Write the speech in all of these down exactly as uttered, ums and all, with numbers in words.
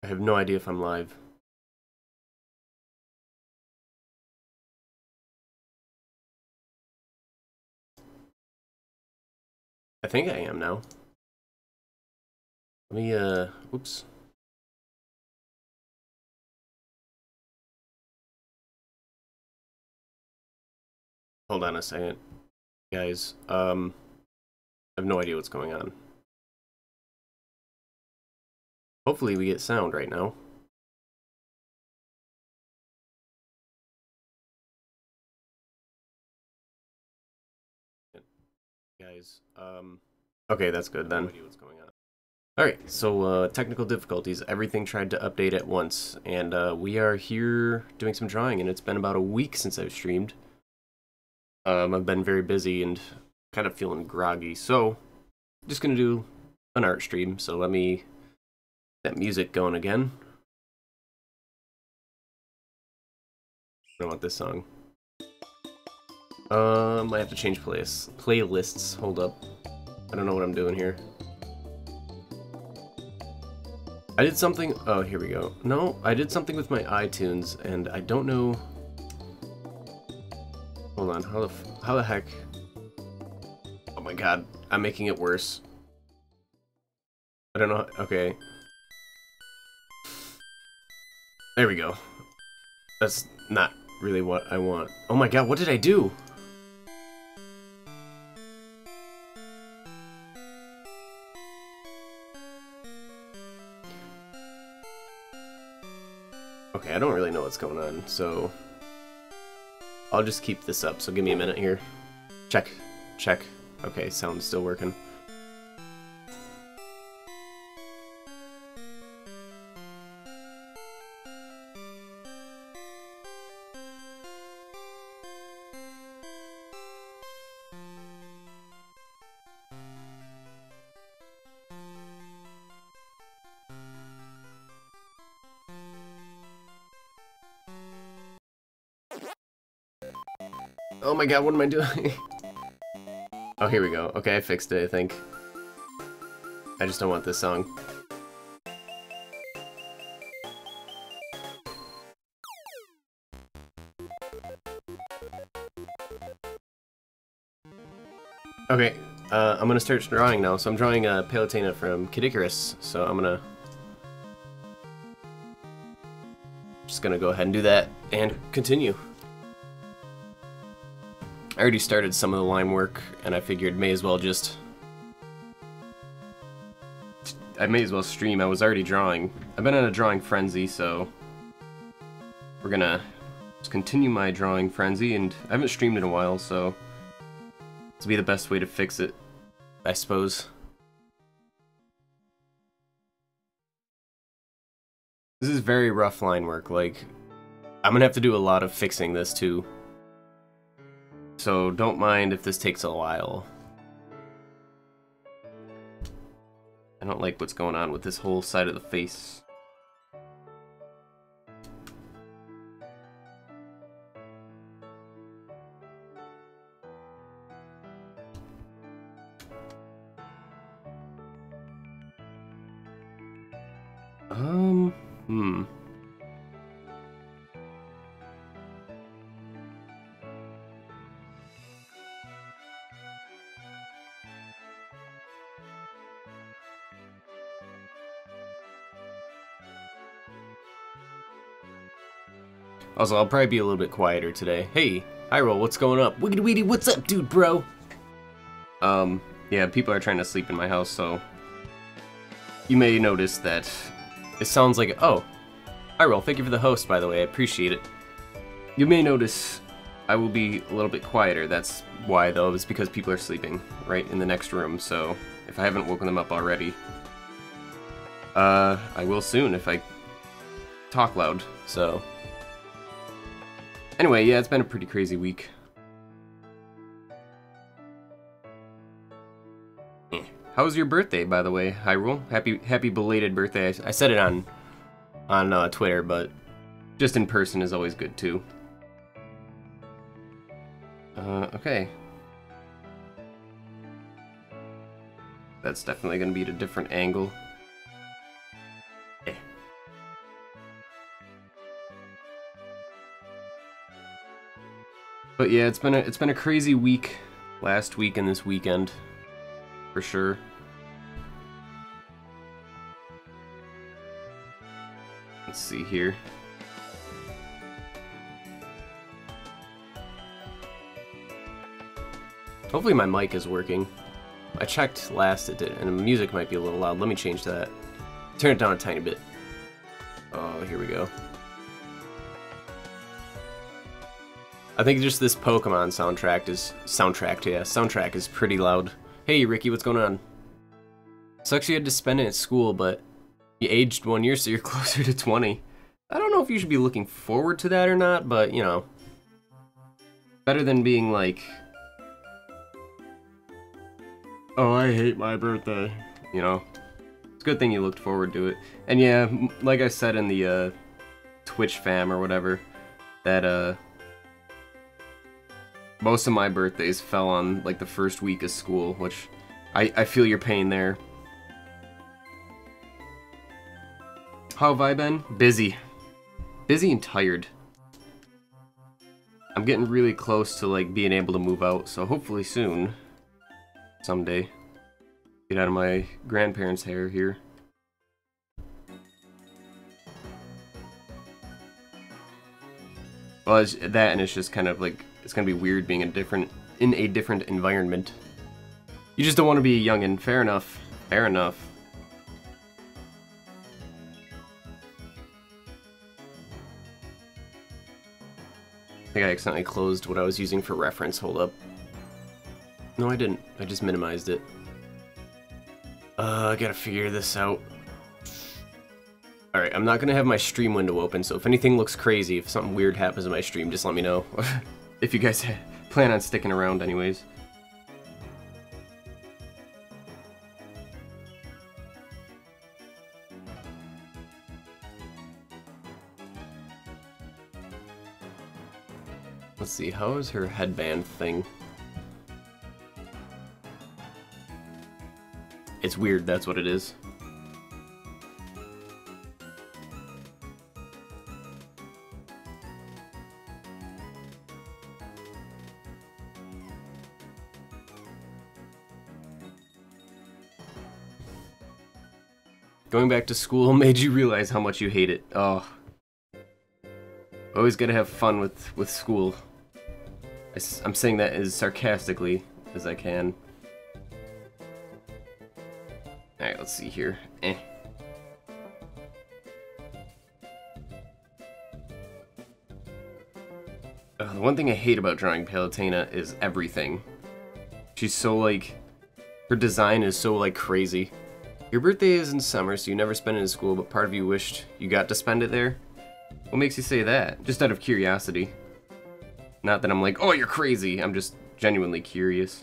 I have no idea if I'm live. I think I am now. Let me, uh, whoops. Hold on a second. Guys, um, I have no idea what's going on. Hopefully we get sound right now. Guys, um, okay, that's good then. No idea what's going on. Alright, so uh, technical difficulties. Everything tried to update at once, and uh, we are here doing some drawing, and it's been about a week since I've streamed. Um, I've been very busy and kind of feeling groggy, so I'm just gonna do an art stream. So let me get that music going again. I want this song. Um, I have to change plays playlists. Hold up, I don't know what I'm doing here. I did something. Oh, here we go. No, I did something with my iTunes, and I don't know. Hold on. How the f how the heck? Oh my god, I'm making it worse. I don't know. Okay. There we go. That's not really what I want. Oh my god, what did I do? Okay, I don't really know what's going on, so I'll just keep this up. So give me a minute here. Check. Check. Okay, sound's still working. Oh my god, what am I doing? Oh, here we go. Okay, I fixed it, I think. I just don't want this song. Okay, uh, I'm gonna start drawing now. So I'm drawing uh, Palutena from Kid Icarus. So I'm gonna... just gonna go ahead and do that and continue. I already started some of the line work, and I figured may as well just... I may as well stream. I was already drawing. I've been in a drawing frenzy, so... we're gonna just continue my drawing frenzy, and I haven't streamed in a while, so... this will be the best way to fix it, I suppose. This is very rough line work, like... I'm gonna have to do a lot of fixing this, too. So don't mind if this takes a while. I don't like what's going on with this whole side of the face. Um, hmm. Also, I'll probably be a little bit quieter today. Hey, Hyrule, what's going up? Wiggity weedy, what's up, dude, bro? Um, yeah, people are trying to sleep in my house, so... you may notice that it sounds like... oh, Hyrule, thank you for the host, by the way, I appreciate it. You may notice I will be a little bit quieter. That's why, though, it's because people are sleeping right in the next room, so if I haven't woken them up already... Uh, I will soon if I talk loud, so... anyway, yeah, it's been a pretty crazy week. Eh. How was your birthday, by the way, Hyrule? Happy, happy belated birthday. I, I said it on, on uh, Twitter, but just in person is always good too. Uh, okay. That's definitely going to be at a different angle. Eh. But yeah, it's been a it's been a crazy week, last week and this weekend, for sure. Let's see here. Hopefully my mic is working. I checked last it did, and the music might be a little loud. Let me change that. Turn it down a tiny bit. Oh, here we go. I think just this Pokemon soundtrack is soundtrack, yeah, soundtrack is pretty loud. Hey Ricky, what's going on? Sucks you had to spend it at school, but you aged one year, so you're closer to twenty. I don't know if you should be looking forward to that or not, but you know, better than being like, oh, I hate my birthday. You know, it's a good thing you looked forward to it. And yeah, like I said in the uh, Twitch fam or whatever, that uh. most of my birthdays fell on, like, the first week of school, which I, I feel your pain there. How have I been? Busy. Busy and tired. I'm getting really close to, like, being able to move out, so hopefully soon, someday, get out of my grandparents' hair here. Well, it's that, and it's just kind of, like, it's gonna be weird being a different in a different environment. You just don't want to be a youngin'. Fair enough. Fair enough. I think I accidentally closed what I was using for reference. Hold up. No, I didn't. I just minimized it. Uh, I gotta figure this out. Alright, I'm not gonna have my stream window open, so if anything looks crazy, if something weird happens in my stream, just let me know. If you guys plan on sticking around anyways. Let's see, how is her headband thing? It's weird, that's what it is. Going back to school made you realize how much you hate it. Oh. Always gotta have fun with, with school. I, I'm saying that as sarcastically as I can. Alright, let's see here. Eh. Uh, the one thing I hate about drawing Palutena is everything. She's so, like... her design is so, like, crazy. Your birthday is in summer, so you never spend it in school, but part of you wished you got to spend it there? What makes you say that? Just out of curiosity. Not that I'm like, oh, you're crazy. I'm just genuinely curious.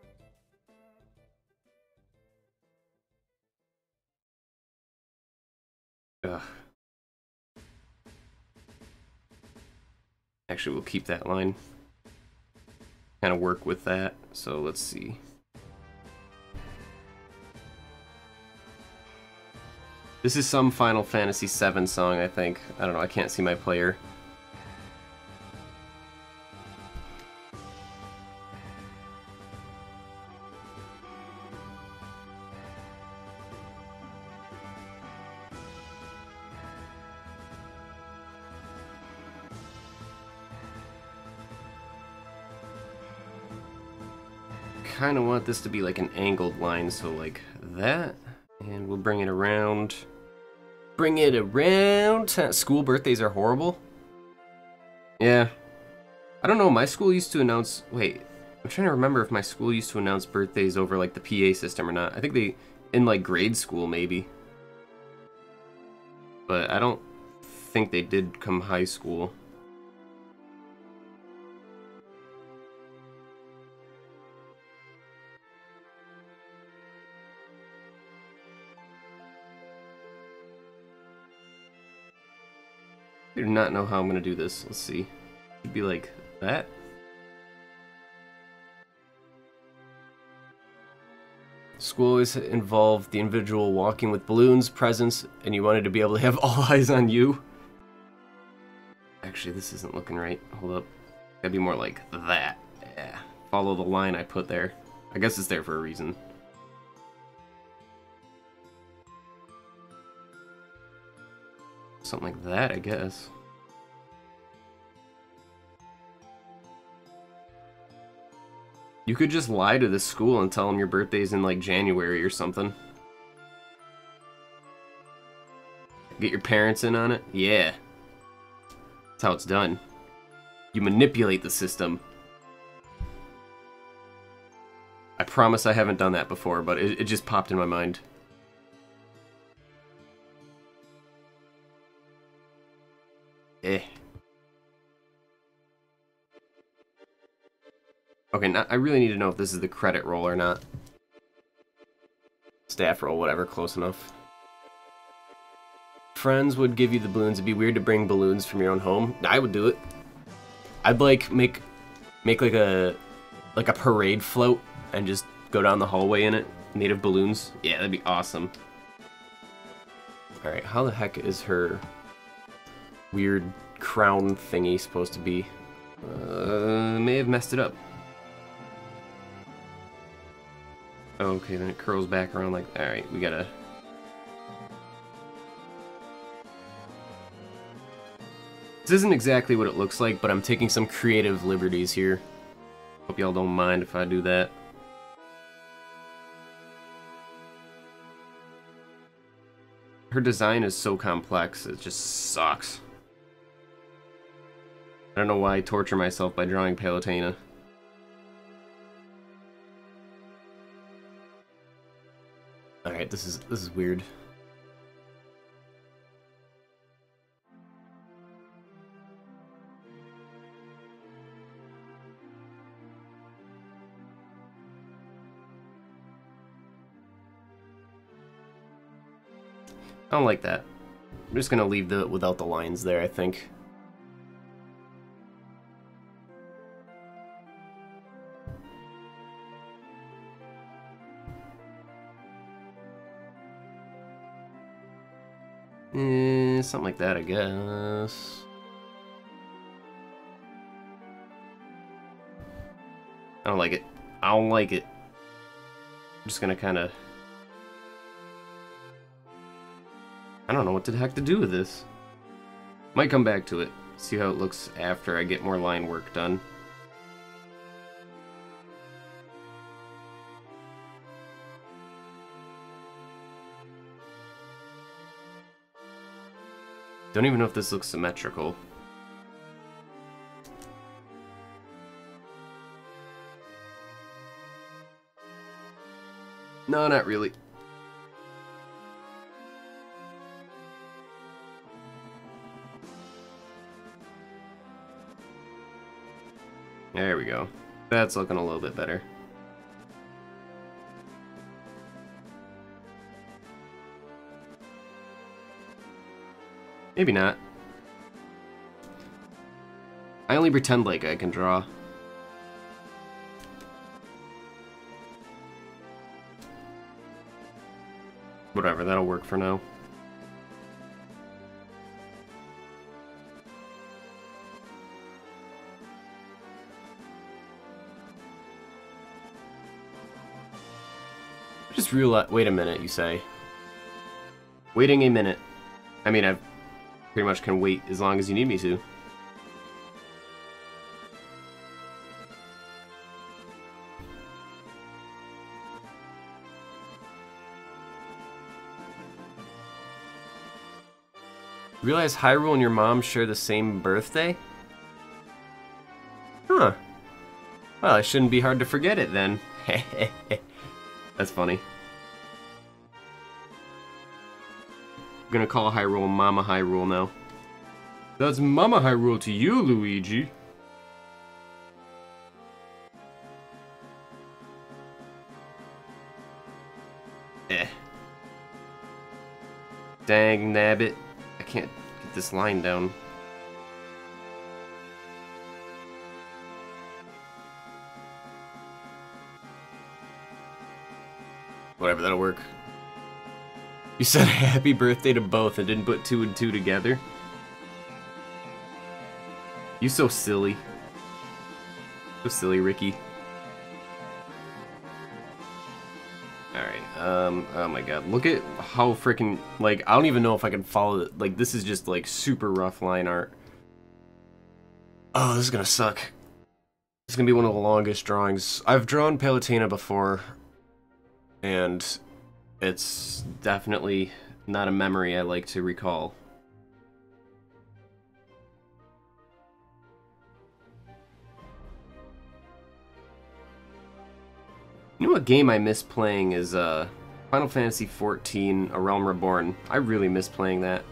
Ugh. Actually, we'll keep that line. Kind of work with that, so let's see. This is some Final Fantasy seven song, I think. I don't know, I can't see my player. Kind of want this to be like an angled line, so like that. And we'll bring it around. Bring it around. School birthdays are horrible. Yeah. I don't know, my school used to announce... Wait, I'm trying to remember if my school used to announce birthdays over like the P A system or not. I think they... in like grade school maybe. But I don't think they did come high school. I do not know how I'm gonna do this. Let's see. It'd be like that. School always involved the individual walking with balloons, presents, and you wanted to be able to have all eyes on you. Actually, this isn't looking right. Hold up. Gotta be more like that. Yeah. Follow the line I put there. I guess it's there for a reason. Something like that, I guess. You could just lie to this school and tell them your birthday's in like January or something. Get your parents in on it? Yeah. That's how it's done. You manipulate the system. I promise I haven't done that before, but it, it just popped in my mind. Eh. Okay, now I really need to know if this is the credit roll or not. Staff roll, whatever, close enough. Friends would give you the balloons. It'd be weird to bring balloons from your own home. I would do it. I'd like make make like a like a parade float and just go down the hallway in it, made of balloons. Yeah, that'd be awesome. All right, how the heck is her weird crown thingy supposed to be? Uh, may have messed it up. Okay, then it curls back around like, all right, we gotta. This isn't exactly what it looks like, but I'm taking some creative liberties here. Hope y'all don't mind if I do that. Her design is so complex, it just sucks. I don't know why I torture myself by drawing Palutena. Alright, this is this is weird. I don't like that. I'm just gonna leave the without the lines there, I think. Eh, something like that, I guess. I don't like it. I don't like it. I'm just gonna kind of... I don't know what the heck to do with this. Might come back to it. See how it looks after I get more line work done. Don't even know if this looks symmetrical. No, not really. There we go. That's looking a little bit better. Maybe not. I only pretend like I can draw. Whatever, that'll work for now. I just realized, wait a minute, you say. Waiting a minute. I mean, I pretty much can wait as long as you need me to. Realize Hyrule and your mom share the same birthday? Huh. Well, it shouldn't be hard to forget it then. That's funny. I'm gonna call Hyrule Mama Hyrule now. That's Mama Hyrule to you, Luigi. Eh. Dang nabbit. I can't get this line down. Whatever, that'll work. You said happy birthday to both and didn't put two and two together? You so silly. So silly, Ricky. Alright, um, oh my god, look at how freaking, like, I don't even know if I can follow it. Like, this is just, like, super rough line art. Oh, this is gonna suck. This is gonna be one of the longest drawings. I've drawn Palutena before, and it's definitely not a memory I like to recall. You know what game I miss playing is uh, Final Fantasy fourteen, A Realm Reborn. I really miss playing that.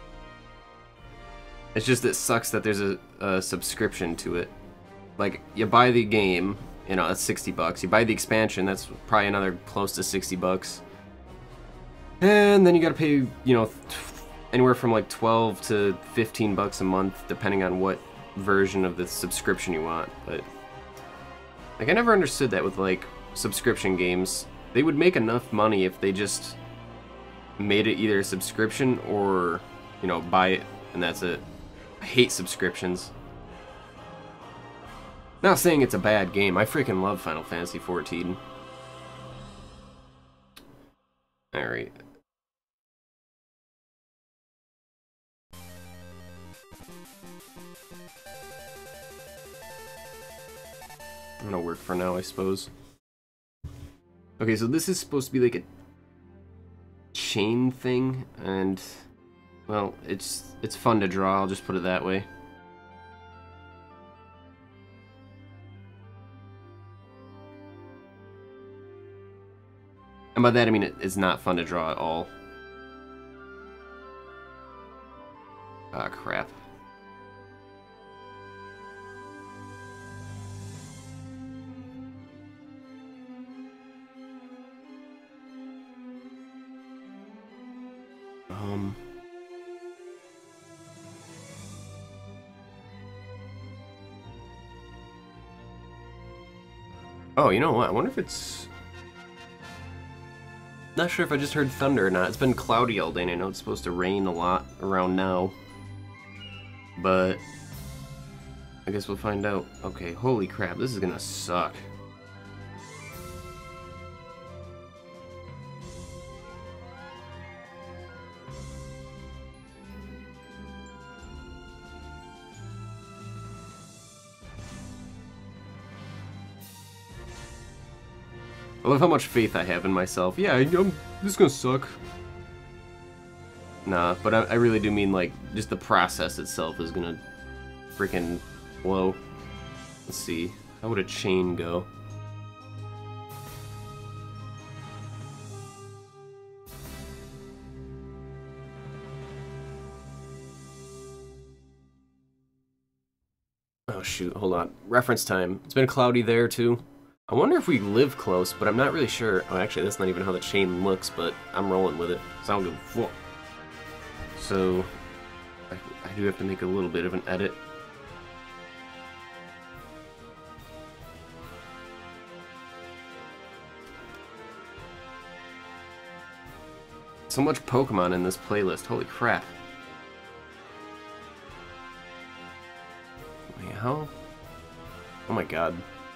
It's just, it sucks that there's a, a subscription to it. Like, you buy the game, you know, that's sixty bucks. You buy the expansion, that's probably another close to sixty bucks. And then you gotta pay, you know, anywhere from like twelve to fifteen bucks a month, depending on what version of the subscription you want. But, like, I never understood that with, like, subscription games. They would make enough money if they just made it either a subscription or, you know, buy it, and that's it. I hate subscriptions. Not saying it's a bad game. I freaking love Final Fantasy fourteen. Alright. I'm gonna work for now, I suppose. Okay, so this is supposed to be like a chain thing, and, well, it's it's fun to draw, I'll just put it that way. And by that I mean it, it's not fun to draw at all. Ah, crap. Um... Oh, you know what? I wonder if it's... Not sure if I just heard thunder or not. It's been cloudy all day and I know it's supposed to rain a lot around now. But... I guess we'll find out. Okay, holy crap, this is gonna suck. I love how much faith I have in myself. Yeah, I'm, this is gonna suck. Nah, but I, I really do mean, like, just the process itself is gonna freaking blow. Let's see. How would a chain go? Oh shoot, hold on. Reference time. It's been cloudy there too. I wonder if we live close, but I'm not really sure. Oh, actually, that's not even how the chain looks, but I'm rolling with it. So I'll go, whoa. So, I, I do have to make a little bit of an edit. So much Pokemon in this playlist, holy crap. Wait, how? Oh my god.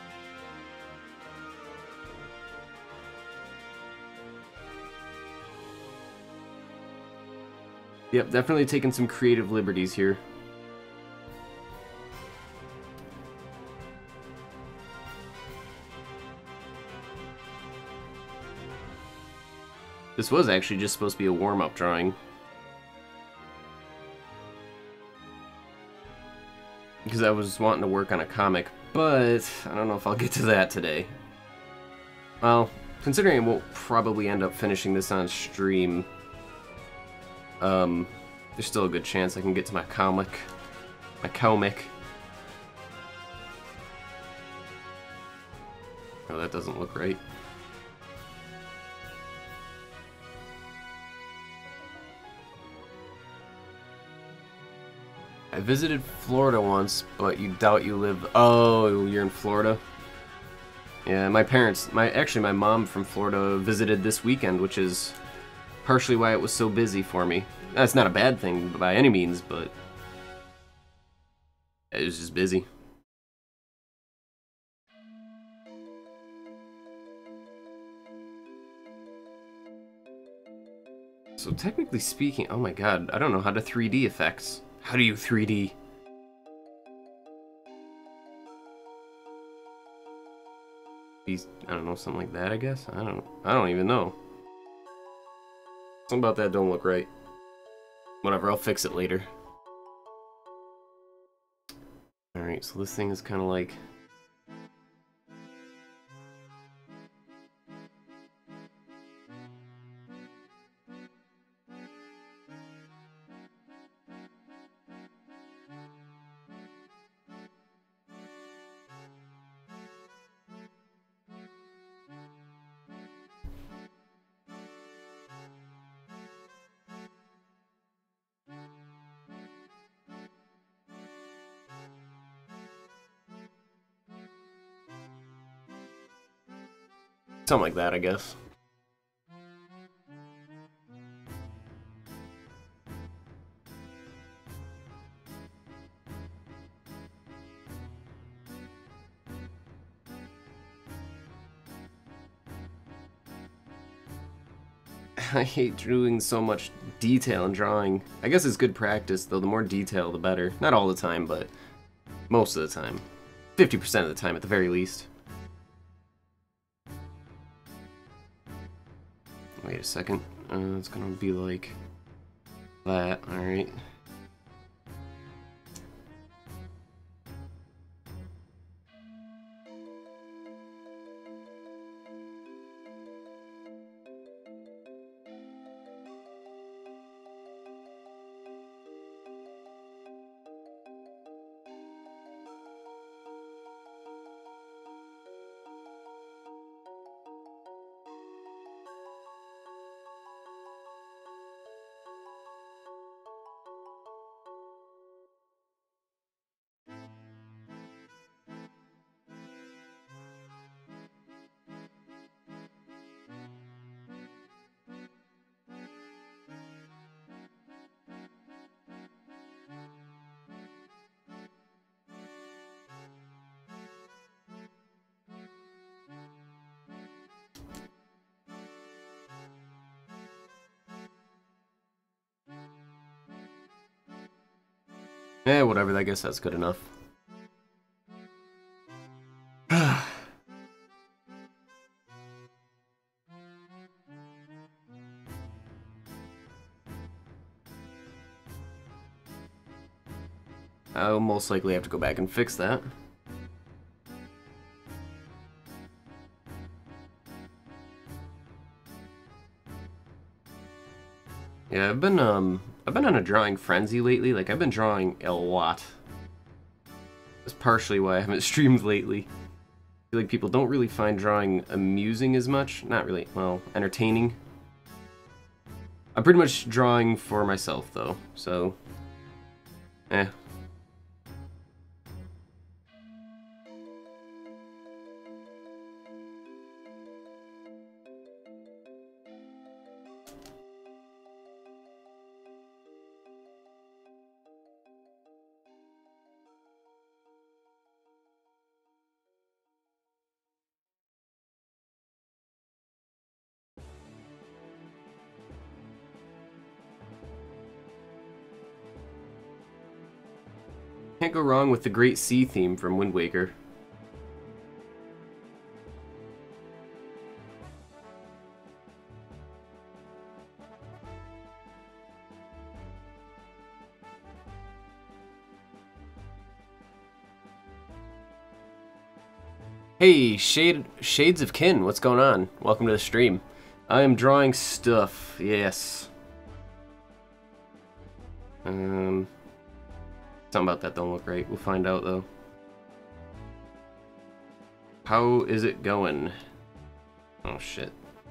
Yep, definitely taking some creative liberties here. This was actually just supposed to be a warm-up drawing. Because I was wanting to work on a comic, but I don't know if I'll get to that today. Well, considering we'll probably end up finishing this on stream, Um, there's still a good chance I can get to my comic. My comic. Oh, that doesn't look right. I visited Florida once, but you doubt you live... Oh, you're in Florida? Yeah, my parents... my Actually, my mom from Florida visited this weekend, which is partially why it was so busy for me. That's not a bad thing by any means, but it was just busy. So technically speaking, oh my god, I don't know how to three D effects. How do you three D? These, I don't know, something like that, I guess? I don't, I don't even know. Something about that don't look right. Whatever, I'll fix it later. Alright, so this thing is kind of like... something like that, I guess. I hate doing so much detail in drawing. I guess it's good practice, though. The more detail, the better. Not all the time, but most of the time. fifty percent of the time, at the very least. Wait a second. Uh, it's gonna be like that. Alright. Eh, whatever, I guess that's good enough. I'll most likely have to go back and fix that. Yeah, I've been um I've been on a drawing frenzy lately. Like, I've been drawing a lot. That's partially why I haven't streamed lately. I feel like people don't really find drawing amusing as much. Not really, well, entertaining. I'm pretty much drawing for myself though, so eh. Can't go wrong with the Great Sea theme from Wind Waker. Hey, Shade Shades of Kin, what's going on? Welcome to the stream. I am drawing stuff, yes. Um, something about that don't look right. We'll find out though. How is it going? Oh shit.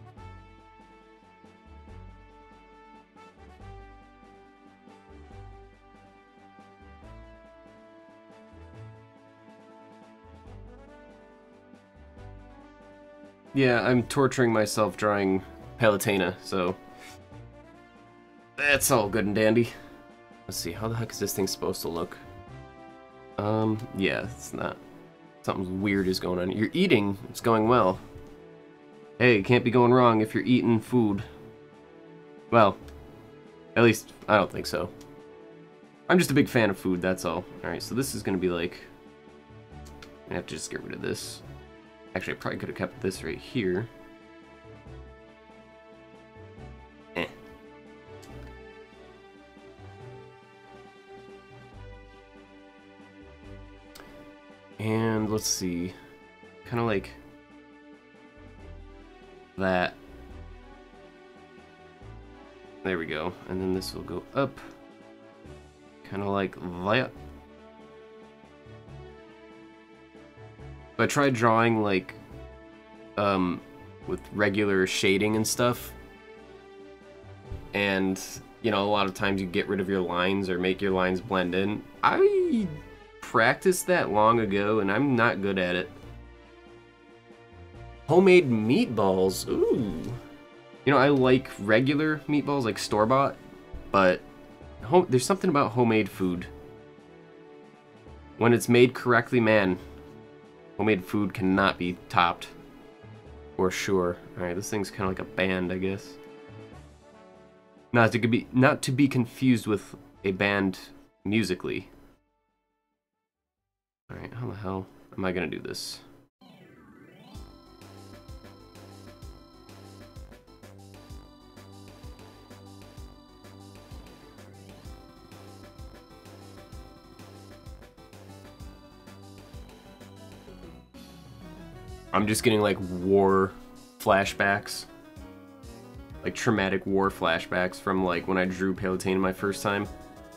Yeah, I'm torturing myself drawing Palutena, so that's all good and dandy. Let's see, how the heck is this thing supposed to look? Um, yeah, it's not. Something weird is going on. You're eating, it's going well. Hey, can't be going wrong if you're eating food. Well, At least, I don't think so. I'm just a big fan of food, that's all. Alright, so this is gonna be like... I have to just get rid of this. Actually, I probably could have kept this right here. Eh. And let's see. Kind of like... that. There we go. And then this will go up. Kind of like that. I tried drawing like um with regular shading and stuff, and you know, a lot of times you get rid of your lines or make your lines blend in. I practiced that long ago and I'm not good at it. Homemade meatballs. Ooh. You know, I like regular meatballs, like store-bought, but home there's something about homemade food. When it's made correctly, man, homemade food cannot be topped. For sure. Alright, this thing's kind of like a band, I guess. Not to be not to be confused with a band musically. Alright, how the hell am I gonna do this? I'm just getting like war flashbacks. Like traumatic war flashbacks from like when I drew Palutena my first time.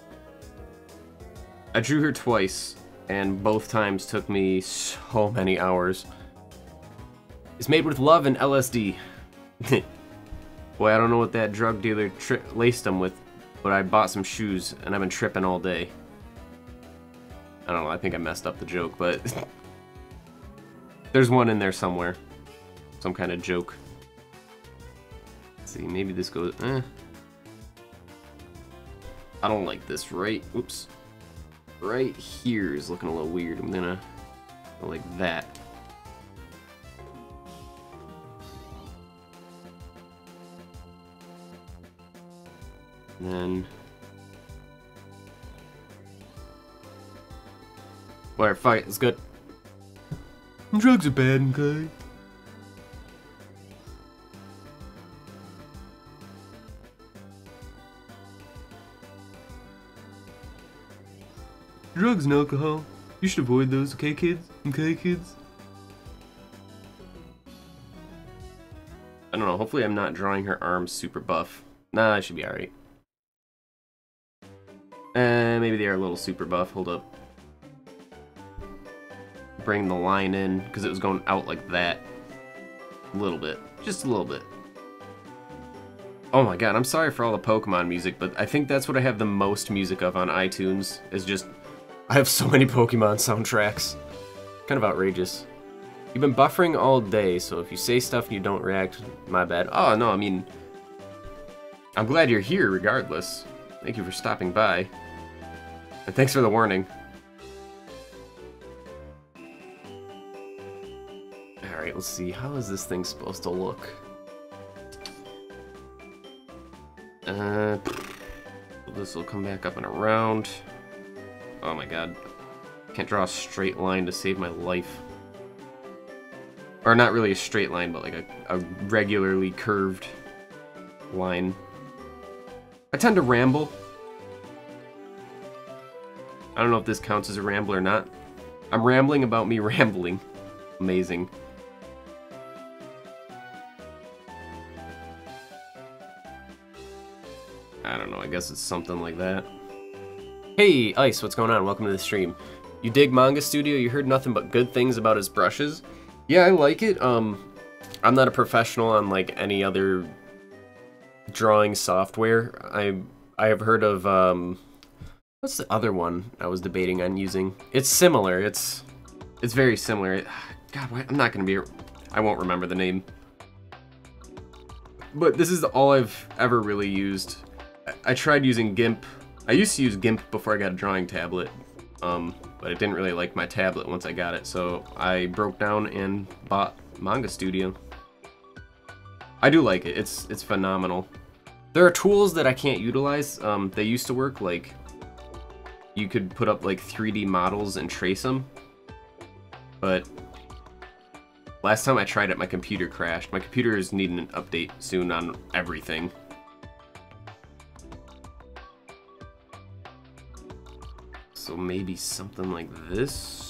I drew her twice, and both times took me so many hours. It's made with love and L S D. Boy, I don't know what that drug dealer tri laced them with, but I bought some shoes, and I've been tripping all day. I don't know, I think I messed up the joke, but... there's one in there somewhere. Some kind of joke. Let's see, maybe this goes... eh. I don't like this right... oops. Right here is looking a little weird. I'm gonna go like that. And then... whatever, fuck it, it's good. Drugs are bad, okay? Drugs and alcohol. You should avoid those, okay, kids? Okay, kids? I don't know, hopefully I'm not drawing her arms super buff. Nah, I should be alright. Uh, maybe they are a little super buff, hold up. Bring the line in because it was going out like that a little bit, just a little bit. Oh my god, I'm sorry for all the Pokemon music, but I think that's what I have the most music of on iTunes, is just I have so many Pokemon soundtracks. Kind of outrageous. You've been buffering all day, so if you say stuff and you don't react, my bad. Oh no, I mean, I'm glad you're here regardless. Thank you for stopping by, and thanks for the warning. Alright, let's see. How is this thing supposed to look? Uh, this will come back up and around. Oh my god. Can't draw a straight line to save my life. Or not really a straight line, but like a, a regularly curved line. I tend to ramble. I don't know if this counts as a ramble or not. I'm rambling about me rambling. Amazing. I don't know, I guess it's something like that. Hey, Ice, what's going on? Welcome to the stream. You dig Manga Studio? You heard nothing but good things about his brushes? Yeah, I like it. Um, I'm not a professional on like any other drawing software. I I have heard of um, what's the other one I was debating on using? It's similar. It's it's very similar. God, why, I'm not gonna be. I won't remember the name. But this is all I've ever really used. I tried using GIMP. I used to use GIMP before I got a drawing tablet, um, but I didn't really like my tablet once I got it, so I broke down and bought Manga Studio. I do like it. It's it's phenomenal. There are tools that I can't utilize. Um, they used to work, like, you could put up, like, three D models and trace them. But last time I tried it, my computer crashed. My computer is needing an update soon on everything. So maybe something like this.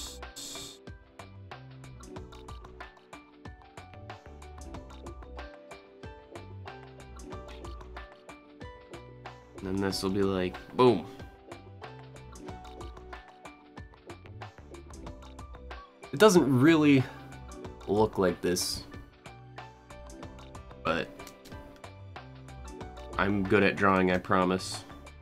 And then this will be like, boom. It doesn't really look like this, but I'm good at drawing, I promise.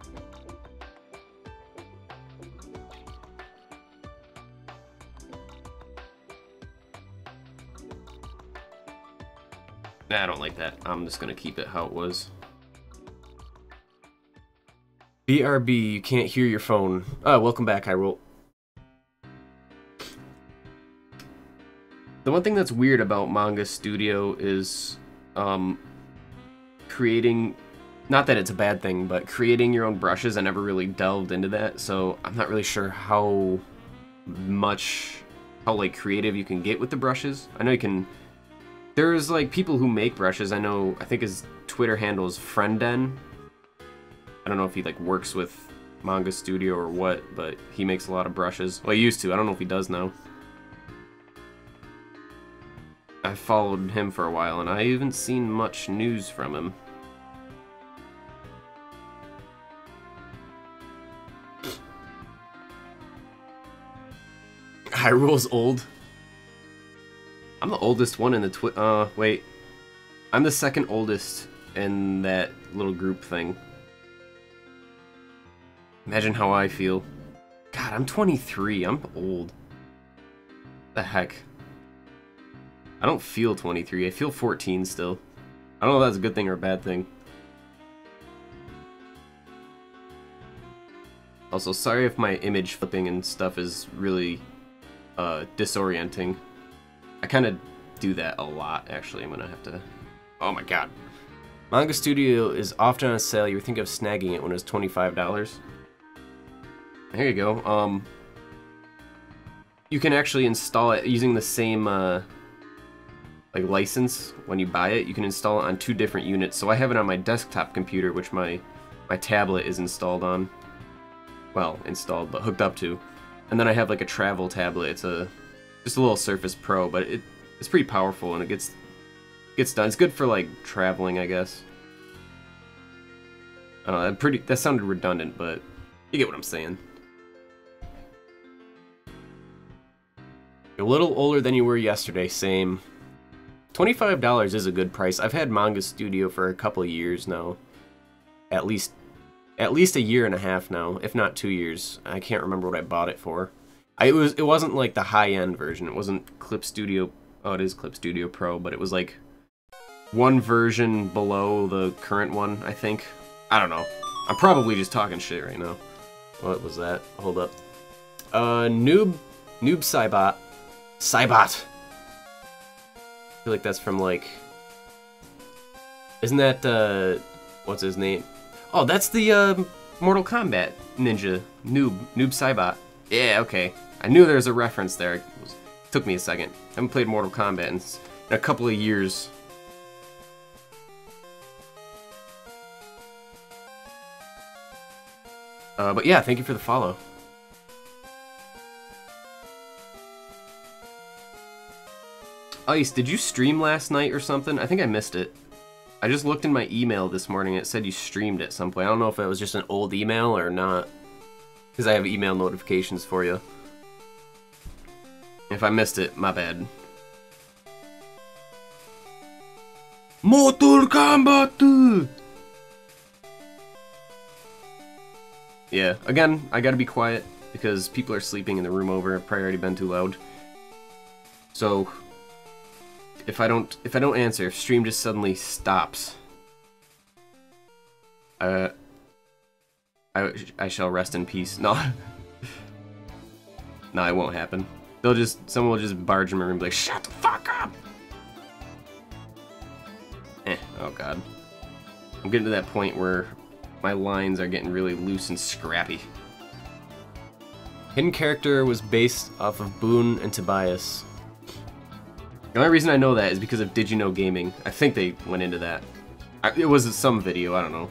Nah, I don't like that. I'm just gonna keep it how it was. B R B, you can't hear your phone. Oh, welcome back, Hyrule. The one thing that's weird about Manga Studio is um, creating, not that it's a bad thing, but creating your own brushes. I never really delved into that, so I'm not really sure how much, how like creative you can get with the brushes. I know you can, there's like people who make brushes. I know, I think his Twitter handle is Frienden. I don't know if he like works with Manga Studio or what, but he makes a lot of brushes. Well, he used to. I don't know if he does now. I followed him for a while, and I haven't seen much news from him. Hyrule's old. I'm the oldest one in the twi- uh, wait. I'm the second oldest in that little group thing. Imagine how I feel. God, I'm twenty-three. I'm old. The heck? I don't feel twenty-three. I feel fourteen still. I don't know if that's a good thing or a bad thing. Also, sorry if my image flipping and stuff is really uh, disorienting. I kind of do that a lot, actually. I'm gonna have to... Oh my god. Manga Studio is often on sale. You would think of snagging it when it was twenty-five dollars. There you go. Um, you can actually install it using the same uh, like license when you buy it. You can install it on two different units. So I have it on my desktop computer, which my my tablet is installed on. Well, installed, but hooked up to. And then I have like a travel tablet. It's a just a little Surface Pro, but it it's pretty powerful and it gets gets done. It's good for like traveling, I guess. I don't know. That pretty that sounded redundant, but you get what I'm saying. You're a little older than you were yesterday, same. twenty-five dollars is a good price. I've had Manga Studio for a couple of years now. At least at least a year and a half now, if not two years. I can't remember what I bought it for. I, it was it wasn't like the high-end version. It wasn't Clip Studio. Oh, it is Clip Studio Pro, but it was like one version below the current one, I think. I don't know. I'm probably just talking shit right now. What was that? Hold up. Uh, Noob Noob Saibot. Saibot. I feel like that's from like. Isn't that uh, what's his name? Oh, that's the uh, Mortal Kombat ninja Noob Noob Saibot. Yeah, okay. I knew there was a reference there. It was, took me a second. I haven't played Mortal Kombat in, in a couple of years. Uh, but yeah, thank you for the follow. Ice, did you stream last night or something? I think I missed it. I just looked in my email this morning and it said you streamed at some point. I don't know if it was just an old email or not. Because I have email notifications for you. If I missed it, my bad. Mortal Kombat! Yeah, again, I gotta be quiet because people are sleeping in the room over. I've probably already been too loud. So, if I don't, if I don't answer, if stream just suddenly stops, uh, I, I shall rest in peace. No, no, it won't happen. They'll just, someone will just barge in my room and be like, shut the fuck up! Eh, oh god. I'm getting to that point where my lines are getting really loose and scrappy. Hidden Character was based off of Boone and Tobias. The only reason I know that is because of Did You Know Gaming. I think they went into that. I, it was some video, I don't know.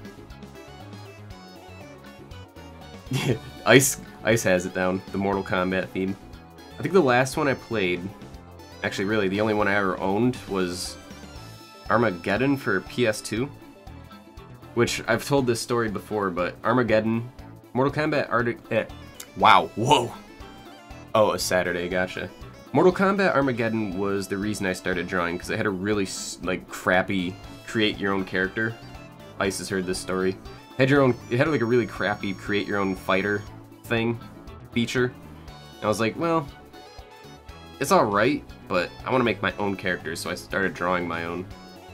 Ice Ice has it down, the Mortal Kombat theme. I think the last one I played, actually really the only one I ever owned, was Armageddon for P S two. Which, I've told this story before, but Armageddon, Mortal Kombat Arctic... Eh, wow, whoa! Oh, a Saturday, gotcha. Mortal Kombat Armageddon was the reason I started drawing, because it had a really, like, crappy create-your-own character. Ice has heard this story. It had your own... It had, like, a really crappy create-your-own fighter thing, feature. And I was like, well, it's alright, but I want to make my own characters, so I started drawing my own.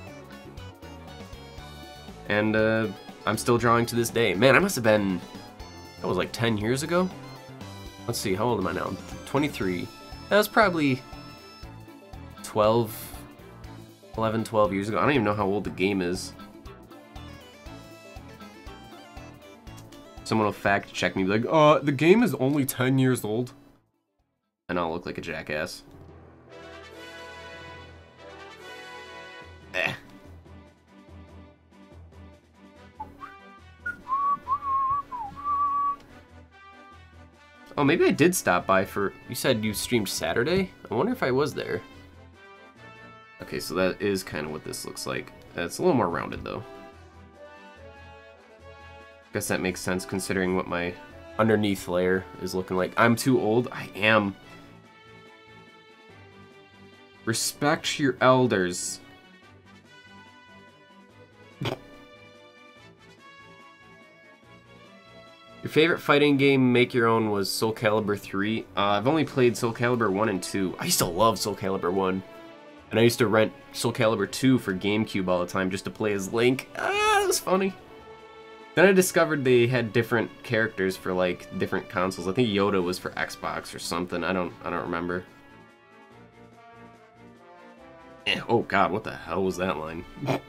And, uh, I'm still drawing to this day. Man, I must have been... That was like ten years ago? Let's see, how old am I now? I'm twenty-three. That was probably twelve, eleven, twelve years ago. I don't even know how old the game is. Someone will fact check me, be like, uh, the game is only ten years old. And I'll look like a jackass. Eh. Oh, maybe I did stop by for... You said you streamed Saturday? I wonder if I was there. Okay, so that is kind of what this looks like. It's a little more rounded, though. Guess that makes sense considering what my underneath layer is looking like. I'm too old? I am. Respect your elders. Your favorite fighting game, make your own, was Soul Calibur three. Uh, I've only played Soul Calibur one and two. I used to love Soul Calibur one. And I used to rent Soul Calibur two for GameCube all the time just to play as Link. Ah, that was funny. Then I discovered they had different characters for, like, different consoles. I think Yoda was for Xbox or something. I don't, I don't remember. Eh, oh god, what the hell was that line?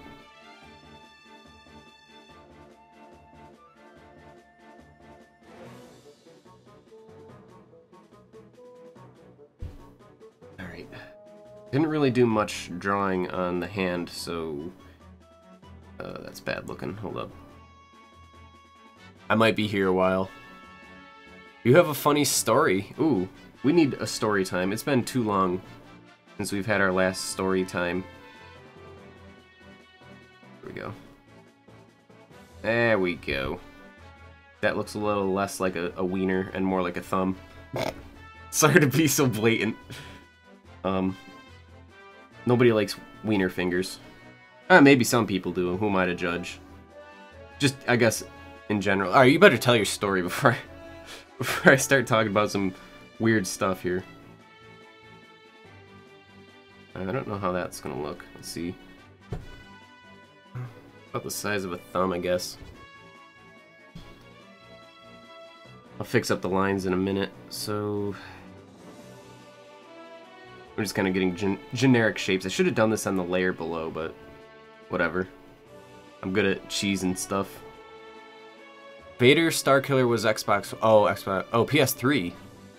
Alright. Didn't really do much drawing on the hand, so... Uh, that's bad looking. Hold up. I might be here a while. You have a funny story. Ooh, we need a story time. It's been too long since we've had our last story time. Here we go. There we go. That looks a little less like a, a wiener and more like a thumb. Sorry to be so blatant. Um, nobody likes wiener fingers. Uh, maybe some people do. Who am I to judge? Just, I guess, in general. Alright, you better tell your story before I, before I start talking about some weird stuff here. I don't know how that's gonna look. Let's see. About the size of a thumb, I guess. I'll fix up the lines in a minute. So... I'm just kind of getting gen generic shapes. I should have done this on the layer below, but whatever. I'm good at cheese and stuff. Vader Starkiller was Xbox. Oh, Xbox. Oh, P S three.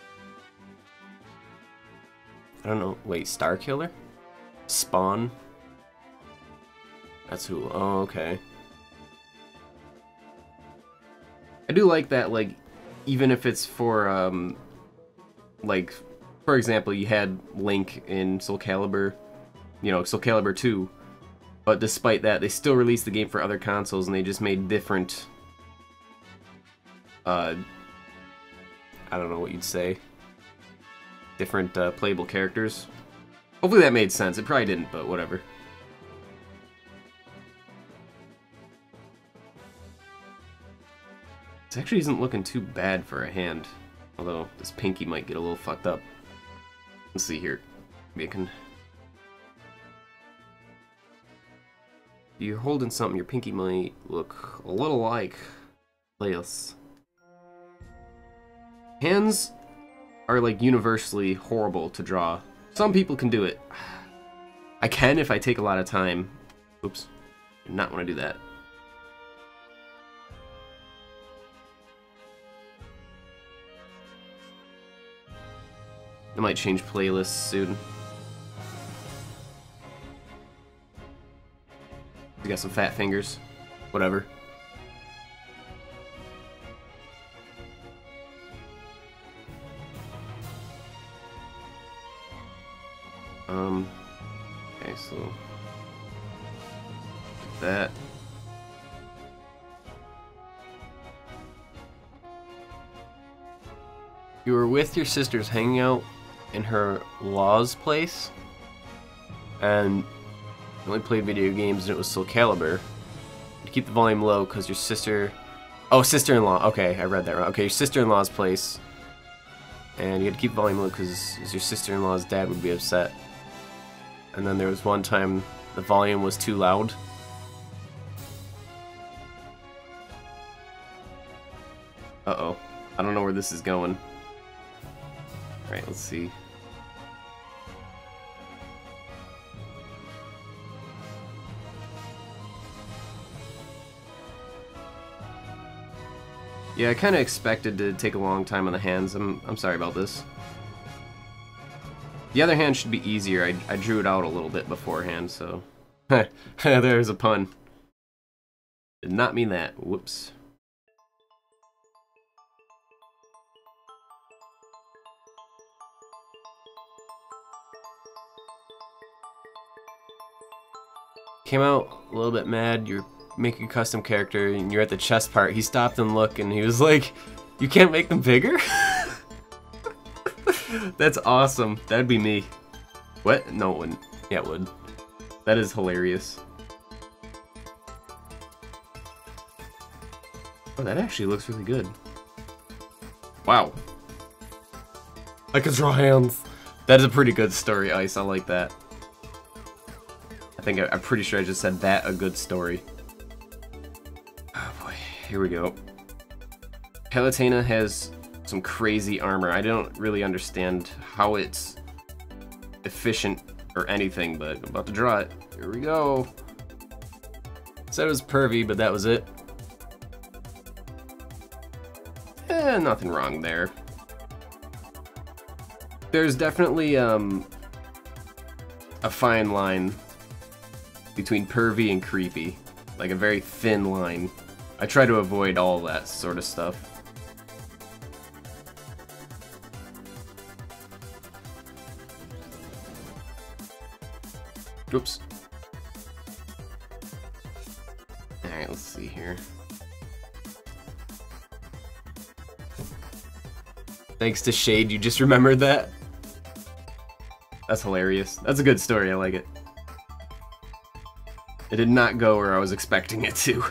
I don't know. Wait, Starkiller? Spawn? That's who. Oh, okay. I do like that, like, even if it's for, um, like, for example, you had Link in Soul Calibur, you know, Soul Calibur two, but despite that, they still released the game for other consoles, and they just made different, uh, I don't know what you'd say, different uh, playable characters. Hopefully that made sense. It probably didn't, but whatever. This actually isn't looking too bad for a hand, although this pinky might get a little fucked up. Let's see here. Maybe I can... You're holding something, your pinky might look a little like this. Hands are, like, universally horrible to draw. Some people can do it. I can if I take a lot of time. Oops. Did not want to do that. I might change playlists soon. You got some fat fingers. Whatever. Um, okay, so that. You were with your sisters hanging out in her Law's place, and you only played video games, and it was Soul Calibur. You keep the volume low because your sister... Oh, sister-in-law. Okay, I read that wrong. Okay, your sister-in-law's place, and you had to keep the volume low because your sister-in-law's dad would be upset. And then there was one time the volume was too loud. Uh-oh. I don't know where this is going. Alright, let's see. Yeah, I kind of expected to take a long time on the hands. I'm, I'm sorry about this. The other hand should be easier. I, I drew it out a little bit beforehand, so... There's a pun. Did not mean that. Whoops. Came out a little bit mad. You're making a custom character, and you're at the chest part. He stopped and looked, and he was like, "You can't make them bigger?" That's awesome. That'd be me. What? No, it wouldn't. Yeah, it would. That is hilarious. Oh, that actually looks really good. Wow. I can draw hands. That is a pretty good story, Ice. I like that. I think I, I'm pretty sure I just said that a good story. Oh boy, here we go. Palutena has some crazy armor. I don't really understand how it's efficient or anything, but I'm about to draw it. Here we go. Said it was pervy, but that was it. Eh, nothing wrong there. There's definitely um, a fine line between pervy and creepy. Like a very thin line. I try to avoid all that sort of stuff. Oops. Alright, let's see here. Thanks to Shade, you just remembered that? That's hilarious. That's a good story, I like it. It did not go where I was expecting it to.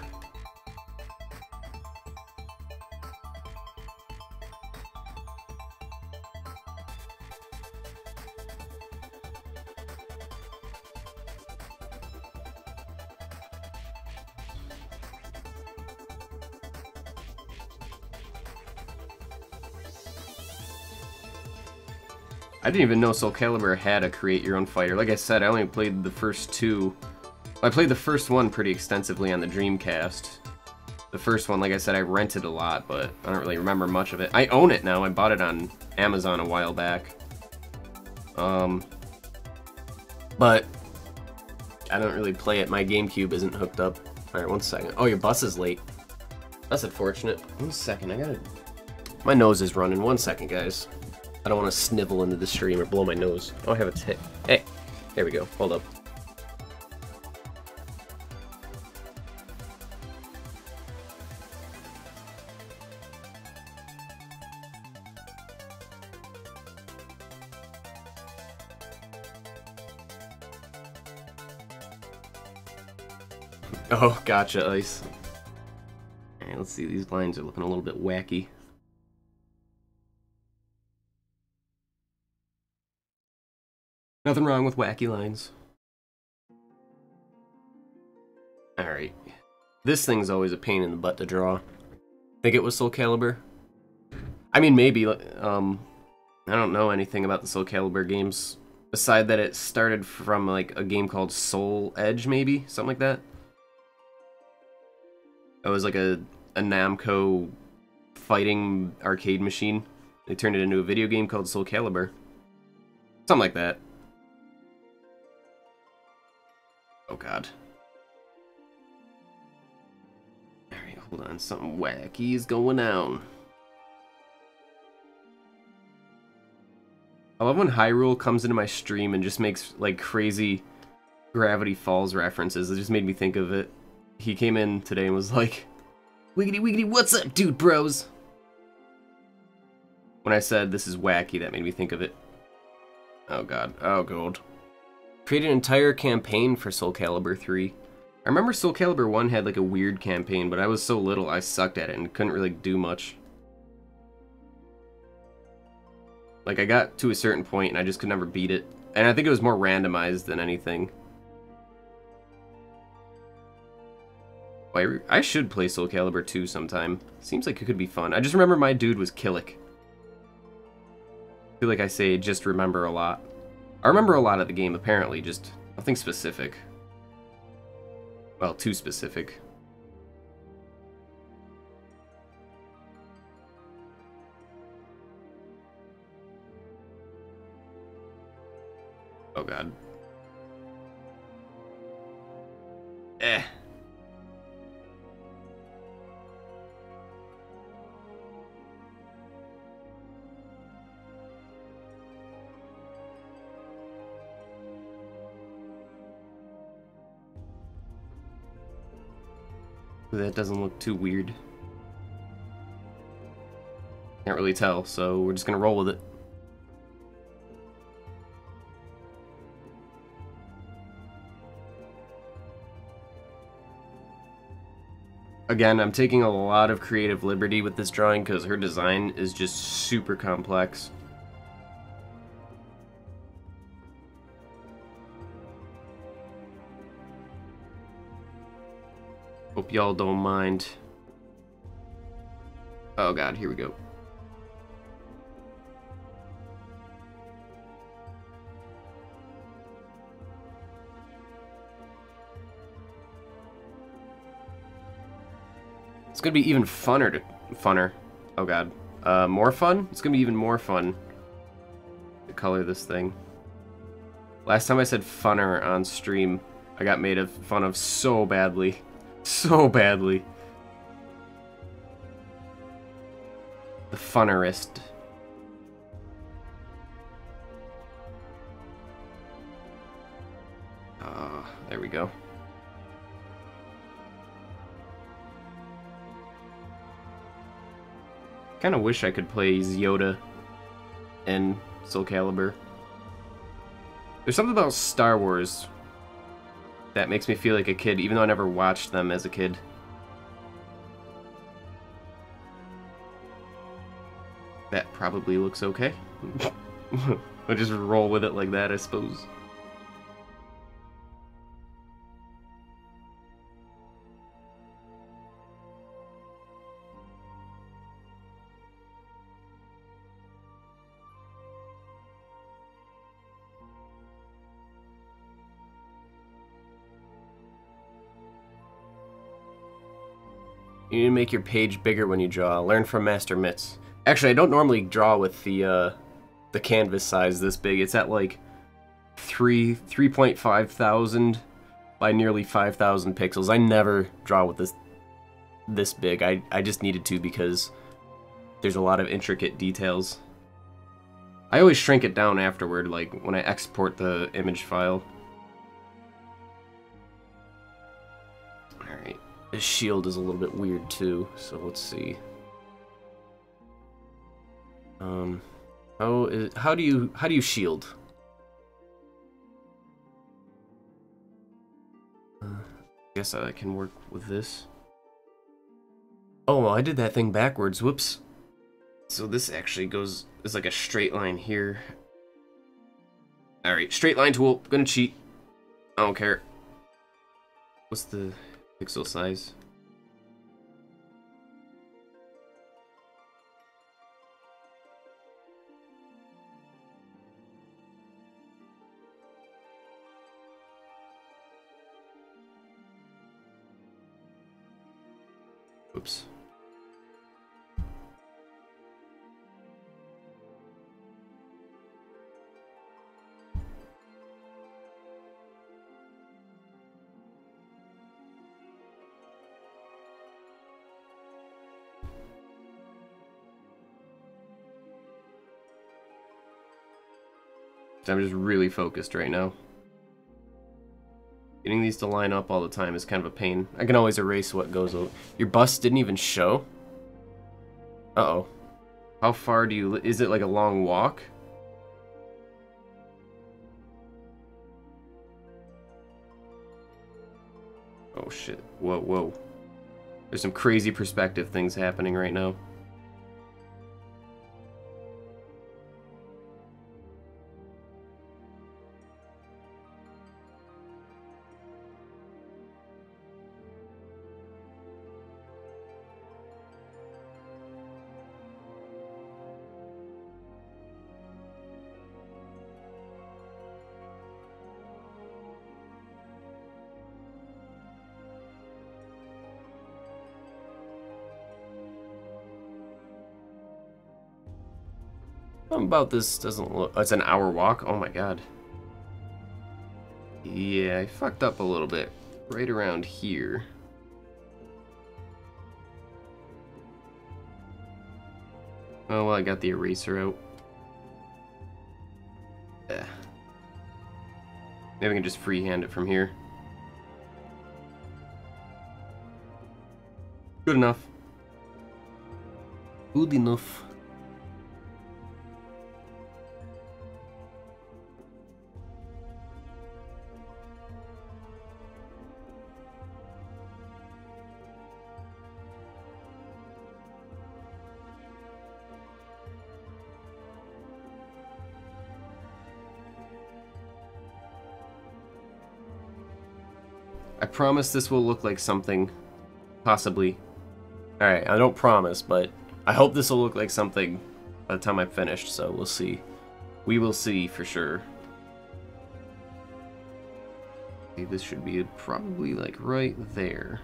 I didn't even know Soul Calibur had a create your own fighter. Like I said, I only played the first two. I played the first one pretty extensively on the Dreamcast. The first one, like I said, I rented a lot, but I don't really remember much of it. I own it now. I bought it on Amazon a while back. Um, but I don't really play it. My GameCube isn't hooked up. Alright, one second. Oh, your bus is late. That's unfortunate. One second, I gotta... My nose is running. One second, guys. I don't want to snivel into the stream or blow my nose. Oh, I have a tick. Hey, there we go. Hold up. Oh, gotcha, Ice. Alright, let's see. These lines are looking a little bit wacky. Nothing wrong with wacky lines. Alright. This thing's always a pain in the butt to draw. Think it was Soul Calibur? I mean, maybe. Um, I don't know anything about the Soul Calibur games. Aside that it started from like a game called Soul Edge, maybe? Something like that? It was like a, a Namco fighting arcade machine. They turned it into a video game called Soul Calibur. Something like that. Oh god. Alright, hold on. Something wacky is going on. I love when Hyrule comes into my stream and just makes like crazy Gravity Falls references. It just made me think of it. He came in today and was like, "Wiggity wiggity, what's up, dude bros?" When I said this is wacky, that made me think of it. Oh god. Oh god. Create an entire campaign for Soul Calibur three. I remember Soul Calibur one had like a weird campaign, but I was so little I sucked at it and couldn't really do much. Like, I got to a certain point and I just could never beat it. And I think it was more randomized than anything. I, I should play Soul Calibur two sometime. Seems like it could be fun. I just remember my dude was Killick. I feel like I say just remember a lot. I remember a lot of the game, apparently, just nothing specific. Well, too specific. Oh god. Eh. That doesn't look too weird. Can't really tell, so we're just gonna roll with it. Again, I'm taking a lot of creative liberty with this drawing because her design is just super complex. Hope y'all don't mind. Oh god, here we go. It's gonna be even funner to funner. Oh god. Uh, more fun? It's gonna be even more fun to color this thing. Last time I said funner on stream, I got made of fun of so badly. So badly. The funnerist. Ah, uh, there we go. Kinda wish I could play Yoda in Soul Calibur. There's something about Star Wars that makes me feel like a kid, even though I never watched them as a kid. That probably looks okay. I'll just roll with it like that, I suppose. You need to make your page bigger when you draw. Learn from Master Mitz. Actually, I don't normally draw with the uh, the canvas size this big. It's at like three three point five thousand by nearly five thousand pixels. I never draw with this this big. I I just needed to because there's a lot of intricate details. I always shrink it down afterward, like when I export the image file. Alright. His shield is a little bit weird too, so let's see. Um, how is how do you how do you shield? Uh, I guess I can work with this. Oh, well, I did that thing backwards. Whoops. So this actually goes is like a straight line here. All right, straight line tool. Gonna cheat. I don't care. What's the pixel size? Oops. I'm just really focused right now. Getting these to line up all the time is kind of a pain. I can always erase what goes over. Your bus didn't even show? Uh-oh. How far do you... Is it like a long walk? Oh shit. Whoa, whoa. There's some crazy perspective things happening right now. Something about this doesn't look... Oh, it's an hour walk? Oh my god. Yeah, I fucked up a little bit. Right around here. Oh, well, I got the eraser out. Yeah. Maybe I can just freehand it from here. Good enough. Good enough. I promise this will look like something, possibly. Alright, I don't promise, but I hope this will look like something by the time I'm finished, so we'll see. We will see for sure. Okay, this should be probably like right there.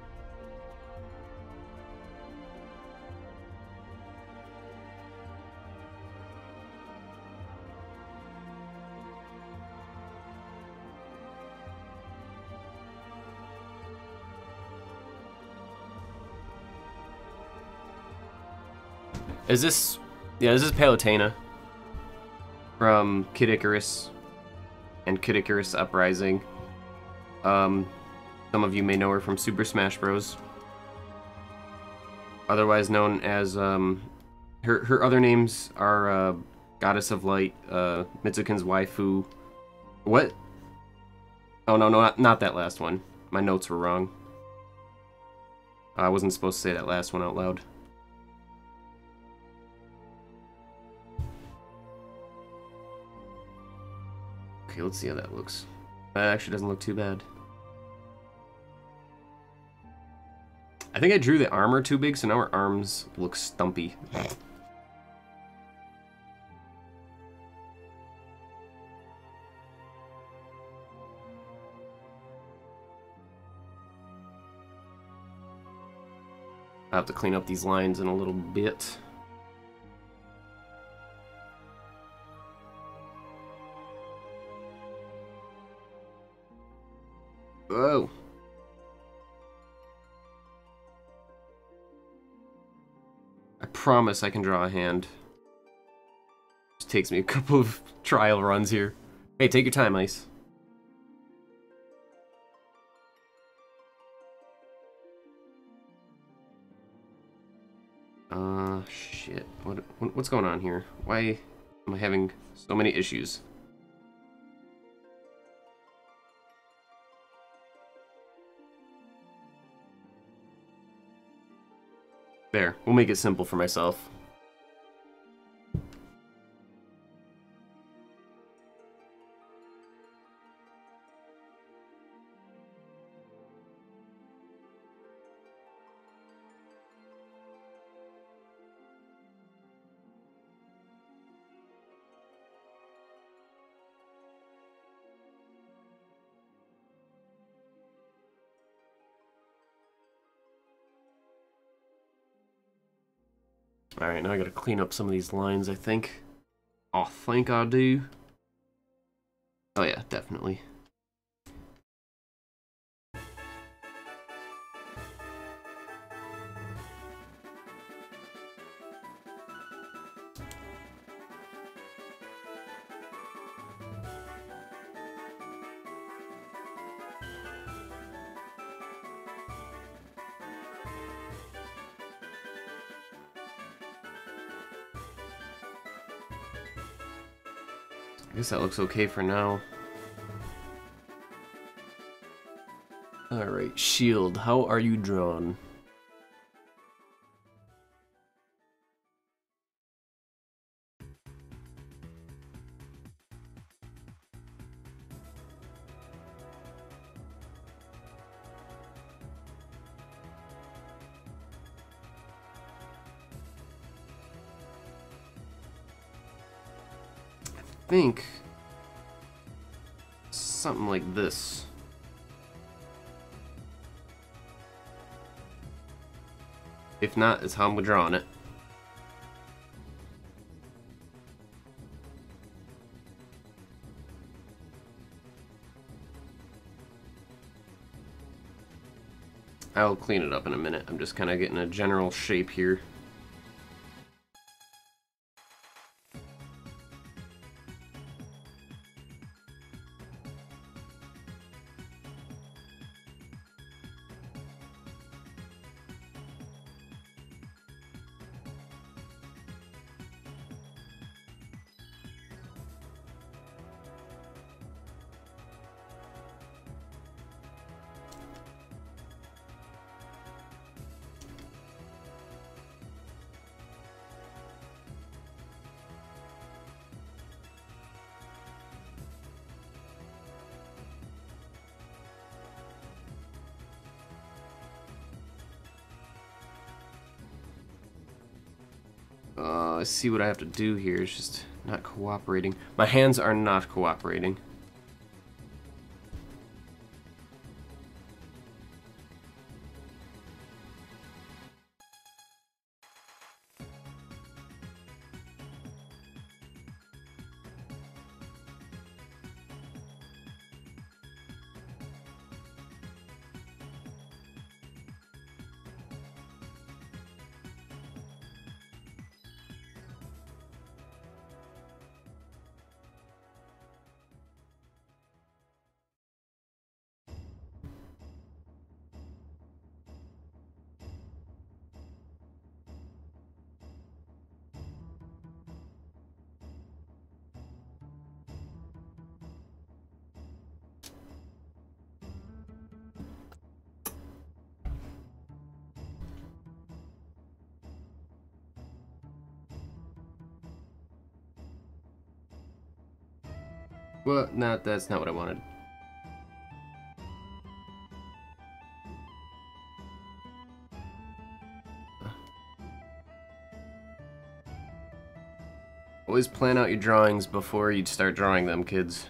Is this... Yeah, this is Palutena from Kid Icarus and Kid Icarus Uprising. Um, some of you may know her from Super Smash Bros. Otherwise known as... Um, her, her other names are uh, Goddess of Light, uh, Mitsukin's waifu. What? Oh, no, no, not, not that last one. My notes were wrong. I wasn't supposed to say that last one out loud. Okay, let's see how that looks. That actually doesn't look too bad. I think I drew the armor too big, so now her arms look stumpy. I'll have to clean up these lines in a little bit. Whoa. I promise I can draw a hand. Just takes me a couple of trial runs here. Hey, take your time, Ice. Uh, shit. What, what's going on here? Why am I having so many issues? There, we'll make it simple for myself. Alright, now I gotta clean up some of these lines, I think. I think I do. Oh yeah, definitely. I guess that looks okay for now. Alright, shield, how are you drawn? I think something like this. If not, it's how I'm drawing it. I'll clean it up in a minute. I'm just kind of getting a general shape here. Uh, let's see what I have to do here. It's just not cooperating. My hands are not cooperating. Well, not that's not what I wanted. Always plan out your drawings before you start drawing them, kids.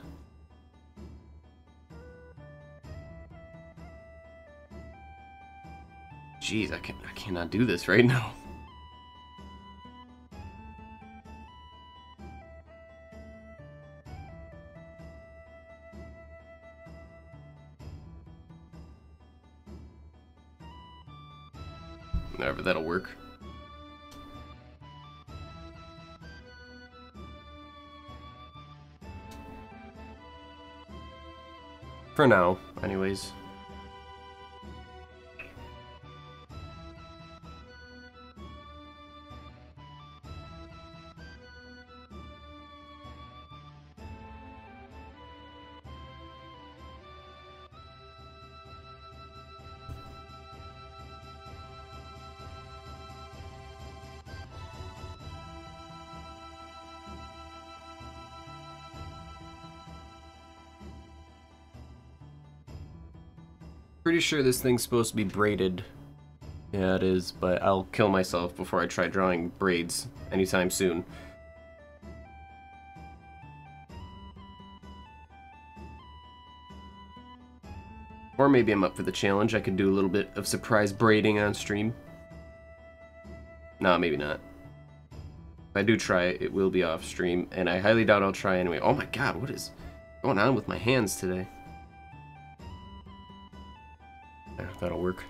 Jeez, I can I cannot do this right now. Whatever, that'll work. For now, anyways. Pretty sure this thing's supposed to be braided. Yeah, it is, but I'll kill myself before I try drawing braids anytime soon. Or maybe I'm up for the challenge. I could do a little bit of surprise braiding on stream. No, maybe not. If I do try it, it will be off stream, and I highly doubt I'll try anyway. Oh my god, what is going on with my hands today? There, that'll work.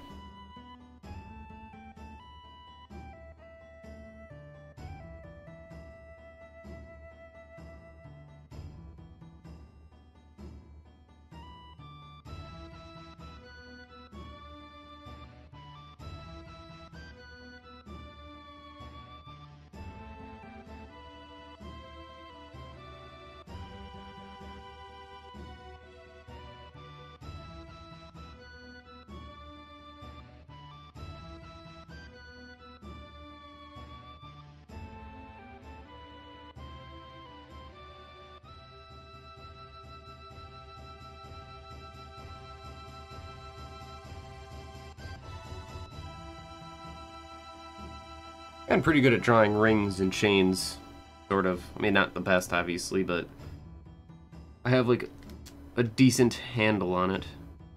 I'm pretty good at drawing rings and chains, sort of. I mean, not the best, obviously, but I have, like, a decent handle on it.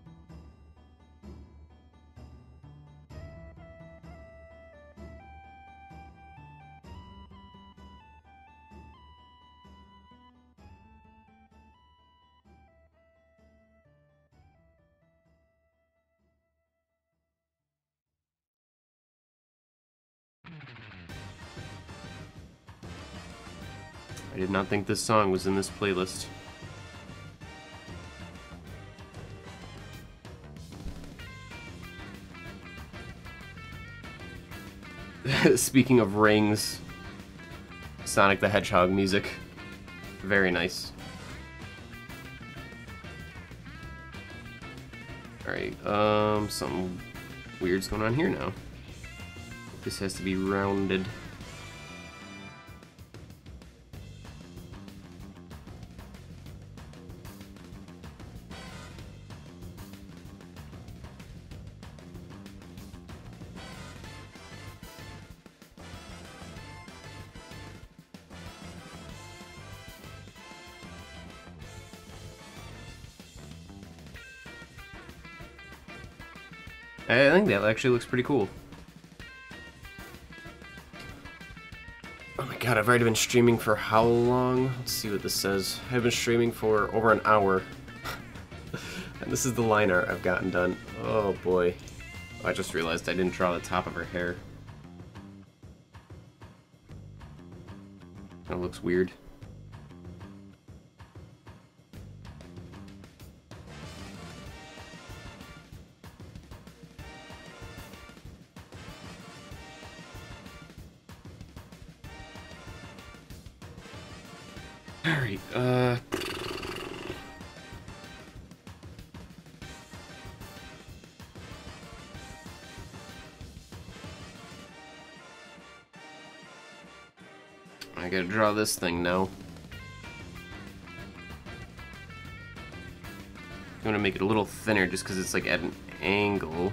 I did not think this song was in this playlist. Speaking of rings, Sonic the Hedgehog music. Very nice. Alright, um, something weird's going on here now. This has to be rounded. I think that actually looks pretty cool. Oh my god, I've already been streaming for how long? Let's see what this says. I've been streaming for over an hour. And this is the line art I've gotten done. Oh boy. I just realized I didn't draw the top of her hair. That looks weird. Alright, uh... I gotta draw this thing now. I'm gonna make it a little thinner just because it's like at an angle.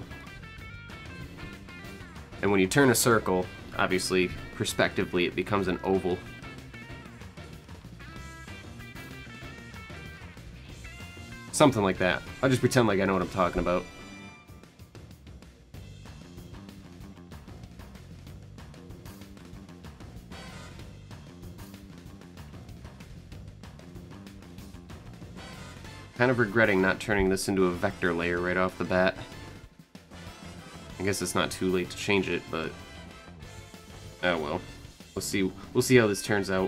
And when you turn a circle, obviously, prospectively, it becomes an oval. Something like that. I'll just pretend like I know what I'm talking about. Kind of regretting not turning this into a vector layer right off the bat. I guess it's not too late to change it, but oh well. We'll see. We'll see how this turns out.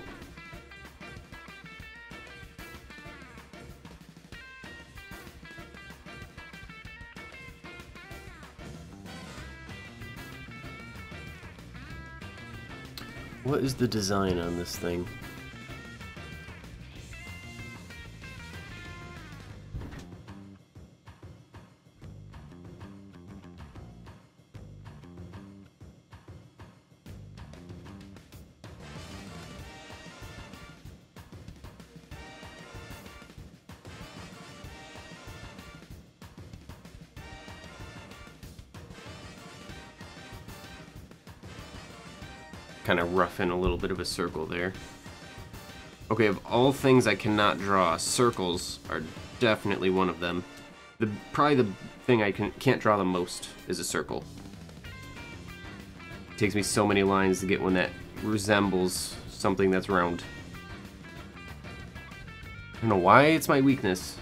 What is the design on this thing? Kind of rough in a little bit of a circle there. Okay, of all things I cannot draw, circles are definitely one of them. The probably the thing I can can't draw the most is a circle. It takes me so many lines to get one that resembles something that's round. I don't know why it's my weakness.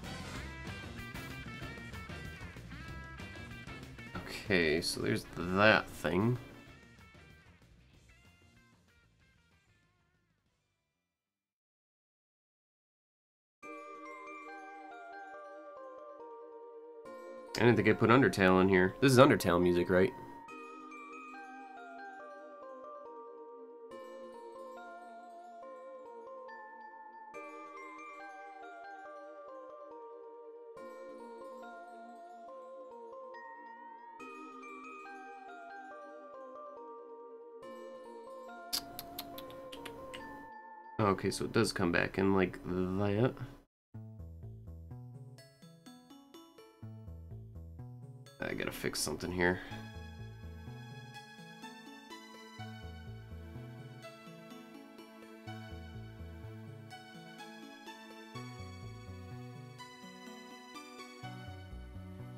Okay, so there's that thing. I didn't think I put Undertale in here. This is Undertale music, right? Okay, so it does come back in like that. I gotta fix something here.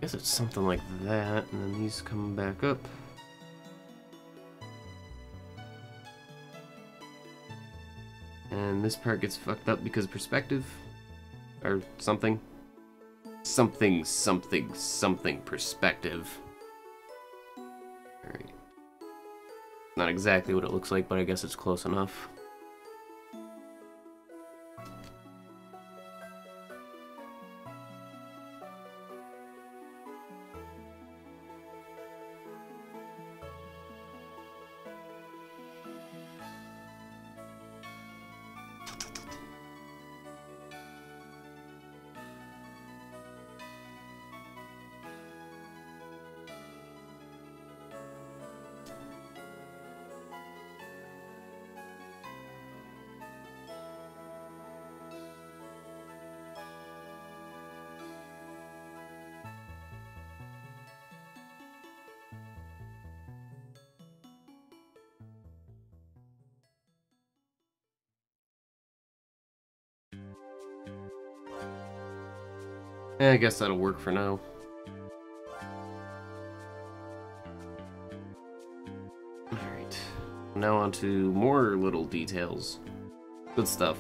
guess it's something like that, and then these come back up. And this part gets fucked up because of perspective. Or something. Something, something, something perspective. Alright. Not exactly what it looks like, but I guess it's close enough. Eh, I guess that'll work for now. Alright. Now on to more little details. Good stuff.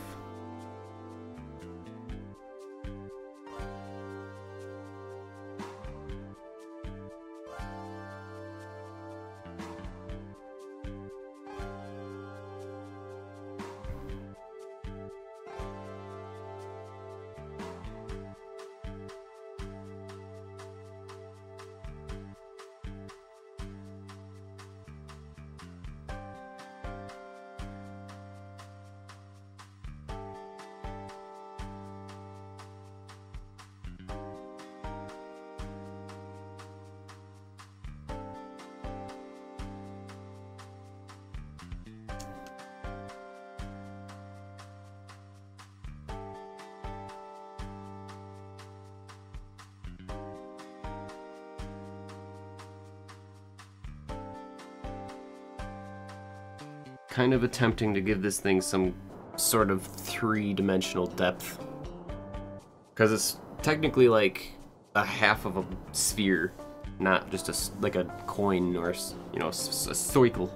Kind of attempting to give this thing some sort of three-dimensional depth. Because it's technically like a half of a sphere, not just a, like a coin or, you know, a, a circle.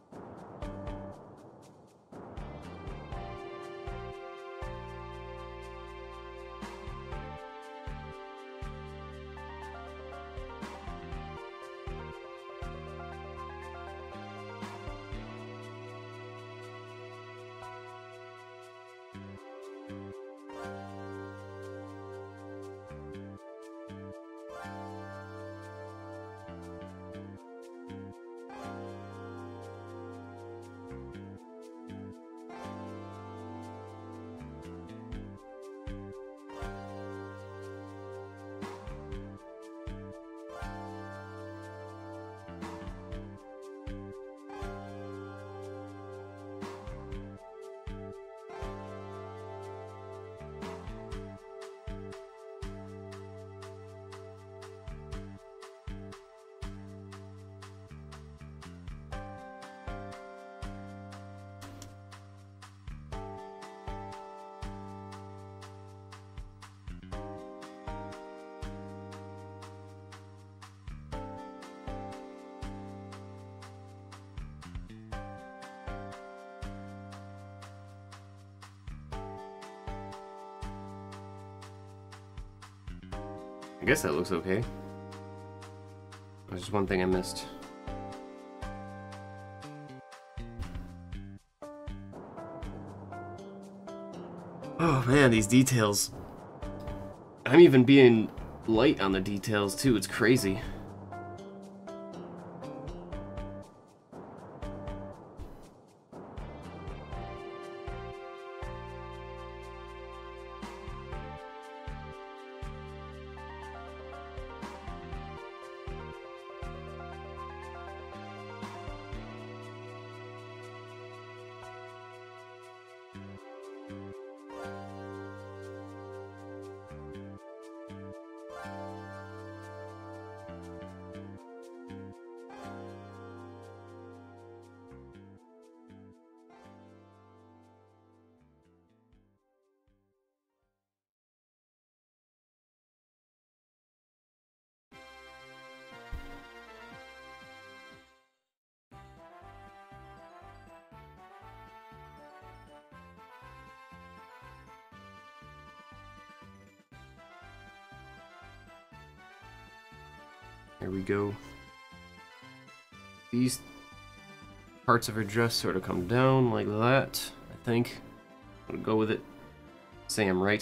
I guess that looks okay. There's just one thing I missed. Oh man, these details. I'm even being light on the details too, it's crazy. There we go. These parts of her dress sort of come down like that, I think. I'm gonna go with it. Say I'm right.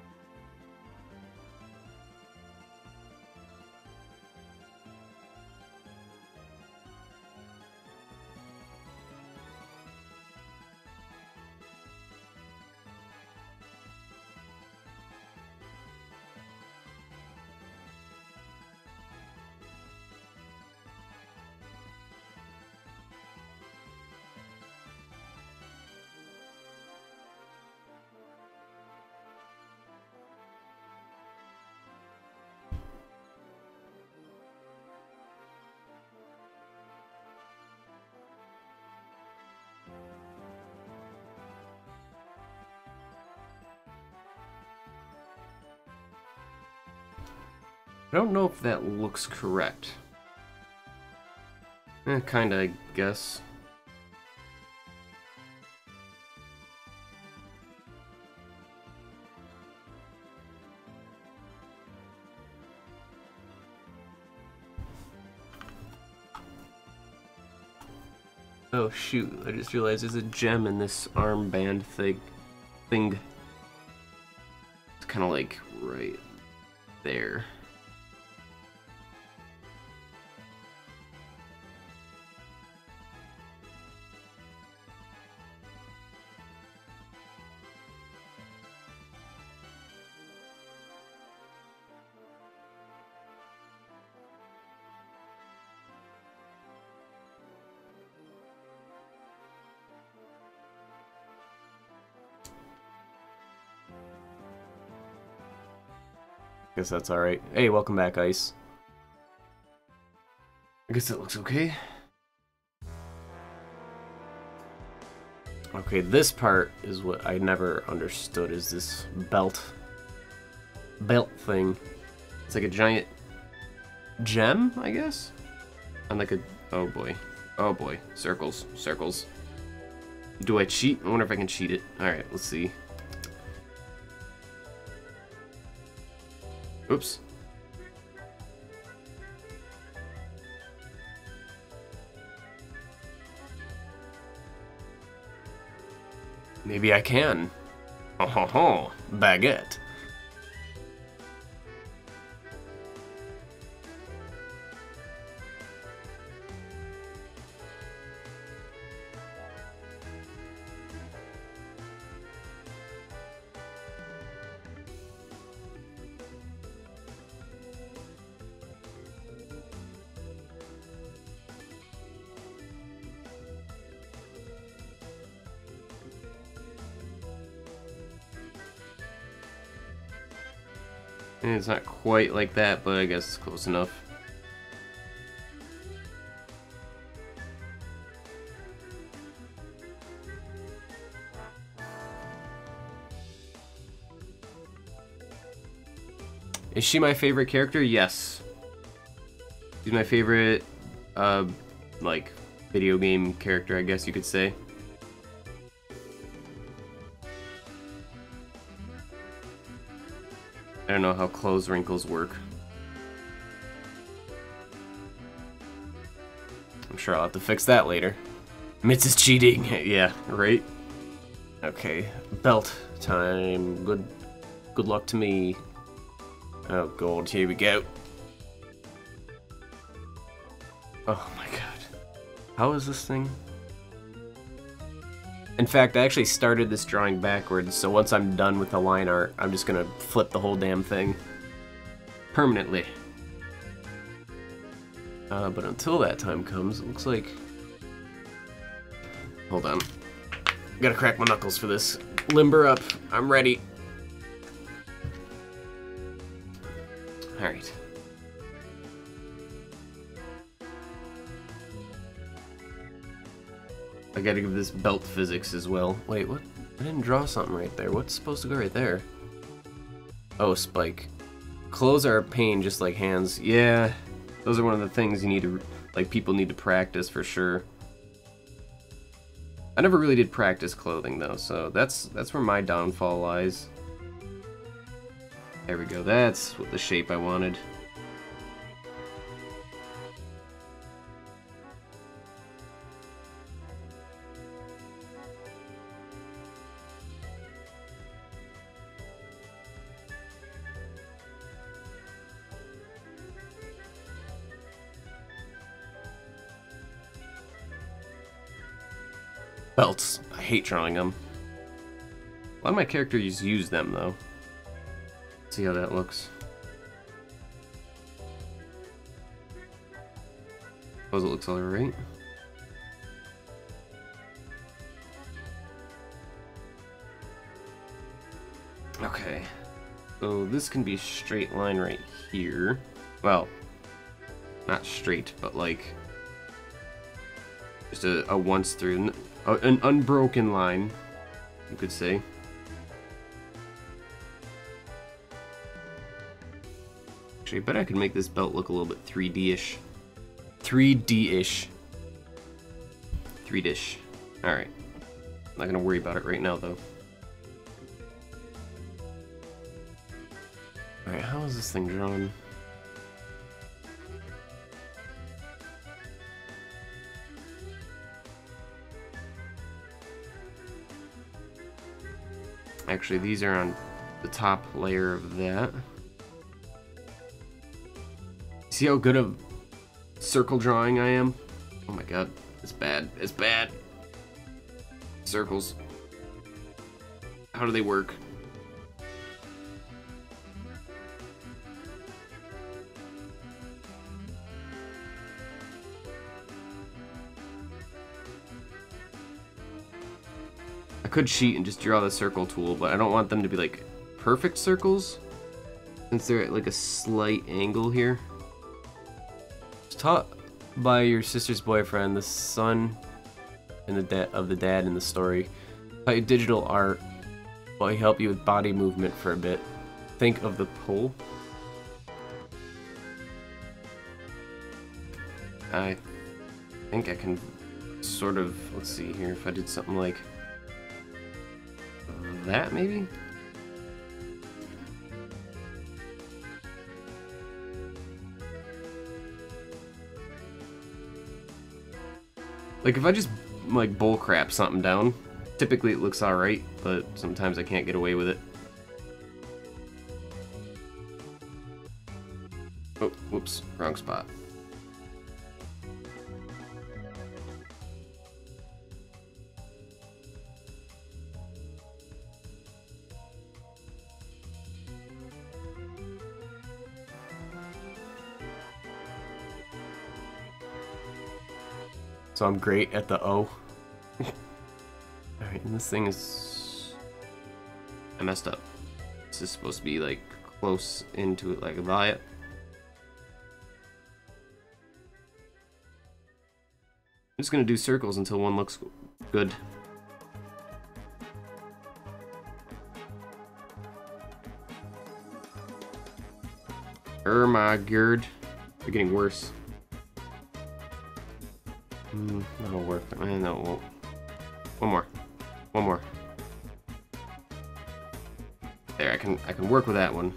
I don't know if that looks correct. Eh, kinda, I guess. Oh shoot, I just realized there's a gem in this armband thing. thing. It's kinda like right there. Guess that's alright. Hey, welcome back, Ice. I guess it looks okay. Okay, this part is what I never understood, is this belt. Belt thing. It's like a giant gem, I guess? And like a... oh boy. Oh boy. Circles. Circles. Do I cheat? I wonder if I can cheat it. Alright, let's see. Oops. Maybe I can. Oh ho ho, baguette. And it's not quite like that, but I guess it's close enough. Is she my favorite character? Yes. She's my favorite, uh, like, video game character, I guess you could say. I don't know how clothes wrinkles work. I'm sure I'll have to fix that later. Mitz is cheating. Yeah, right? Okay, belt time. Good good luck to me. Oh god, here we go. Oh my god. How is this thing? In fact, I actually started this drawing backwards, so once I'm done with the line art, I'm just gonna flip the whole damn thing. Permanently. Uh, but until that time comes, it looks like... Hold on. Gotta crack my knuckles for this. Limber up. I'm ready. Alright. I gotta give this belt physics as well. Wait, what? I didn't draw something right there. What's supposed to go right there? Oh, spike. Clothes are a pain, just like hands. Yeah, those are one of the things you need to, like, people need to practice for sure. I never really did practice clothing though, so that's that's where my downfall lies. There we go. That's what the shape I wanted. Belts. I hate drawing them. A lot of my characters use them, though. Let's see how that looks. Suppose it looks alright. Okay. So this can be a straight line right here. Well, not straight, but like just a, a once through, an unbroken line, you could say. Actually, I bet I could make this belt look a little bit three D-ish. three D-ish. three D-ish. Alright. I'm not gonna worry about it right now, though. Alright, how is this thing drawn? Actually, these are on the top layer of that. See how good of circle drawing I am? Oh my god, it's bad. It's bad. Circles. How do they work? I could cheat and just draw the circle tool, but I don't want them to be like perfect circles, since they're at like a slight angle here. It's taught by your sister's boyfriend, the son and the dad of the dad in the story. Taught you digital art, while he helped you with body movement for a bit. Think of the pole. I think I can sort of, let's see here, if I did something like that, maybe? Like, if I just, like, bullcrap something down, typically it looks alright, but sometimes I can't get away with it. Oh, whoops, wrong spot. So I'm great at the O. Alright, and this thing is... I messed up. This is supposed to be like close into it like a that. I'm just gonna do circles until one looks good. Oh my god. They're getting worse. Mm, that'll work. Eh, no, it won't. One more. One more. There, I can I can work with that one.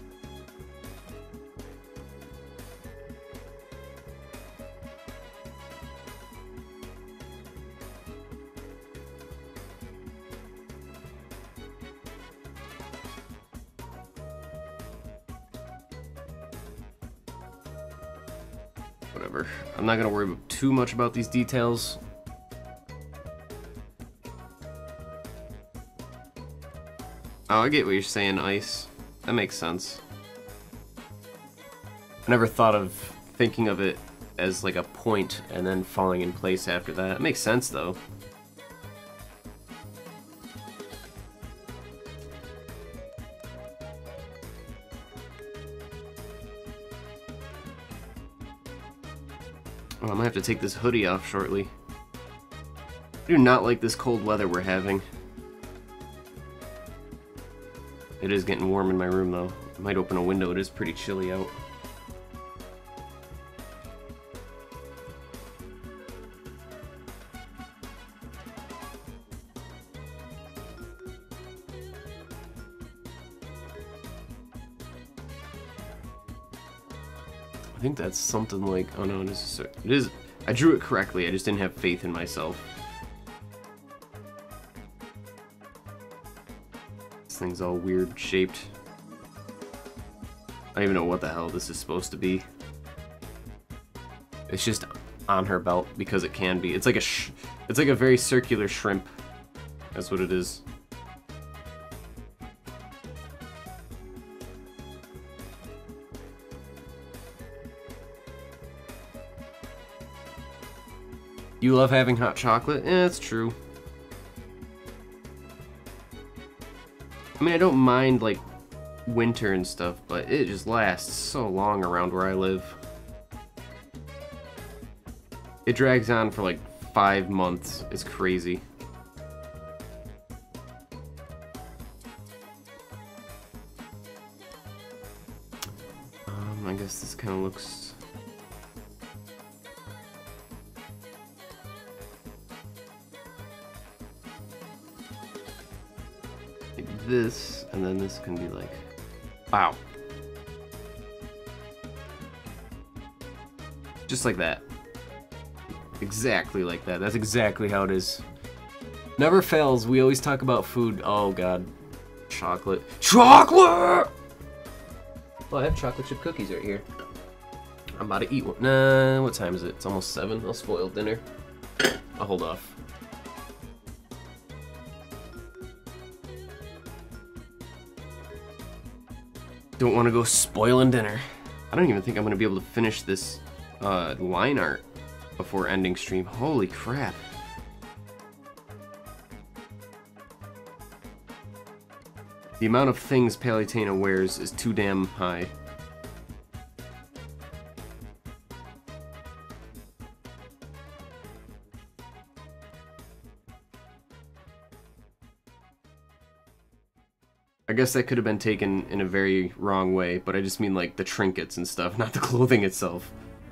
Whatever. I'm not gonna worry too much about these details. Oh, I get what you're saying, Ice. That makes sense. I never thought of thinking of it as like a point and then falling in place after that. It makes sense, though. Oh, I might have to take this hoodie off shortly. I do not like this cold weather we're having. It is getting warm in my room, though. I might open a window. It is pretty chilly out. I think that's something like, oh no, it is, it is, I drew it correctly, I just didn't have faith in myself. This thing's all weird shaped. I don't even know what the hell this is supposed to be. It's just on her belt because it can be. It's like a sh it's like a very circular shrimp. That's what it is. You love having hot chocolate? Eh, it's true. I mean, I don't mind, like, winter and stuff, but it just lasts so long around where I live. It drags on for, like, five months. It's crazy. Um, I guess this kind of looks... this, and then this can be like, wow. Just like that. Exactly like that. That's exactly how it is. Never fails. We always talk about food. Oh god. Chocolate. Chocolate! Oh, I have chocolate chip cookies right here. I'm about to eat one. Nah, what time is it? It's almost seven. I'll spoil dinner. I'll hold off. Don't want to go spoiling dinner. I don't even think I'm going to be able to finish this uh, line art before ending stream. Holy crap. The amount of things Palutena wears is too damn high. I guess that could have been taken in a very wrong way, but I just mean like the trinkets and stuff, not the clothing itself.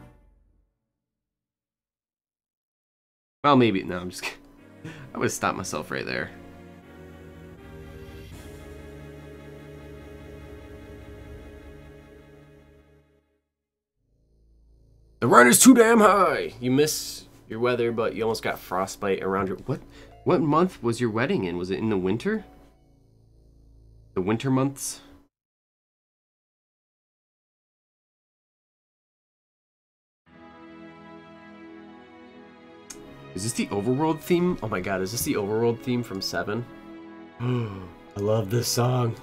Well, maybe. No, I'm just kidding. I would have stopped myself right there. The run is too damn high! You miss your weather, but you almost got frostbite around your... What, what month was your wedding in? Was it in the winter? The winter months? Is this the overworld theme? Oh my god, is this the overworld theme from seven? I love this song.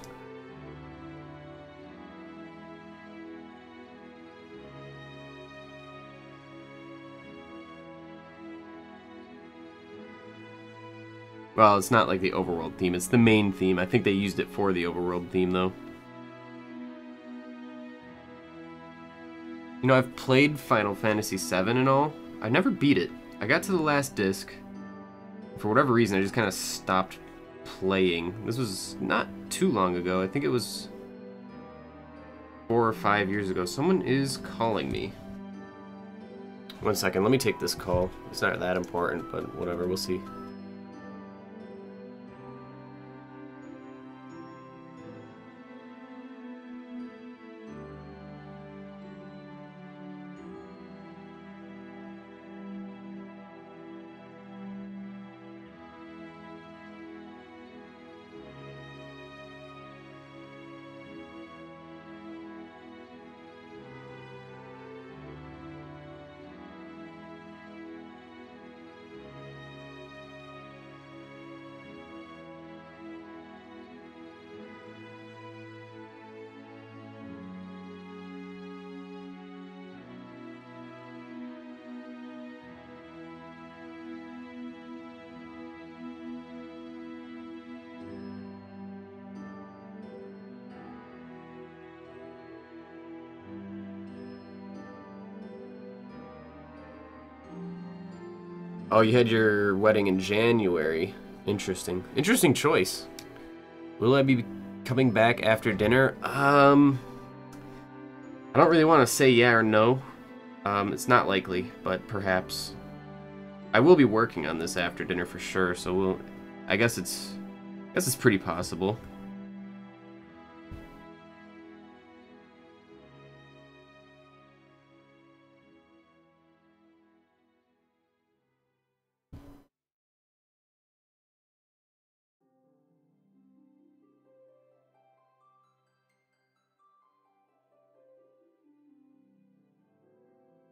Well, it's not like the overworld theme, it's the main theme. I think they used it for the overworld theme, though. You know, I've played Final Fantasy seven and all. I never beat it. I got to the last disc. For whatever reason, I just kind of stopped playing. This was not too long ago. I think it was four or five years ago. Someone is calling me. One second, let me take this call. It's not that important, but whatever, we'll see. Oh, you had your wedding in January. Interesting. Interesting choice. Will I be coming back after dinner? Um, I don't really want to say yeah or no. Um, it's not likely, but perhaps. I will be working on this after dinner for sure, so we'll... I guess it's... I guess it's pretty possible.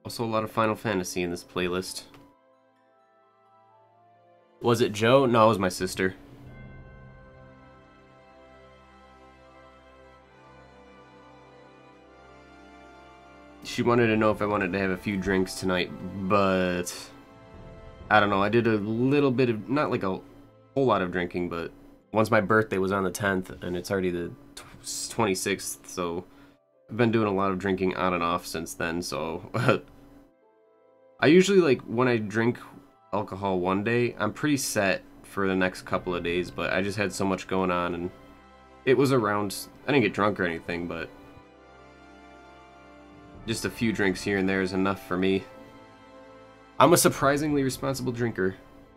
Also a lot of Final Fantasy in this playlist. Was it Joe? No, it was my sister. She wanted to know if I wanted to have a few drinks tonight, but I don't know. I did a little bit of, not like a whole lot of drinking, but once my birthday was on the tenth, and it's already the twenty-sixth, so I've been doing a lot of drinking on and off since then, so I usually, like, when I drink alcohol one day, I'm pretty set for the next couple of days, but I just had so much going on, and it was around, I didn't get drunk or anything, but just a few drinks here and there is enough for me. I'm a surprisingly responsible drinker.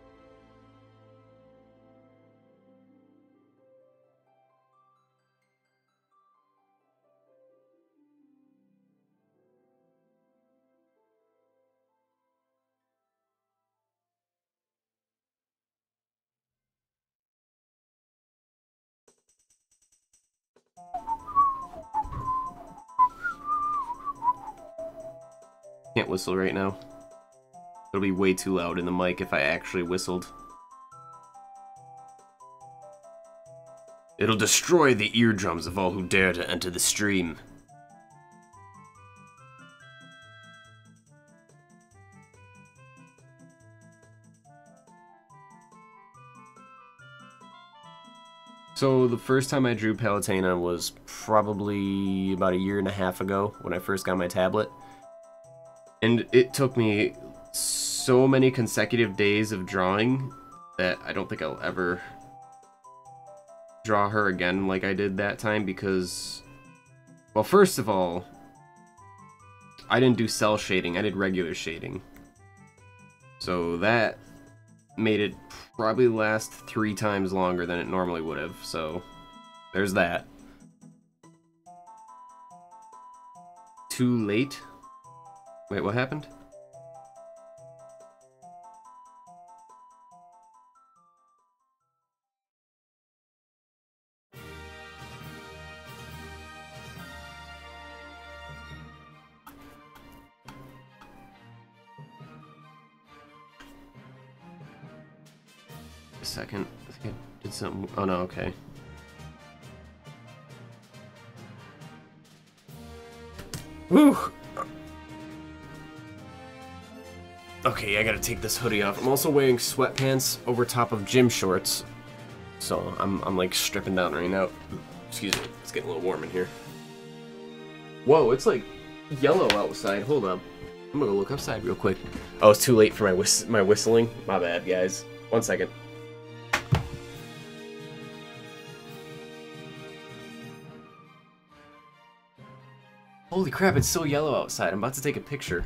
Can't whistle right now. It'll be way too loud in the mic if I actually whistled. It'll destroy the eardrums of all who dare to enter the stream. So the first time I drew Palutena was probably about a year and a half ago when I first got my tablet. And it took me so many consecutive days of drawing that I don't think I'll ever draw her again like I did that time because, well, first of all, I didn't do cell shading, I did regular shading. So that made it probably last three times longer than it normally would have, so there's that. Too late? Wait, what happened? A second. I think I did something. Oh no, okay. Woo! Okay, I gotta take this hoodie off. I'm also wearing sweatpants over top of gym shorts. So I'm, I'm like stripping down right now. Excuse me, it's getting a little warm in here. Whoa, it's like yellow outside. Hold up. I'm gonna go look outside real quick. Oh, it's too late for my whist my whistling. My bad, guys. One second. Holy crap, it's so yellow outside. I'm about to take a picture.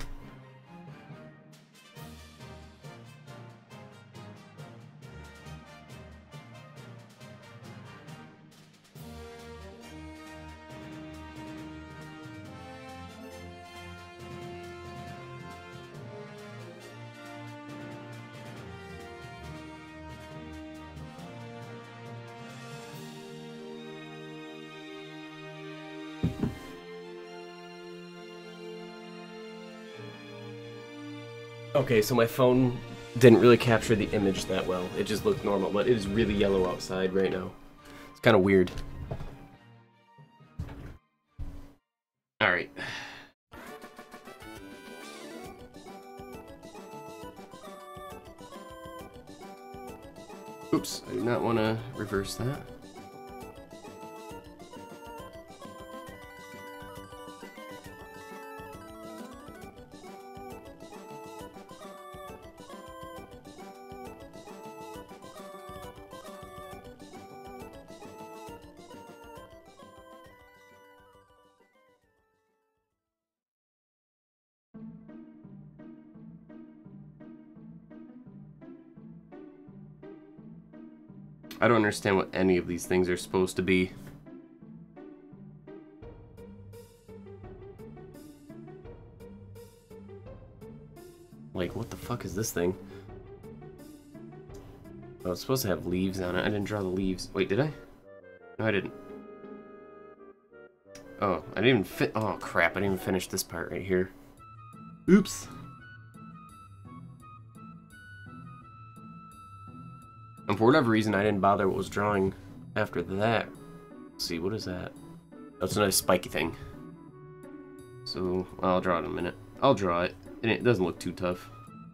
Okay, so my phone didn't really capture the image that well. It just looked normal, but it is really yellow outside right now. It's kind of weird. Alright. Oops, I do not want to reverse that. I don't understand what any of these things are supposed to be. Like, what the fuck is this thing? Oh, it's supposed to have leaves on it. I didn't draw the leaves. Wait, did I? No, I didn't. Oh, I didn't even fit. Oh, crap. I didn't even finish this part right here. Oops. And for whatever reason, I didn't bother what was drawing after that. Let's see, what is that? That's a nice spiky thing. So, I'll draw it in a minute. I'll draw it, and it doesn't look too tough.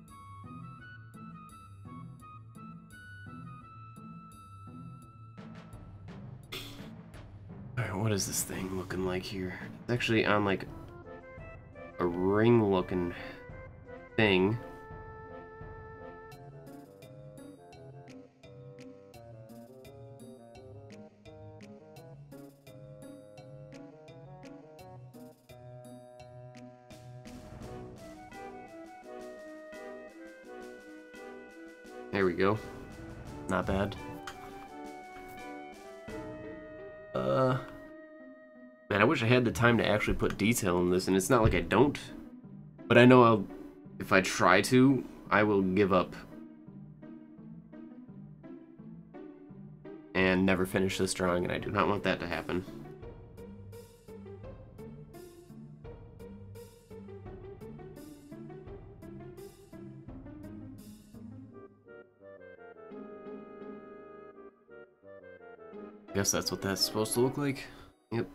Alright, what is this thing looking like here? It's actually on, like, a ring-looking thing. There we go. Not bad. Uh, man, I wish I had the time to actually put detail in this, and it's not like I don't. But I know I'll, if I try to, I will give up. And never finish this drawing, and I do not want that to happen. Guess that's what that's supposed to look like. Yep.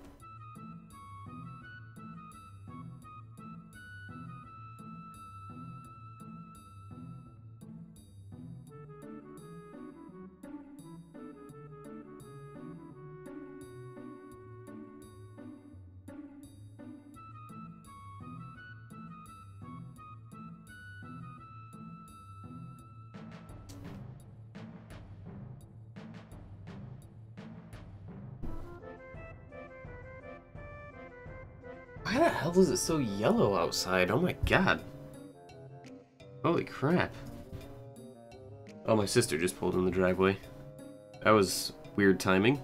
Why the hell is it so yellow outside? Oh my god. Holy crap. Oh, my sister just pulled in the driveway. That was weird timing.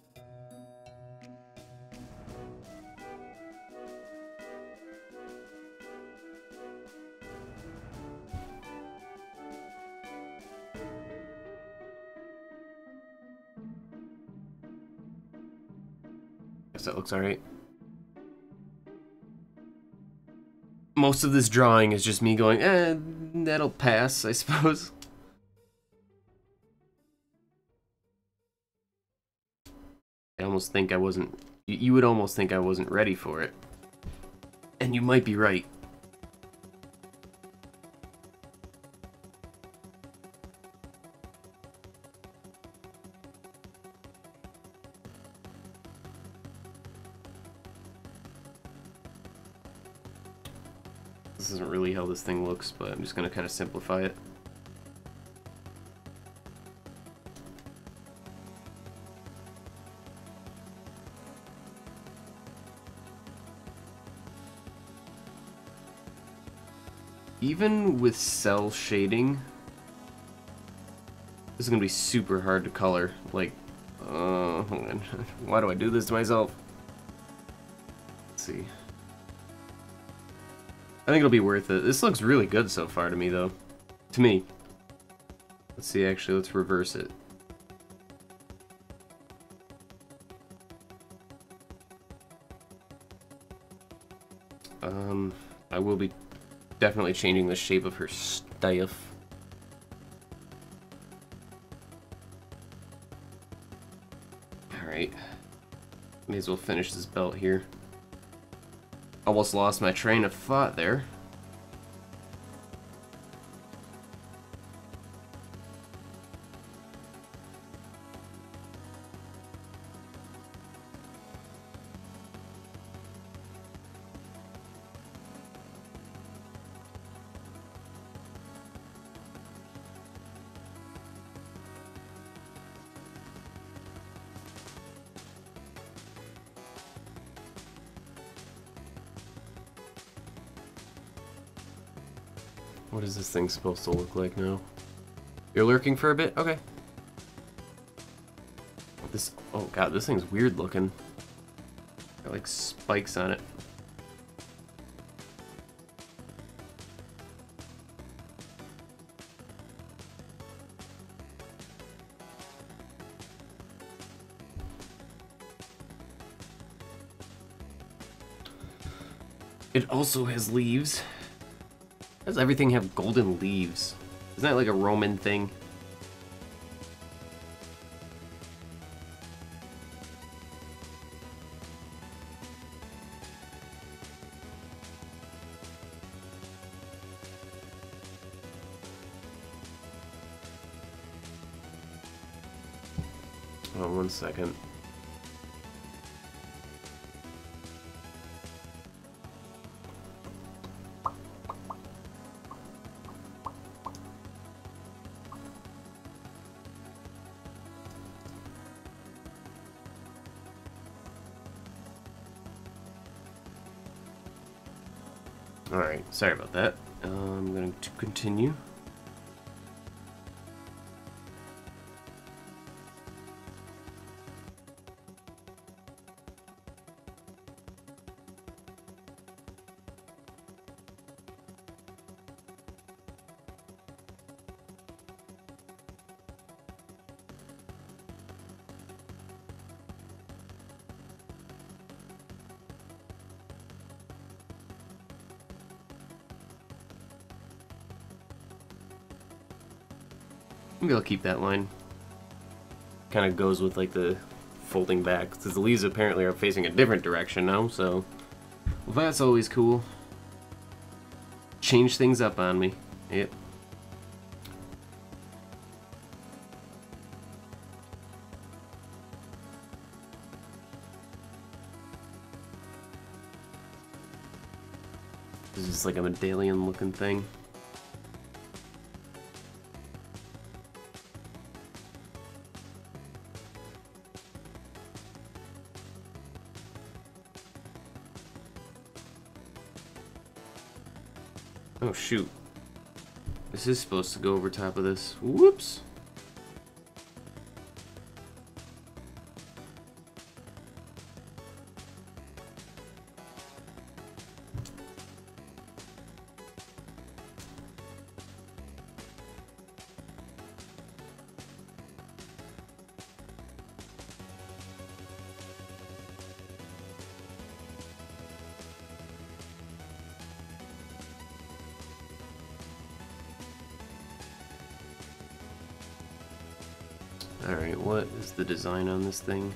Guess that looks alright. Most of this drawing is just me going, eh, that'll pass, I suppose. I almost think I wasn't... You would almost think I wasn't ready for it. And you might be right. This isn't really how this thing looks, but I'm just going to kind of simplify it. Even with cell shading, this is going to be super hard to color. Like, uh, hold on. Why do I do this to myself? Let's see. I think it'll be worth it. This looks really good so far to me, though. To me. Let's see, actually, let's reverse it. Um, I will be definitely changing the shape of her staff. Alright. May as well finish this belt here. Almost lost my train of thought there. What is this thing supposed to look like now? You're lurking for a bit? Okay. This, oh god, this thing's weird looking. Got like spikes on it. It also has leaves. does everything have golden leaves? Isn't that like a Roman thing? Oh, one second. Alright, sorry about that. Uh, I'm going to continue. Maybe I'll keep that line. Kind of goes with like the folding back, because the leaves apparently are facing a different direction now, so well, that's always cool. Change things up on me. Yep. This is like a medallion looking thing. Oh shoot. This is supposed to go over top of this. Whoops. Alright, what is the design on this thing?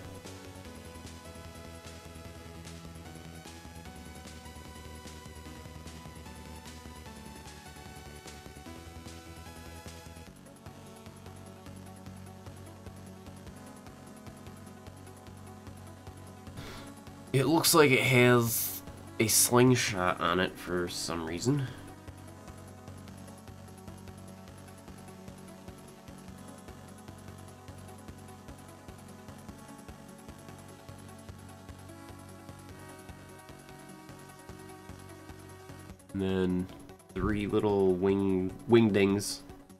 It looks like it has a slingshot on it for some reason. And then three little wing wingdings.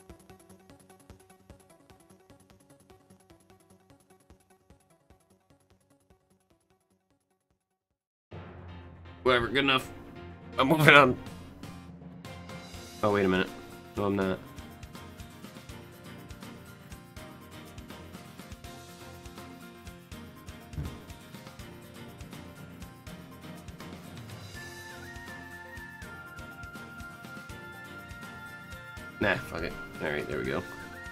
Whatever, good enough. I'm moving on. Oh, wait a minute. No, I'm not. Nah, fuck it. Alright, there we go.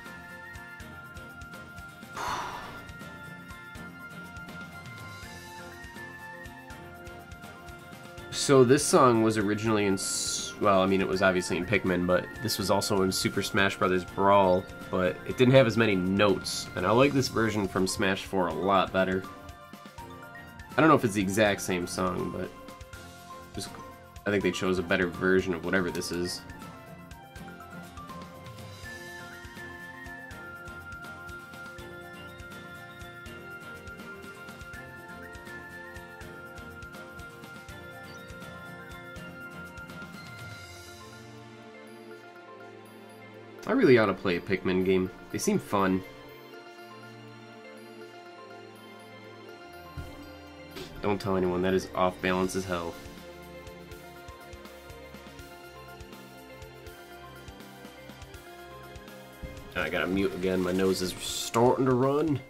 So this song was originally in, well, I mean, it was obviously in Pikmin, but this was also in Super Smash Bros. Brawl, but it didn't have as many notes, and I like this version from Smash four a lot better. I don't know if it's the exact same song, but just, I think they chose a better version of whatever this is. I really ought to play a Pikmin game. They seem fun. Don't tell anyone, that is off balance as hell. I gotta mute again, my nose is starting to run.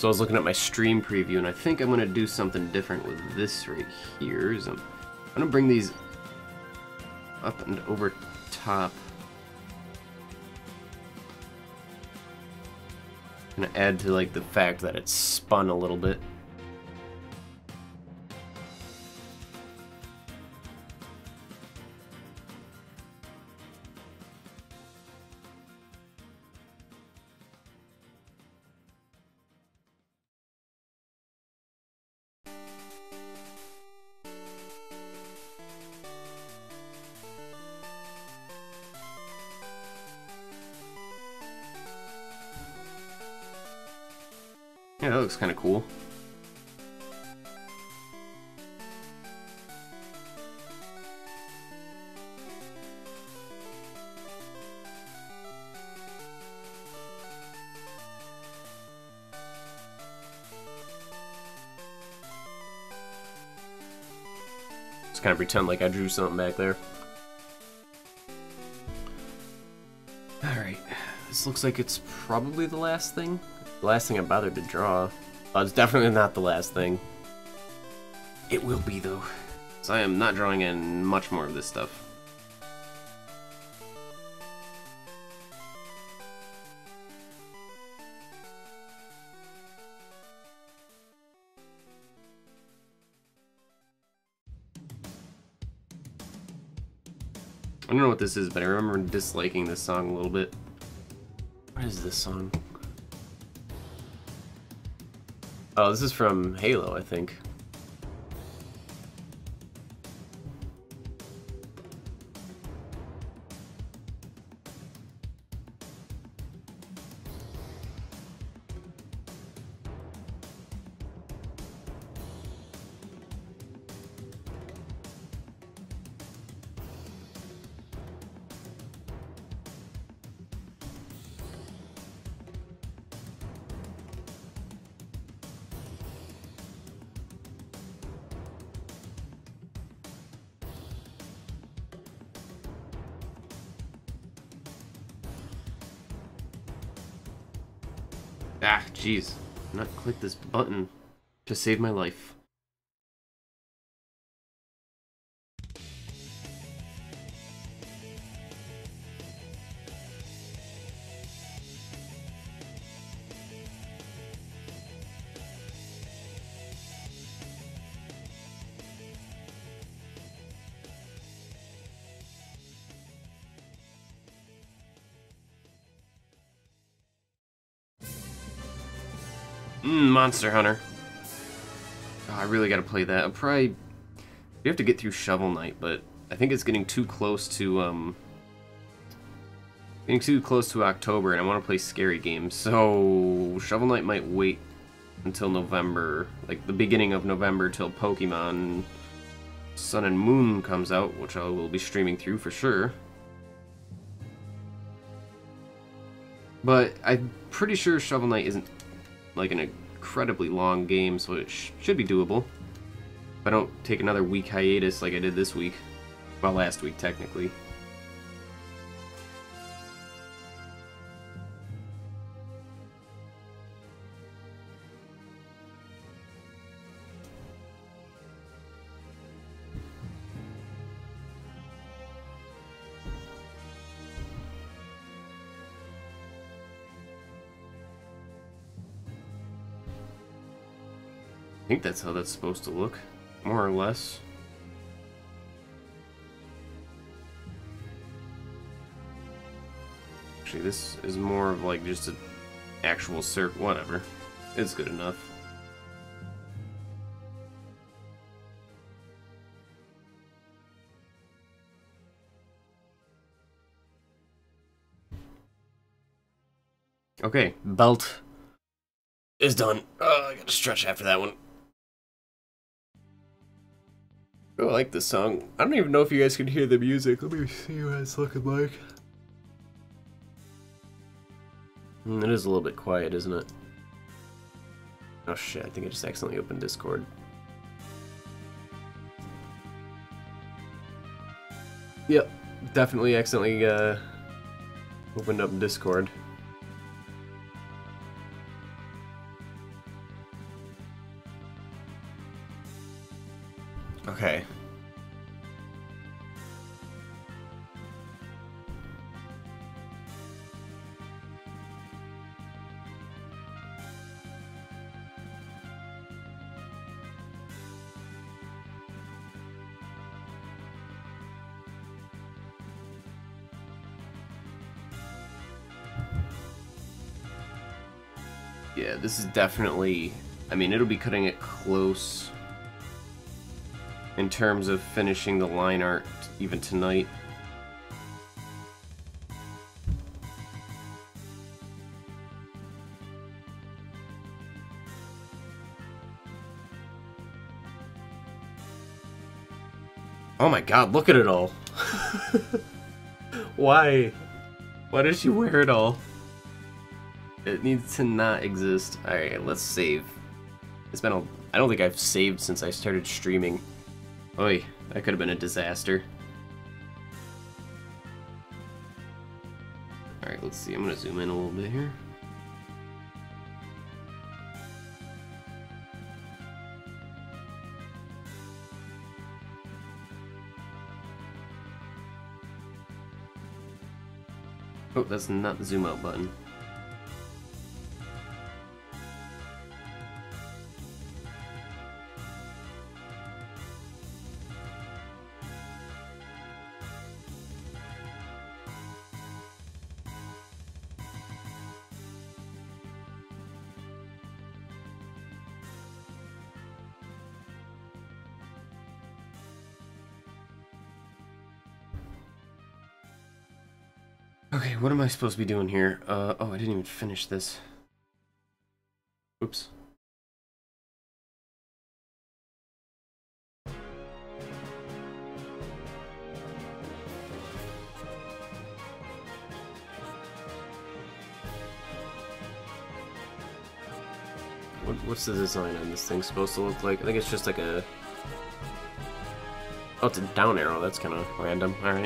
So I was looking at my stream preview, and I think I'm gonna do something different with this right here. Is I'm, I'm gonna bring these up and over top. I'm gonna add to like the fact that it's spun a little bit. Yeah, that looks kind of cool. Just kind of pretend like I drew something back there. Alright, this looks like it's probably the last thing. The last thing I bothered to draw. Oh, it's definitely not the last thing. It will be, though. So I am not drawing in much more of this stuff. I don't know what this is, but I remember disliking this song a little bit. What is this song? Oh, this is from Halo, I think. Ah, jeez. Not click this button to save my life. Mmm, Monster Hunter. Oh, I really gotta play that. I'm probably... You have to get through Shovel Knight, but I think it's getting too close to, um... Getting too close to October, and I want to play scary games, so... Shovel Knight might wait until November, like the beginning of November, till Pokemon Sun and Moon comes out, which I will be streaming through for sure. But I'm pretty sure Shovel Knight isn't like an incredibly long game, so it sh should be doable. If I don't take another week hiatus like I did this week. Well, last week, technically. I think that's how that's supposed to look, more or less. Actually, this is more of like just an actual circle, whatever. It's good enough. Okay, belt is done. Oh, I gotta stretch after that one. Oh, I like this song. I don't even know if you guys can hear the music. Let me see what it's looking like. Mm, it is a little bit quiet, isn't it? Oh shit, I think I just accidentally opened Discord. Yep, definitely accidentally uh, opened up Discord. Yeah, this is definitely... I mean, it'll be cutting it close in terms of finishing the line art even tonight. Oh my god, look at it all. Why? Why does she wear it all? It needs to not exist. Alright, let's save. It's been a... I don't think I've saved since I started streaming. Oy, that could have been a disaster. Alright, let's see. I'm gonna zoom in a little bit here. Oh, that's not the zoom out button. Okay, what am I supposed to be doing here? Uh, oh, I didn't even finish this. Oops. What, what's the design on this thing supposed to look like? I think it's just like a... Oh, it's a down arrow. That's kind of random. Alright.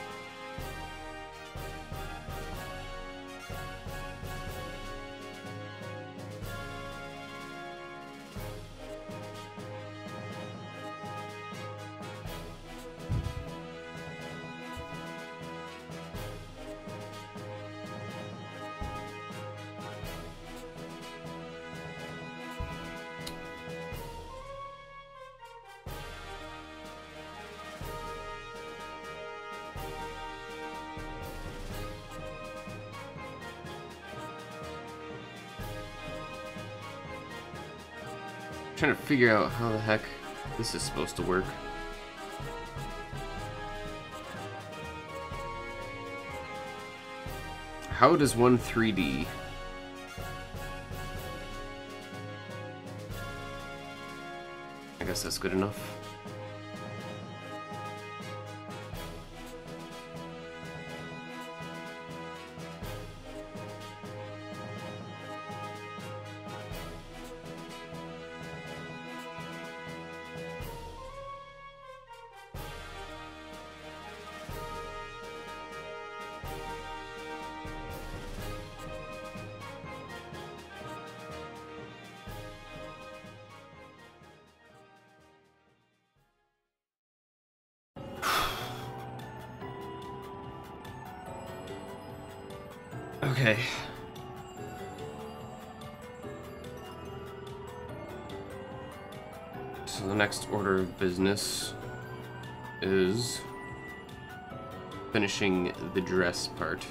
Trying to figure out how the heck this is supposed to work. How does one three D? I guess that's good enough. Okay. So the next order of business is finishing the dress part.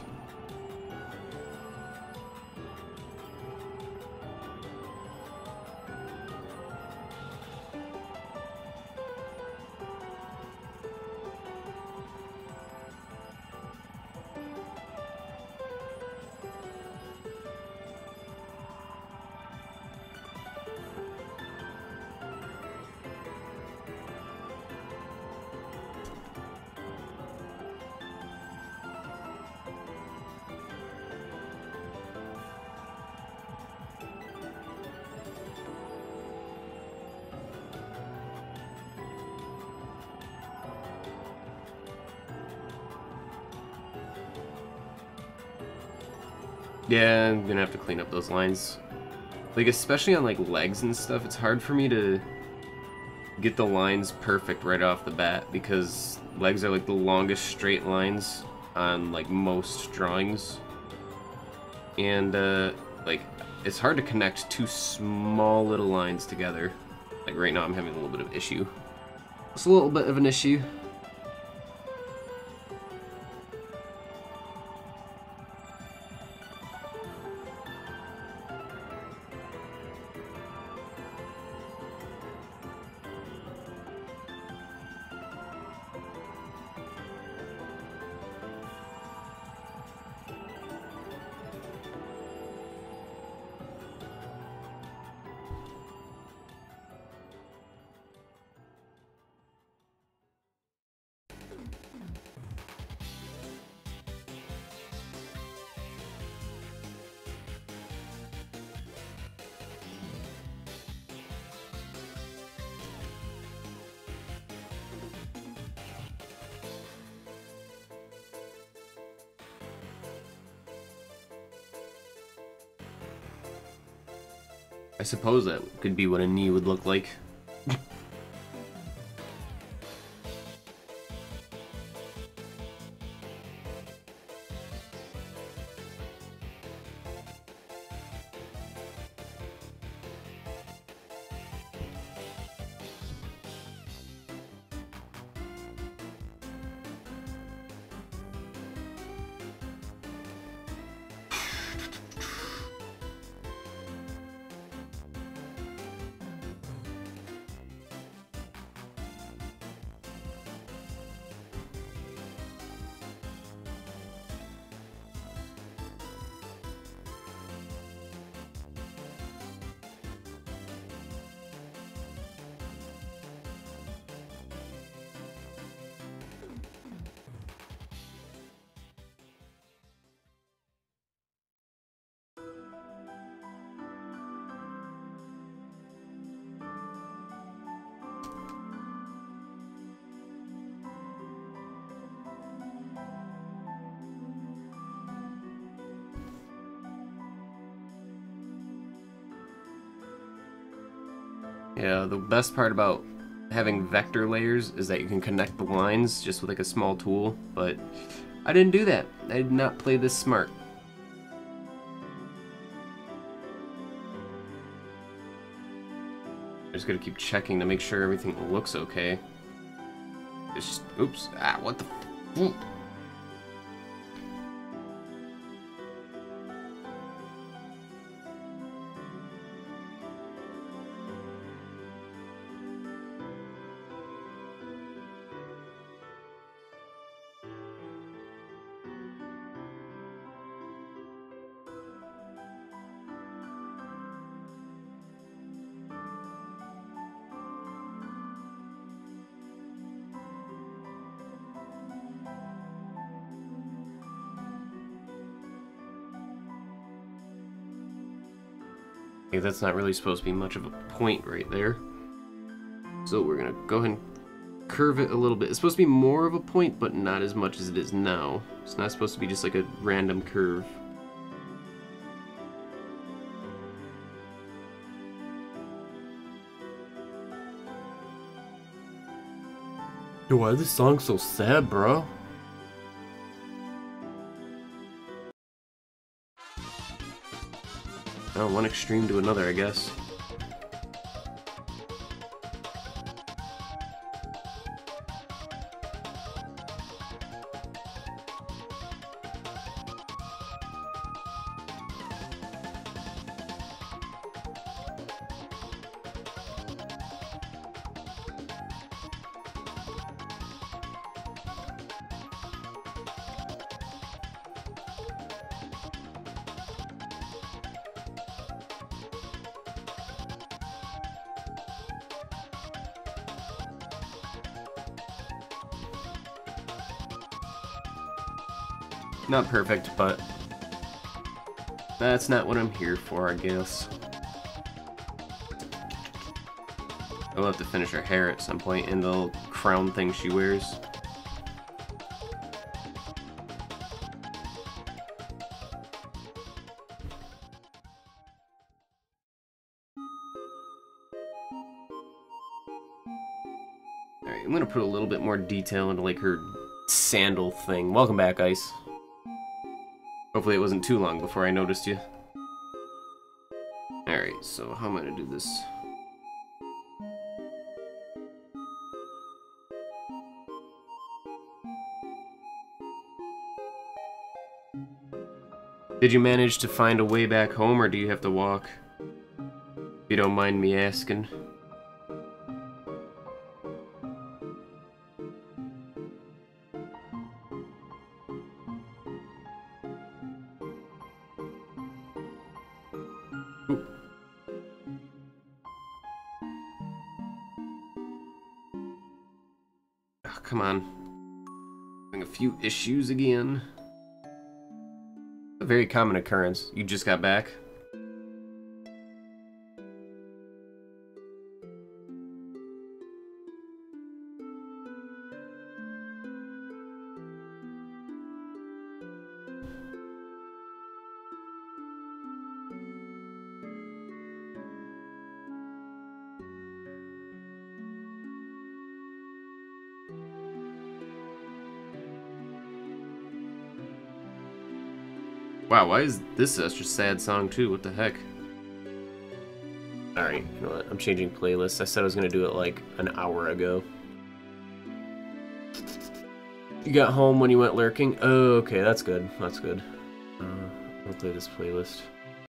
Yeah, I'm gonna have to clean up those lines. Like, especially on, like, legs and stuff, it's hard for me to get the lines perfect right off the bat, because legs are, like, the longest straight lines on, like, most drawings. And, uh, like, it's hard to connect two small little lines together. Like, right now I'm having a little bit of issue. It's a little bit of an issue. I suppose that could be what a knee would look like. Yeah, the best part about having vector layers is that you can connect the lines just with like a small tool, but I didn't do that. I did not play this smart. I'm just gonna keep checking to make sure everything looks okay. Just, oops, ah, what the f- Okay, that's not really supposed to be much of a point right there. So we're gonna go ahead and curve it a little bit. It's supposed to be more of a point, but not as much as it is now. It's not supposed to be just like a random curve. Yo, why is this song so sad, bro? Oh, one extreme to another, I guess. Not perfect, but that's not what I'm here for, I guess. I'll have to finish her hair at some point and the little crown thing she wears. Alright, I'm gonna put a little bit more detail into like her sandal thing. Welcome back, Ice. Hopefully it wasn't too long before I noticed you. Alright, so how am I gonna do this? Did you manage to find a way back home, or do you have to walk? If you don't mind me asking. Ooh. Oh, come on. Having a few issues again. A very common occurrence. You just got back? Wow, why is this such a sad song too? What the heck? Alright, you know what? I'm changing playlists. I said I was gonna do it like an hour ago. You got home when you went lurking? Oh, okay, that's good. That's good. Uh, I'll play this playlist.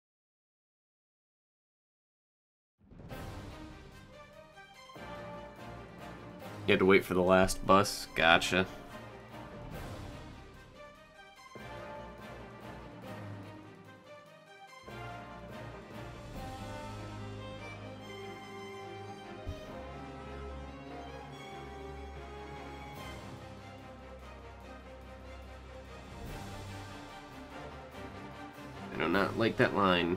You had to wait for the last bus? Gotcha. I do not like that line.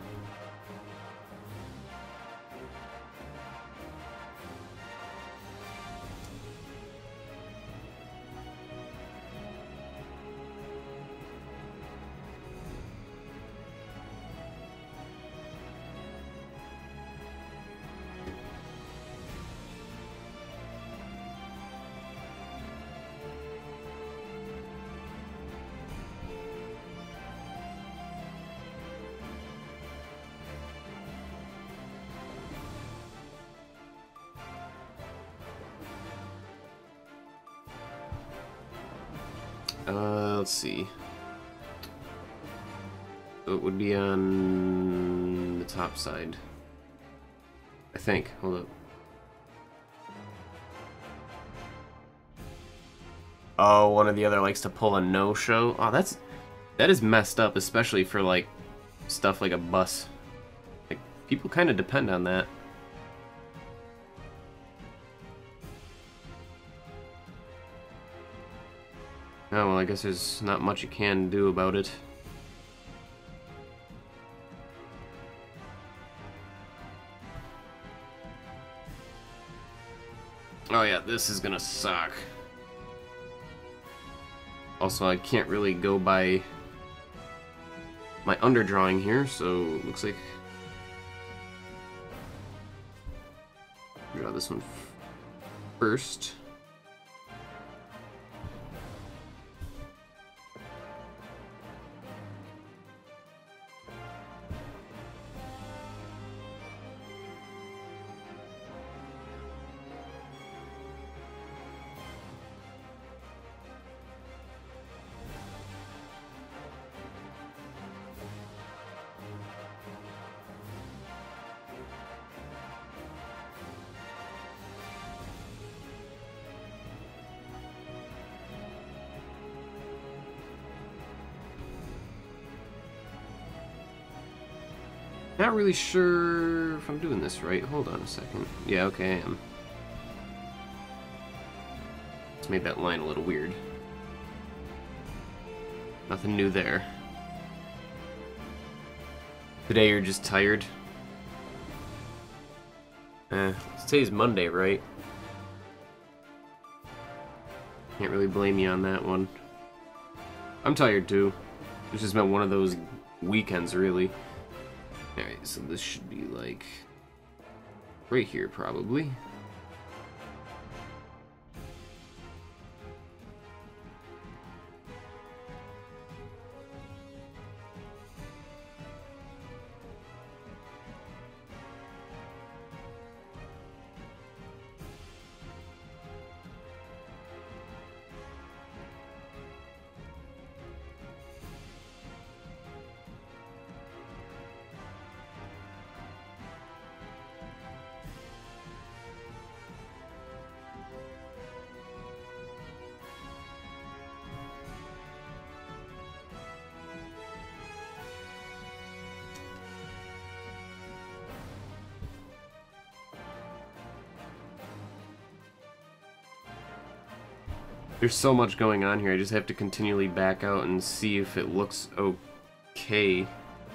Uh, let's see. So it would be on the top side. I think. Hold up. Oh, one or the other likes to pull a no-show. Oh, that's... That is messed up, especially for, like, stuff like a bus. Like, people kind of depend on that. Oh, well, I guess there's not much you can do about it. Oh yeah, this is gonna suck. Also, I can't really go by my underdrawing here, so it looks like... Draw this one first. Not really sure if I'm doing this right. Hold on a second. Yeah, okay, I am. Just made that line a little weird. Nothing new there. Today you're just tired? Eh, today's Monday, right? Can't really blame you on that one. I'm tired too. It's just been one of those weekends, really. Alright, so this should be like right here, probably. There's so much going on here, I just have to continually back out and see if it looks okay.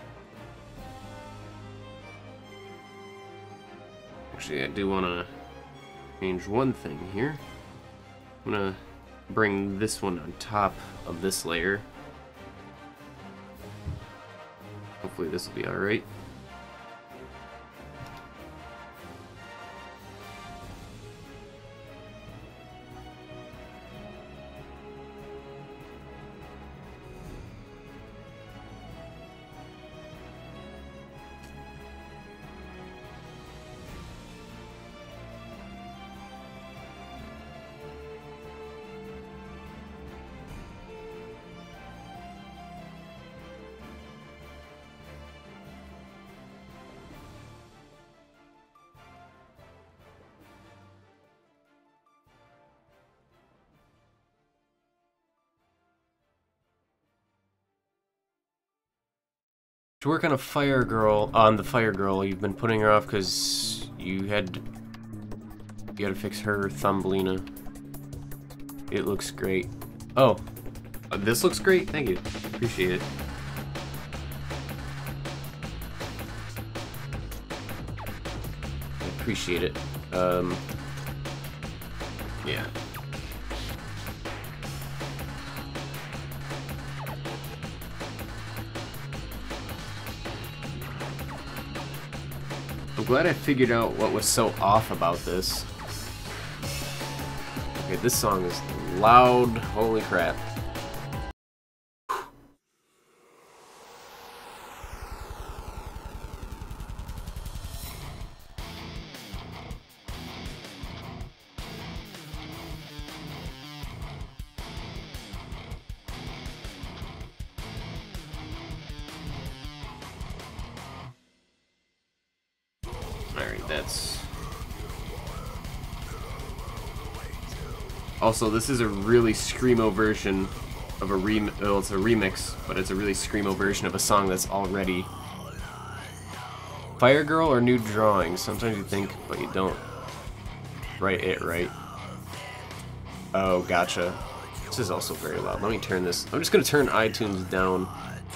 Actually, I do want to change one thing here. I'm going to bring this one on top of this layer. Hopefully this will be alright. To work on a fire girl, on the fire girl, you've been putting her off because you had, you had to fix her Thumbelina. It looks great. Oh, uh, this looks great. Thank you. Appreciate it. I appreciate it. Um, yeah. I'm glad I figured out what was so off about this. Okay, this song is loud. Holy crap. Alright, that's... Also, this is a really screamo version of a rem- well, it's a remix, but it's a really screamo version of a song that's already... Fire Girl or New Drawings? Sometimes you think, but you don't write it right. Oh, gotcha. This is also very loud. Let me turn this... I'm just gonna turn iTunes down.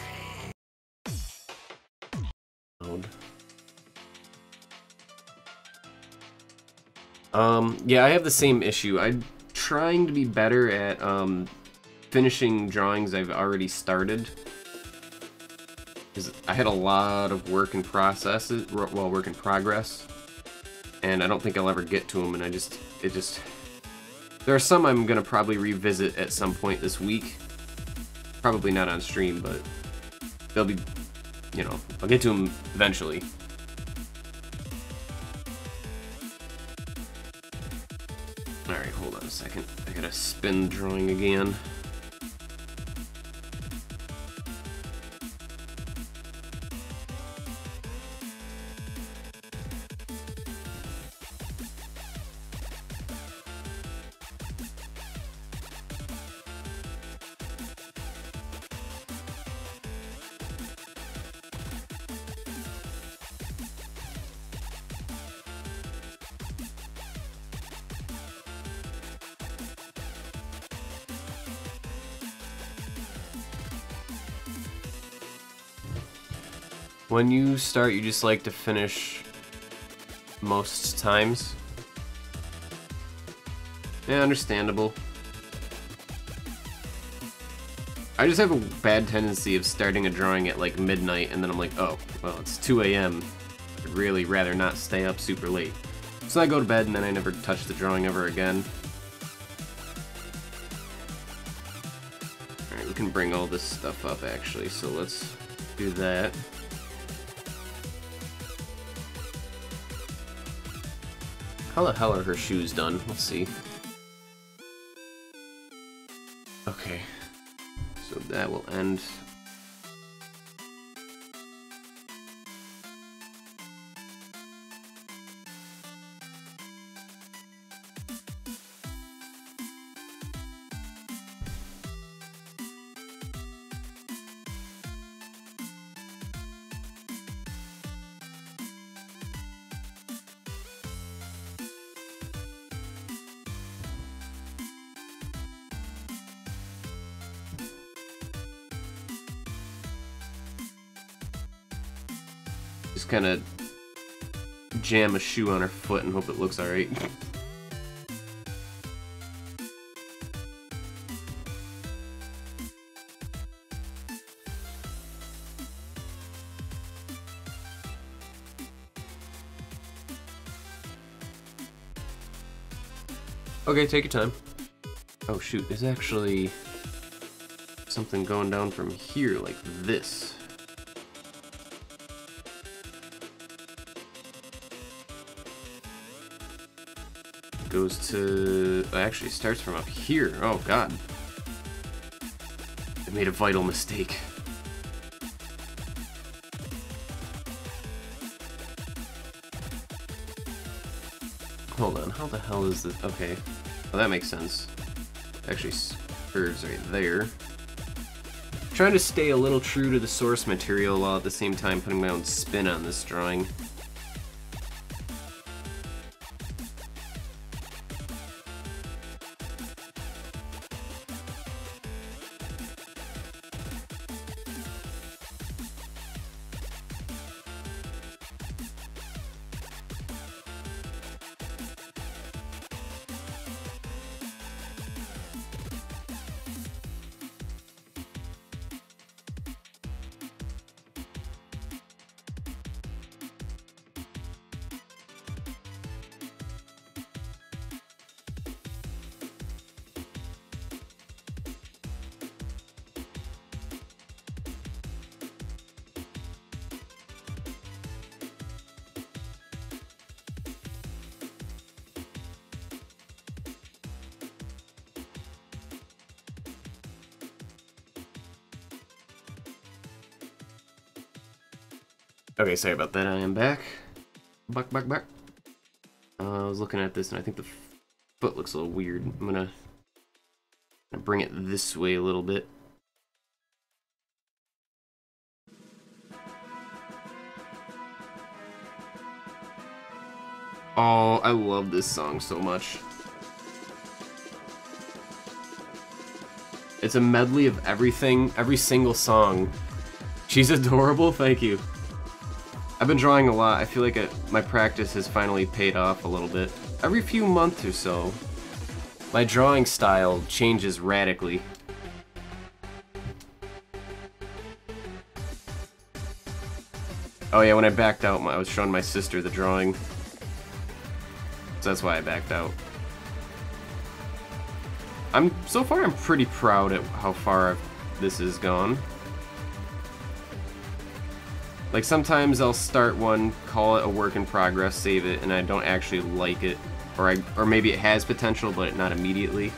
Um, yeah, I have the same issue. I'm trying to be better at, um, finishing drawings I've already started. Because I had a lot of work in processes, well, work in progress. And I don't think I'll ever get to them, and I just, it just... There are some I'm gonna probably revisit at some point this week. Probably not on stream, but they'll be, you know, I'll get to them eventually. Alright, hold on a second. I gotta spin the drawing again. When you start, you just like to finish most times. Yeah, understandable. I just have a bad tendency of starting a drawing at like midnight, and then I'm like, oh, well, it's two A M I'd really rather not stay up super late. So I go to bed, and then I never touch the drawing ever again. Alright, we can bring all this stuff up, actually, so let's do that. How the hell are her shoes done? Let's see. Okay. So that will end. Just kind of jam a shoe on her foot and hope it looks alright. Okay, take your time. Oh shoot, there's actually something going down from here like this. Goes to... actually starts from up here. Oh god. I made a vital mistake. Hold on, how the hell is this? Okay. Well, that makes sense. Actually, spurs right there. I'm trying to stay a little true to the source material while at the same time putting my own spin on this drawing. Okay, sorry about that. I am back. Back, back, back. Uh, I was looking at this and I think the foot looks a little weird. I'm gonna, gonna bring it this way a little bit. Oh, I love this song so much. It's a medley of everything, every single song. She's adorable, thank you. I've been drawing a lot. I feel like it, my practice has finally paid off a little bit. Every few months or so, my drawing style changes radically. Oh yeah, when I backed out, I was showing my sister the drawing. So that's why I backed out. I'm so far I'm pretty proud at how far this has gone. Like sometimes I'll start one, call it a work in progress, save it, and I don't actually like it, or I or maybe it has potential but not immediately.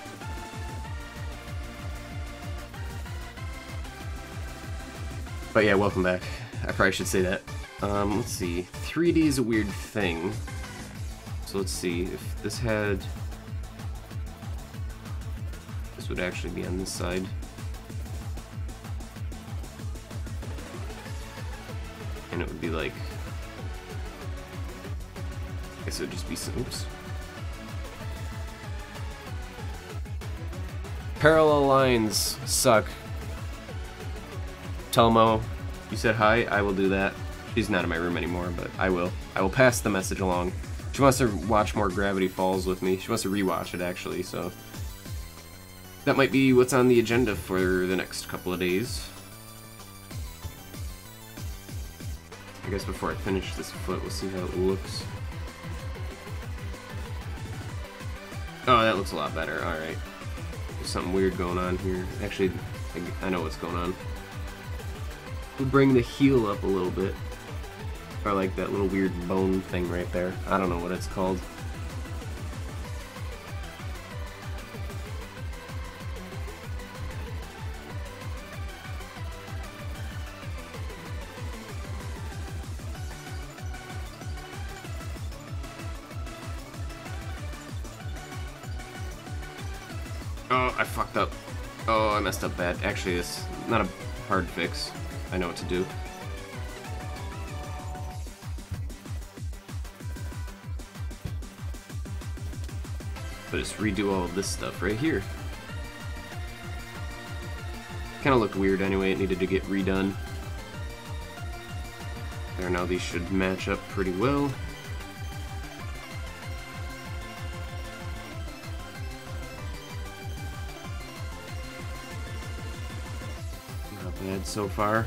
But yeah, welcome back. I probably should say that. Um, let's see. three D is a weird thing. So let's see if this had. This would actually be on this side. And it would be like, I guess it would just be some, oops. Parallel lines suck. Telmo, you said hi, I will do that. She's not in my room anymore, but I will. I will pass the message along. She wants to watch more Gravity Falls with me. She wants to rewatch it actually, so that might be what's on the agenda for the next couple of days. I guess before I finish this foot, we'll see how it looks. Oh, that looks a lot better. Alright. There's something weird going on here. Actually, I know what's going on. We'll bring the heel up a little bit. Or like that little weird bone thing right there. I don't know what it's called. Oh, I fucked up. Oh, I messed up bad. Actually, it's not a hard fix. I know what to do. But just redo all of this stuff right here. Kind of looked weird anyway. It needed to get redone. There, now these should match up pretty well. Bad so far.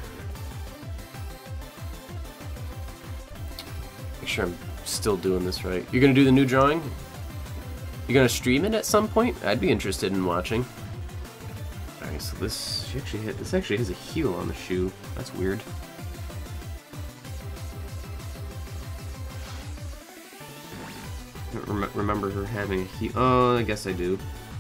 Make sure I'm still doing this right. You're gonna do the new drawing? You're gonna stream it at some point? I'd be interested in watching. Alright, so this she actually hit, this actually has a heel on the shoe. That's weird. I don't rem remember her having a heel. Oh, I guess I do.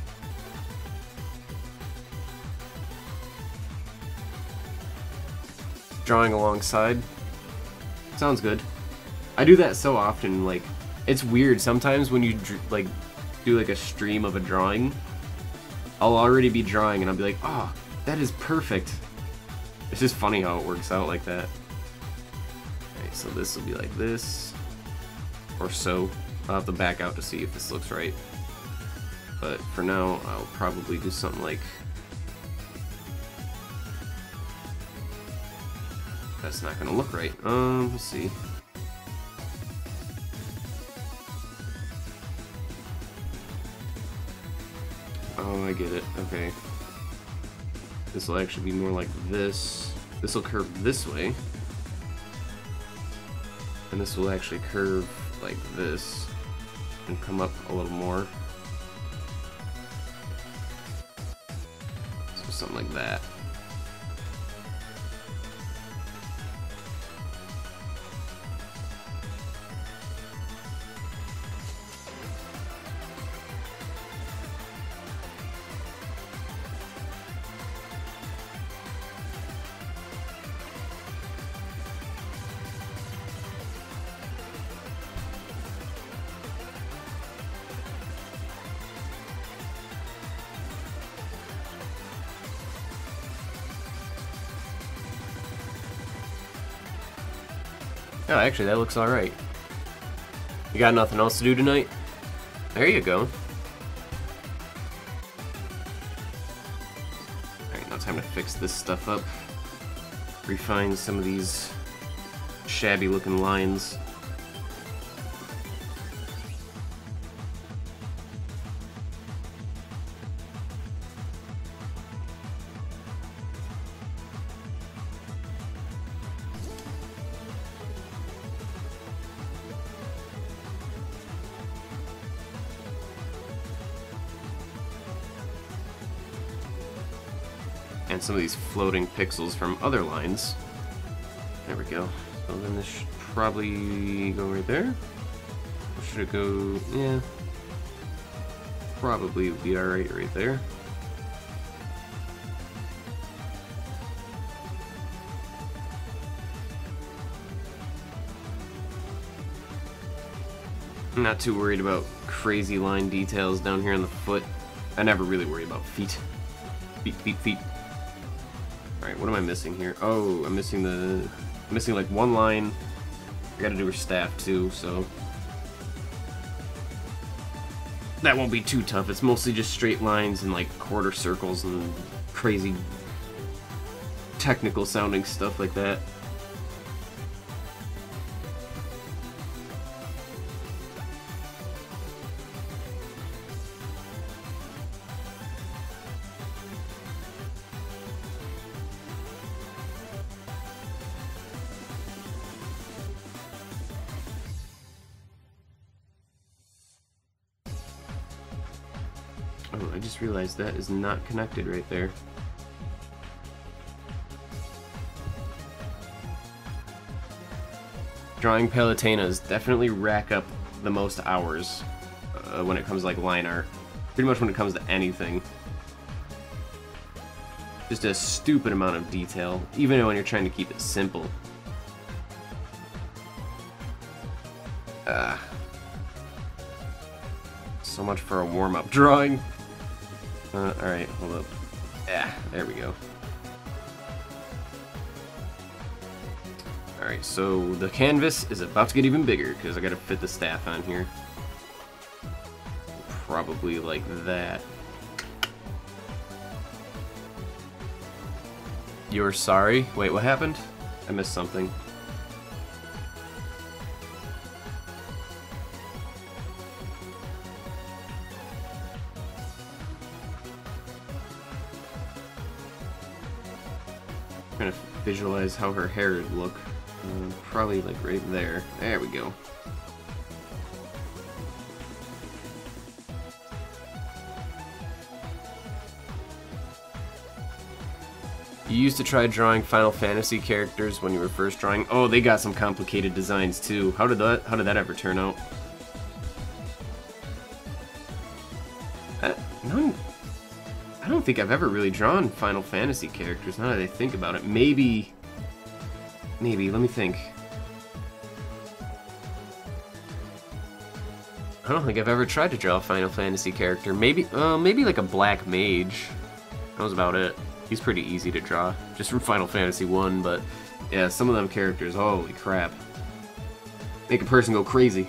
Drawing alongside. Sounds good. I do that so often, like, it's weird. Sometimes when you, like, do, like, a stream of a drawing, I'll already be drawing and I'll be like, oh, that is perfect. It's just funny how it works out like that. Alright, so this will be like this. Or so. I'll have to back out to see if this looks right. But for now, I'll probably do something like... That's not gonna look right. Um, let's see. Oh, I get it. Okay. This will actually be more like this. This will curve this way. And this will actually curve like this and come up a little more. So something like that. Oh, actually, that looks alright. You got nothing else to do tonight? There you go. Alright, now time to fix this stuff up. Refine some of these shabby looking lines. And some of these floating pixels from other lines. There we go. So then this should probably go right there. Or should it go... yeah. Probably would be alright right there. I'm not too worried about crazy line details down here on the foot. I never really worry about feet. Feet, feet, feet. Alright, what am I missing here? Oh, I'm missing the... I'm missing like one line. I gotta do her staff too, so... that won't be too tough. It's mostly just straight lines and like quarter circles and crazy technical sounding stuff like that. Oh, I just realized that is not connected right there. Drawing Palutenas definitely rack up the most hours uh, when it comes to like line art. Pretty much when it comes to anything. Just a stupid amount of detail, even when you're trying to keep it simple. Ah. So much for a warm-up drawing. Uh, alright, hold up. Yeah, there we go. Alright, so the canvas is about to get even bigger because I gotta fit the staff on here. Probably like that. You're sorry? Wait, what happened? I missed something. Trying to visualize how her hair would look. Uh, probably like right there. There we go. You used to try drawing Final Fantasy characters when you were first drawing. Oh, they got some complicated designs too. How did that? How did that ever turn out? Uh, no. I don't think I've ever really drawn Final Fantasy characters, now that I think about it. Maybe... Maybe, let me think. I don't think I've ever tried to draw a Final Fantasy character. Maybe, uh, maybe like a black mage. That was about it. He's pretty easy to draw, just from Final Fantasy one, but yeah, some of them characters, holy crap. Make a person go crazy.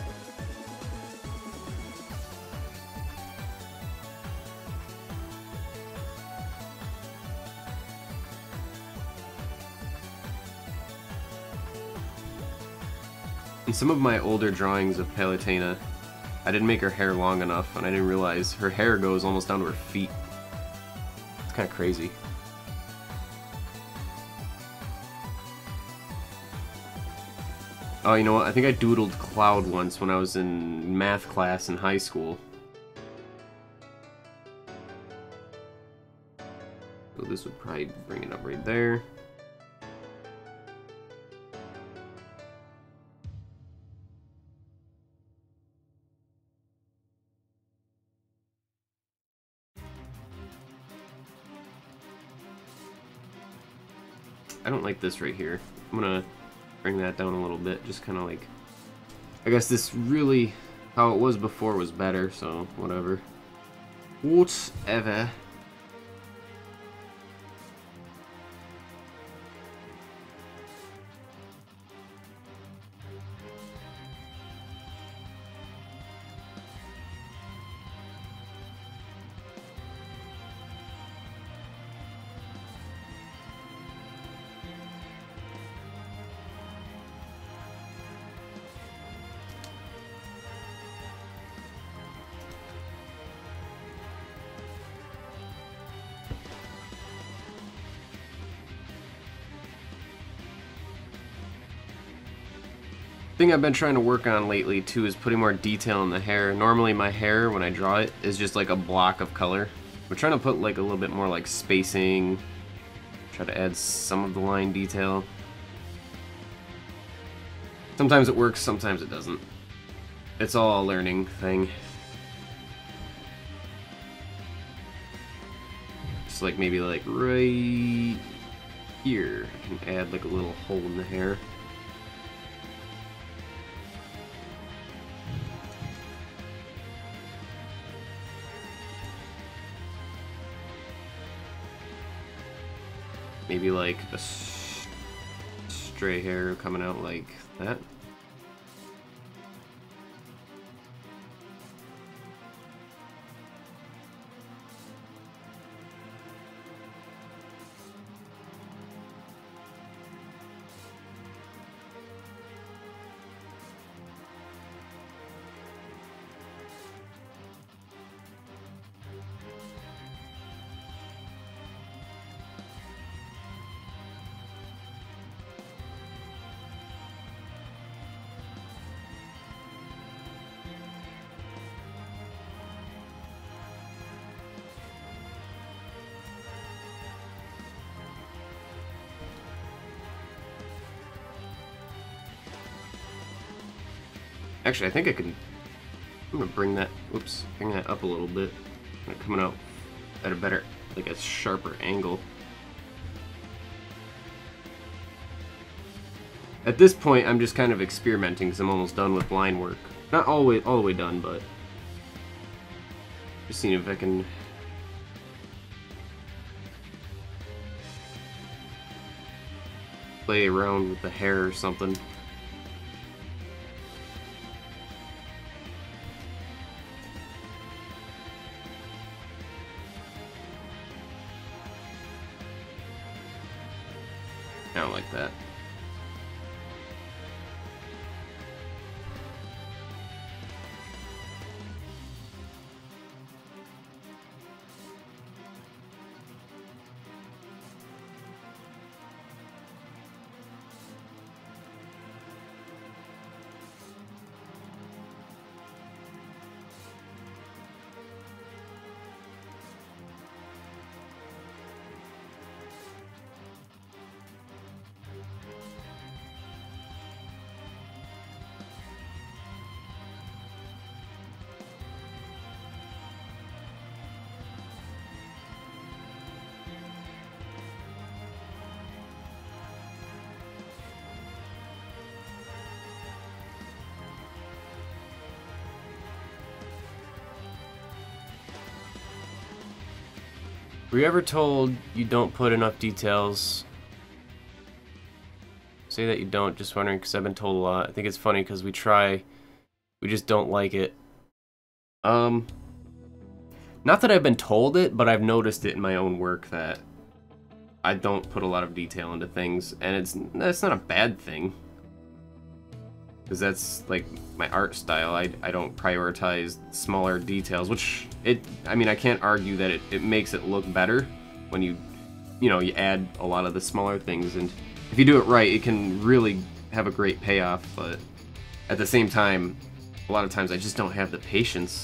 In some of my older drawings of Palutena, I didn't make her hair long enough, and I didn't realize her hair goes almost down to her feet. It's kind of crazy. Oh, you know what? I think I doodled Cloud once when I was in math class in high school. So this would probably bring it up right there. I don't like this right here. I'm gonna bring that down a little bit, just kind of like, I guess this really, how it was before was better, so whatever. Whatever. Thing I've been trying to work on lately too is putting more detail in the hair. Normally my hair, when I draw it, is just like a block of color. We're trying to put like a little bit more like spacing, try to add some of the line detail. Sometimes it works, sometimes it doesn't. It's all a learning thing. Just like maybe like right here, I can add like a little hole in the hair. Maybe like a stray hair coming out like that. Actually, I think I can. I'm gonna bring that. Whoops, bring that up a little bit. Coming out at a better, like a sharper angle. At this point, I'm just kind of experimenting because I'm almost done with line work. Not all the way, all the way done, but just seeing if I can. Play around with the hair or something. I don't like that. Were you ever told you don't put enough details? Say that you don't, just wondering, because I've been told a lot. I think it's funny because we try, we just don't like it. Um, not that I've been told it, but I've noticed it in my own work that I don't put a lot of detail into things, and it's that's not a bad thing. Because that's, like, my art style. I, I don't prioritize smaller details, which, it, I mean, I can't argue that it, it makes it look better when you, you know, you add a lot of the smaller things, and if you do it right, it can really have a great payoff, but at the same time, a lot of times I just don't have the patience.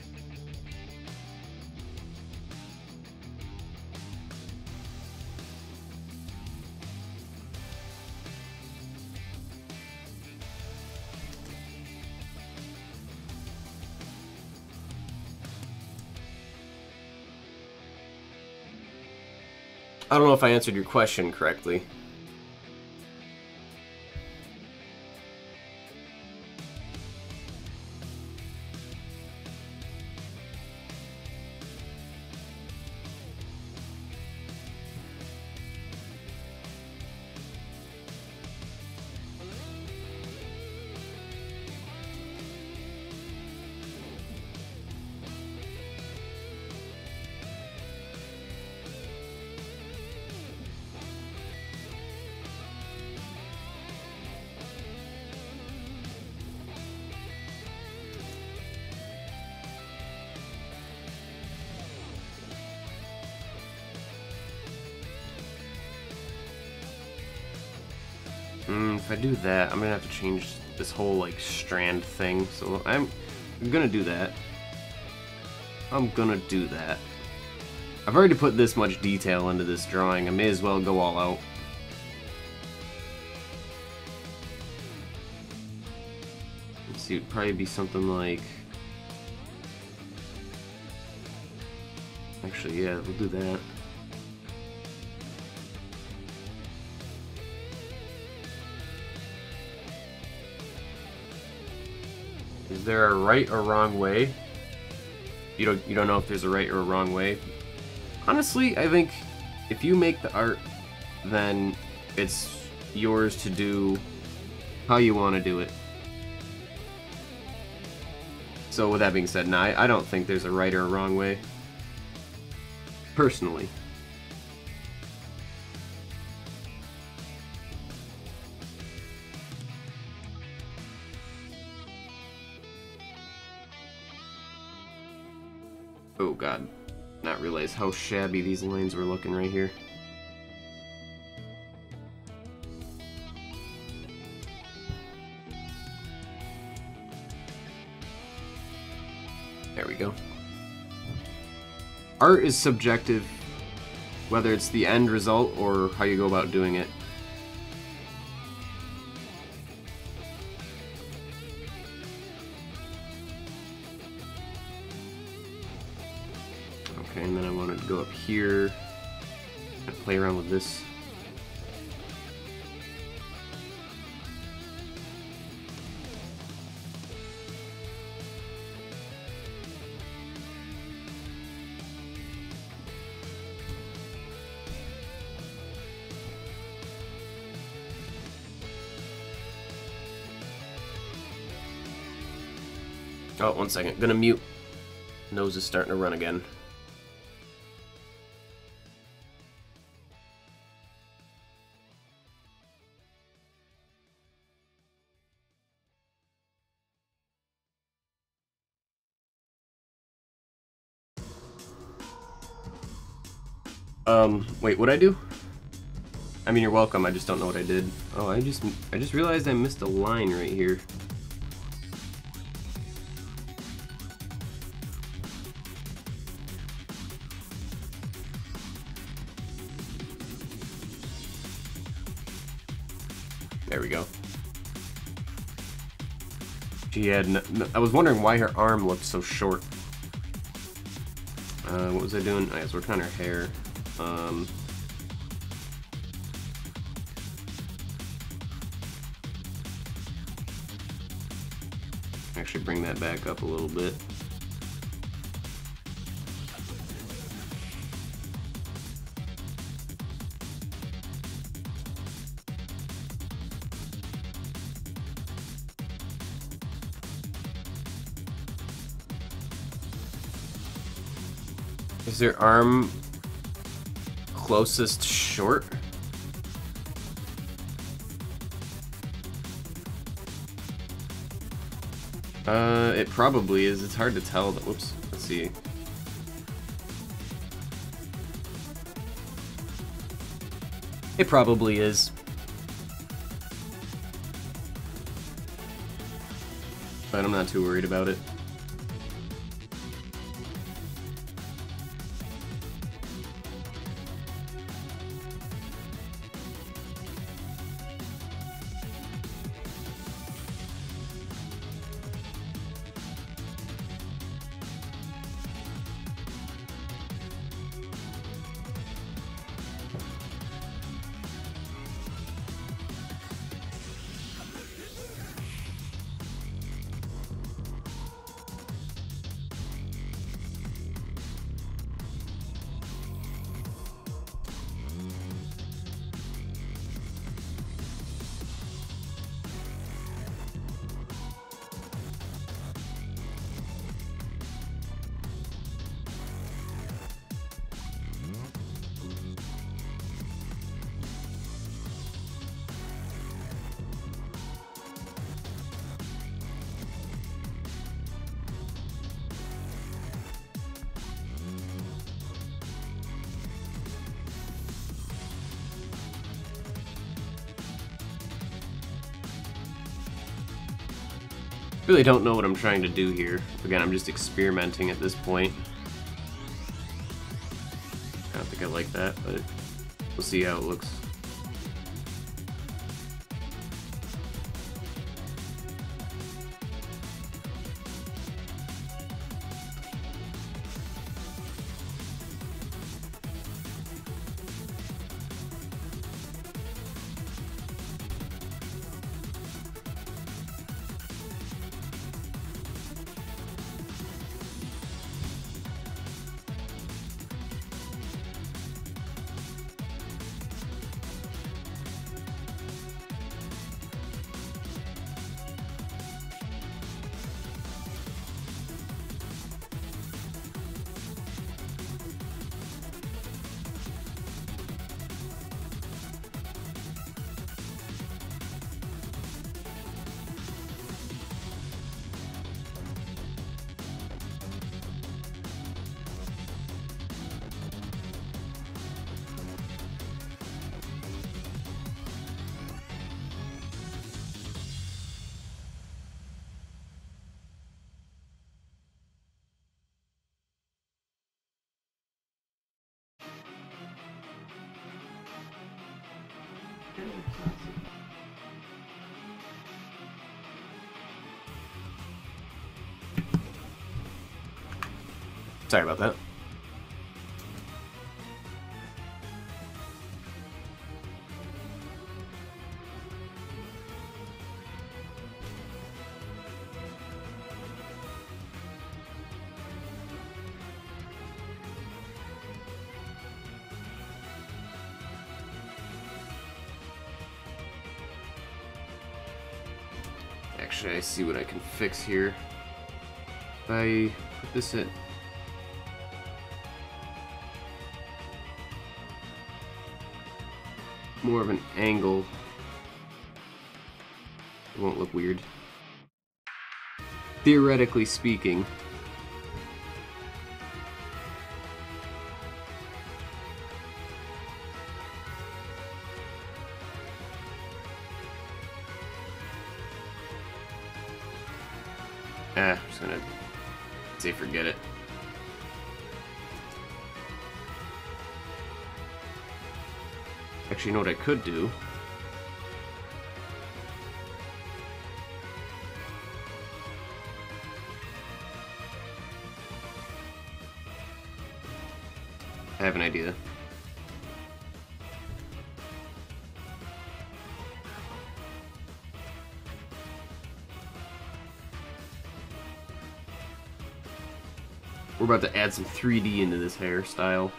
I don't know if I answered your question correctly. Mm, if I do that, I'm gonna have to change this whole, like, strand thing, so I'm, I'm gonna do that. I'm gonna do that. I've already put this much detail into this drawing, I may as well go all out. Let's see, it'd probably be something like... Actually, yeah, we'll do that. Is there a right or wrong way? You don't you don't know if there's a right or a wrong way? Honestly, I think if you make the art, then it's yours to do how you want to do it. So with that being said, no, I, I don't think there's a right or a wrong way. Personally. Oh god, not realize how shabby these lines were looking right here. There we go. Art is subjective, whether it's the end result or how you go about doing it. Okay, and then I wanted to go up here and play around with this. Oh, one second. Gonna mute. Nose is starting to run again. Um, wait, what'd I do? I mean, you're welcome, I just don't know what I did. Oh, I just, I just realized I missed a line right here. There we go. She had, n I was wondering why her arm looked so short. Uh, what was I doing? I was working on her hair. Um, actually bring that back up a little bit. Is their arm closest short? Uh, it probably is. It's hard to tell. Whoops. Let's see. It probably is. But I'm not too worried about it. Really don't know what I'm trying to do here. Again, I'm just experimenting at this point. I don't think I like that, but we'll see how it looks. Sorry about that. Actually, I see what I can fix here. If I put this at more of an angle, it won't look weird. Theoretically speaking. Ah, I'm just gonna say forget it. Actually, you know what I could do? I have an idea. We're about to add some three D into this hairstyle.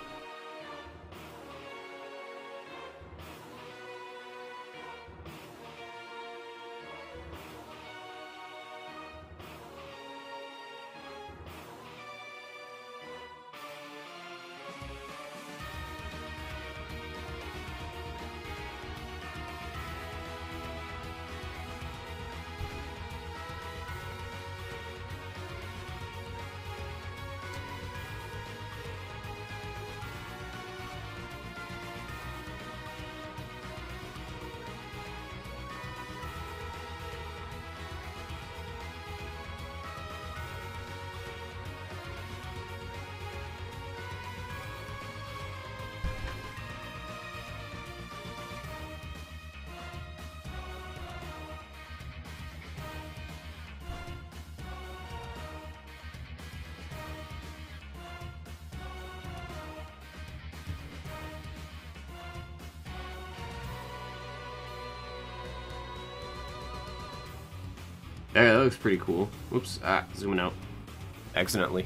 Yeah, that looks pretty cool. Whoops, ah, zooming out. Accidentally.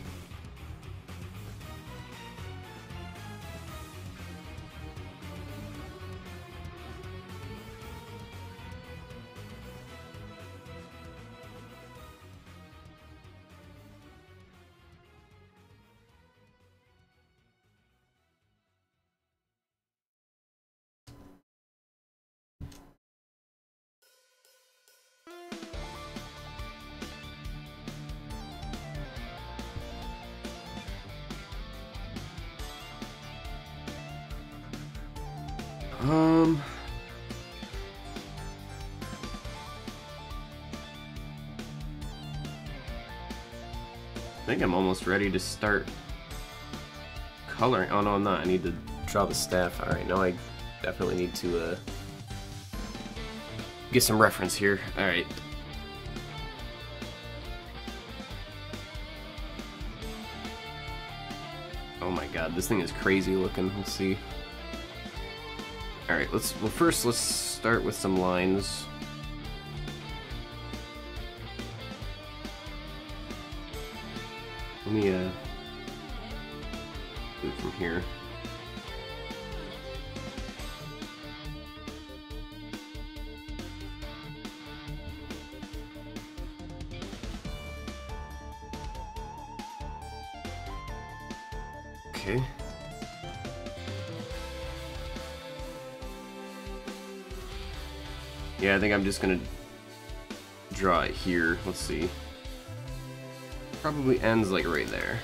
Um... I think I'm almost ready to start coloring. Oh no, I'm not. I need to draw the staff. Alright, now I definitely need to uh, get some reference here. Alright. Oh my god, this thing is crazy looking. Let's see. Alright, let's, well first let's start with some lines. Let me, uh, do it from here. Okay. Yeah, I think I'm just gonna draw it here. Let's see. Probably ends like right there.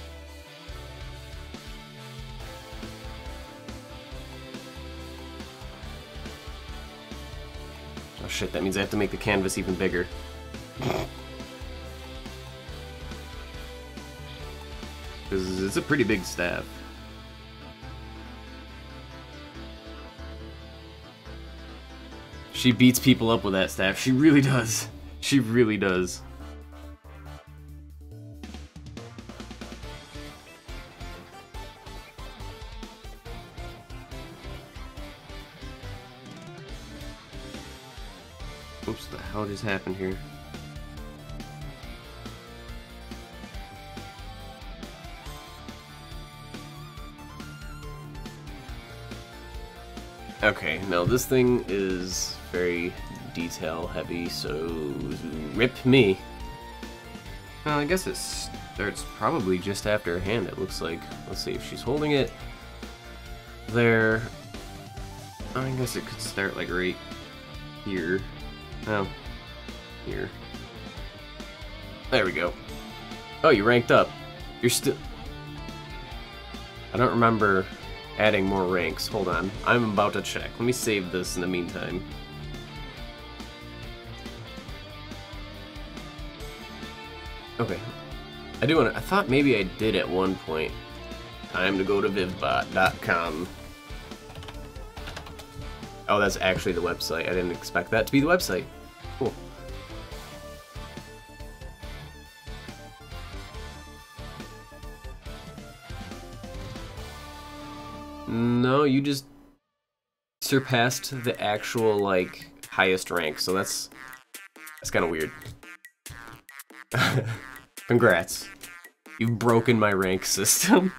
Oh shit, that means I have to make the canvas even bigger. Because it's a pretty big staff. She beats people up with that staff. She really does. She really does. Oops, the hell just happened here? Okay, now this thing is very detail heavy, so rip me. Well, I guess it starts probably just after her hand, it looks like. Let's see if she's holding it there. I guess it could start like right here. Oh, here. There we go. Oh, you ranked up. You're still... I don't remember adding more ranks. Hold on. I'm about to check. Let me save this in the meantime. Okay. I do want to... I thought maybe I did at one point. Time to go to vivbot dot com. Oh, that's actually the website. I didn't expect that to be the website. Cool. No, you just surpassed the actual, like, highest rank, so that's... that's kind of weird. Congrats. You've broken my rank system.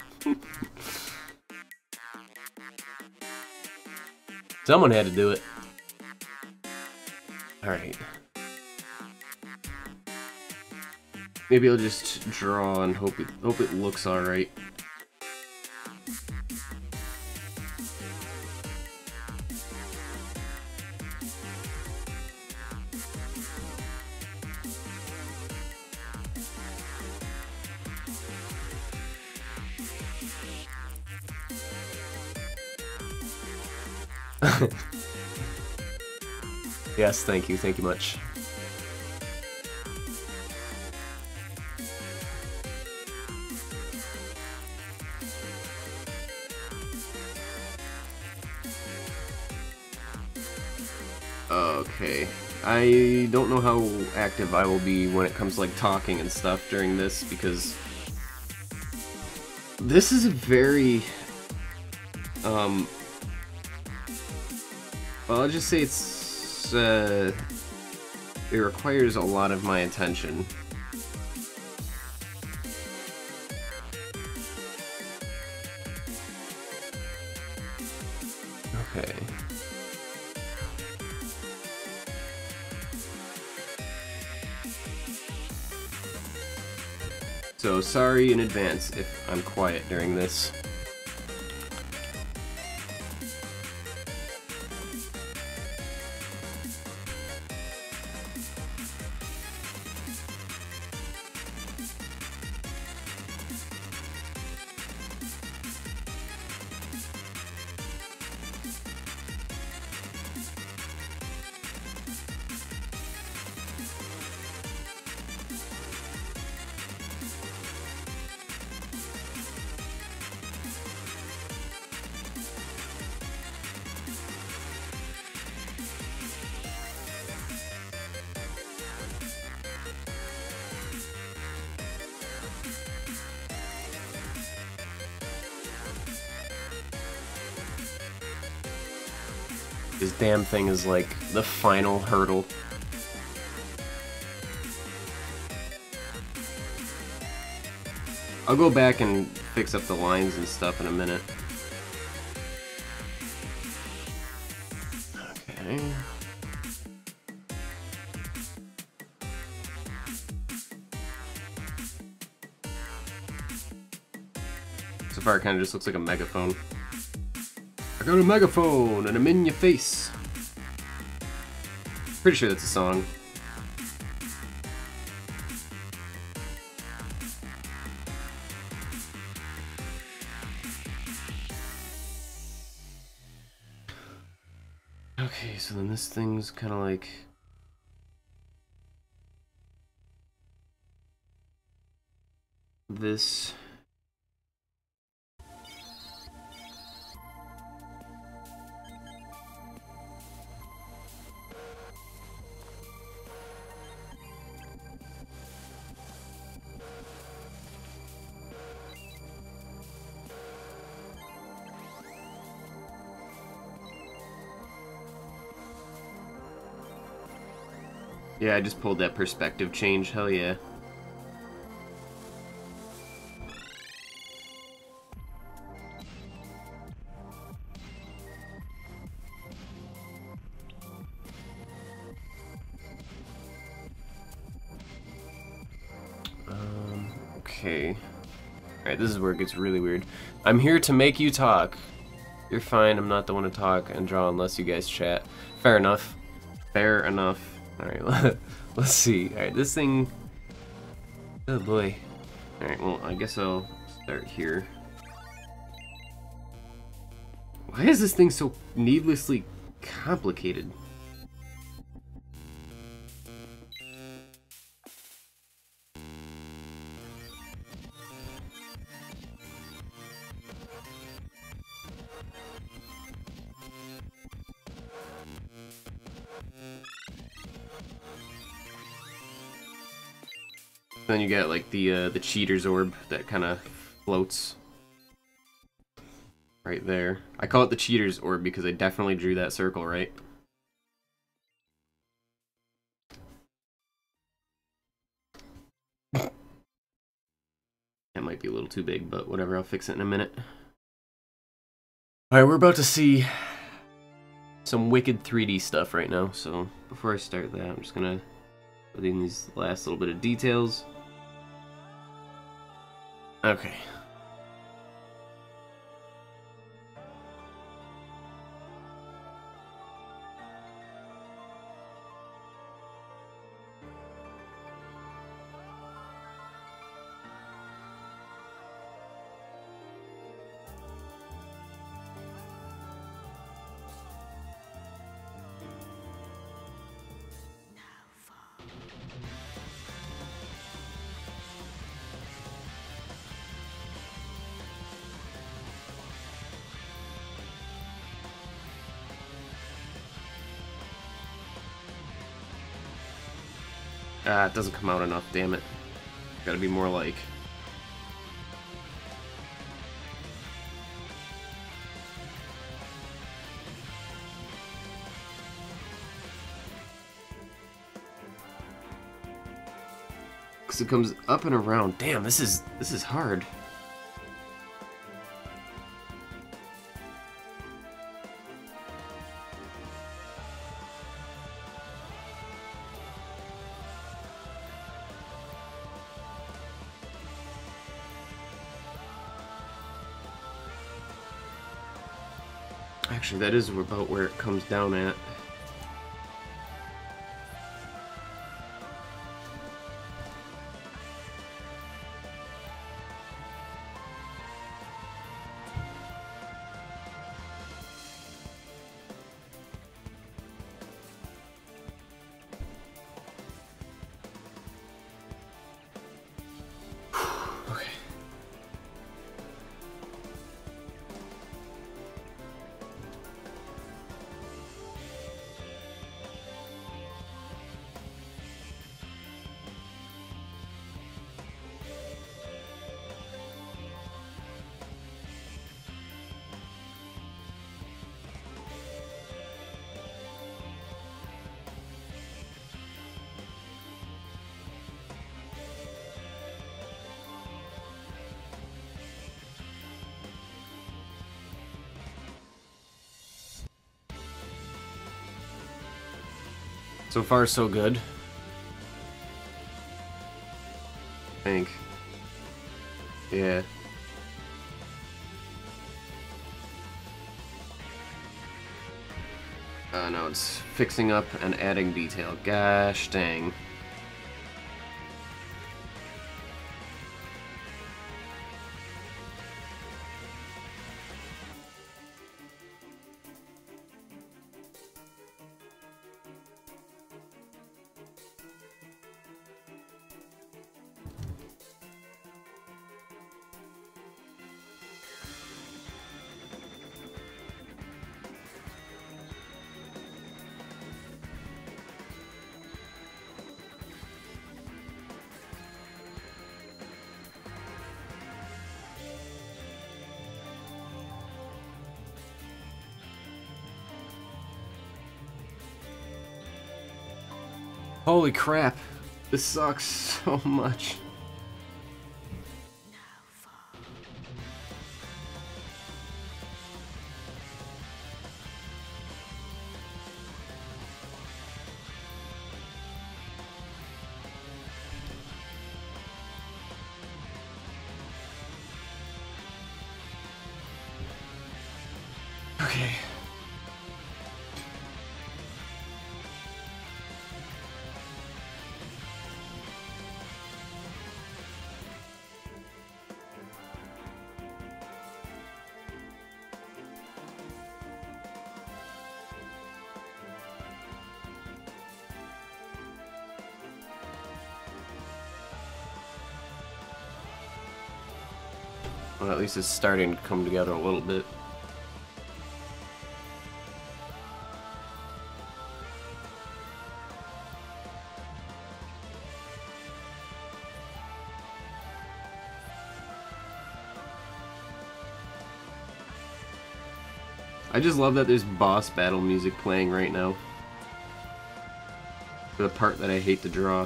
Someone had to do it. Alright. Maybe I'll just draw and hope it hope it looks alright. Yes, thank you, thank you much. Okay, I don't know how active I will be when it comes to like talking and stuff during this, because this is a very um well, I'll just say it's uh it requires a lot of my attention. Okay. So sorry in advance if I'm quiet during this. This damn thing is like the final hurdle. I'll go back and fix up the lines and stuff in a minute. Okay. So far it kind of just looks like a megaphone. I got a megaphone and I'm in your face. Pretty sure that's a song. Okay, so then this thing's kind of like... this. Yeah, I just pulled that perspective change, hell yeah. Um, okay. Alright, this is where it gets really weird. I'm here to make you talk. You're fine, I'm not the one to talk and draw unless you guys chat. Fair enough. Fair enough. Alright, let's see. Alright, this thing... oh boy. Alright, well, I guess I'll start here. Why is this thing so needlessly complicated? Then you get like the uh, the cheater's orb that kind of floats right there. I call it the cheater's orb because I definitely drew that circle right. That might be a little too big, but whatever, I'll fix it in a minute. Alright, we're about to see some wicked three D stuff right now, so before I start that, I'm just gonna put in these last little bit of details. Okay. Ah, it doesn't come out enough, damn it. Gotta be more like... because it comes up and around. Damn, this is this is hard. Actually, that is about where it comes down at. So far, so good. I think. Yeah. Uh, no, it's fixing up and adding detail. Gosh dang. Holy crap, this sucks so much. Okay. Well, at least it's starting to come together a little bit. I just love that there's boss battle music playing right now. For the part that I hate to draw.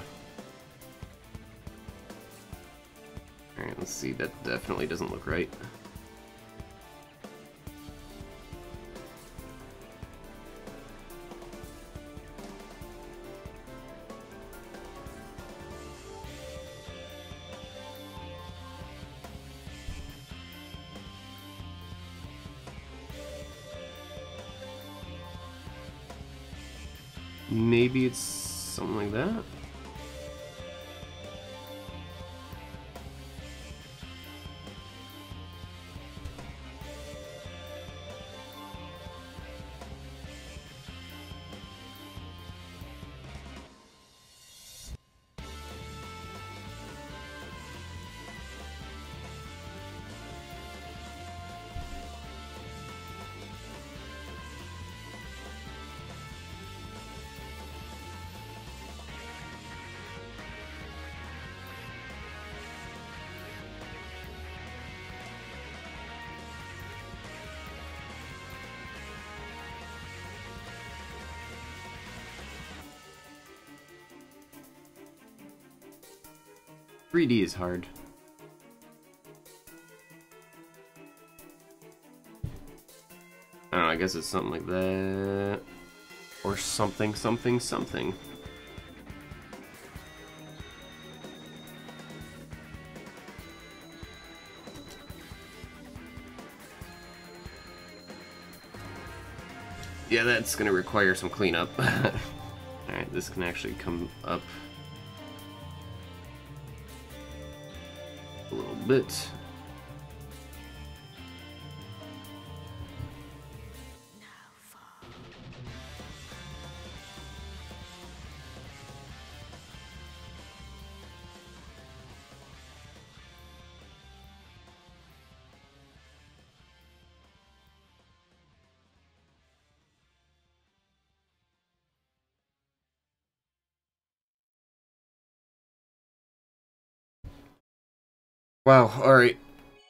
Alright, let's see, that definitely doesn't look right. Maybe it's something like that? three D is hard. I don't know, I guess it's something like that. Or something, something, something. Yeah, that's gonna require some cleanup. Alright, this can actually come up a little bit. Wow, alright.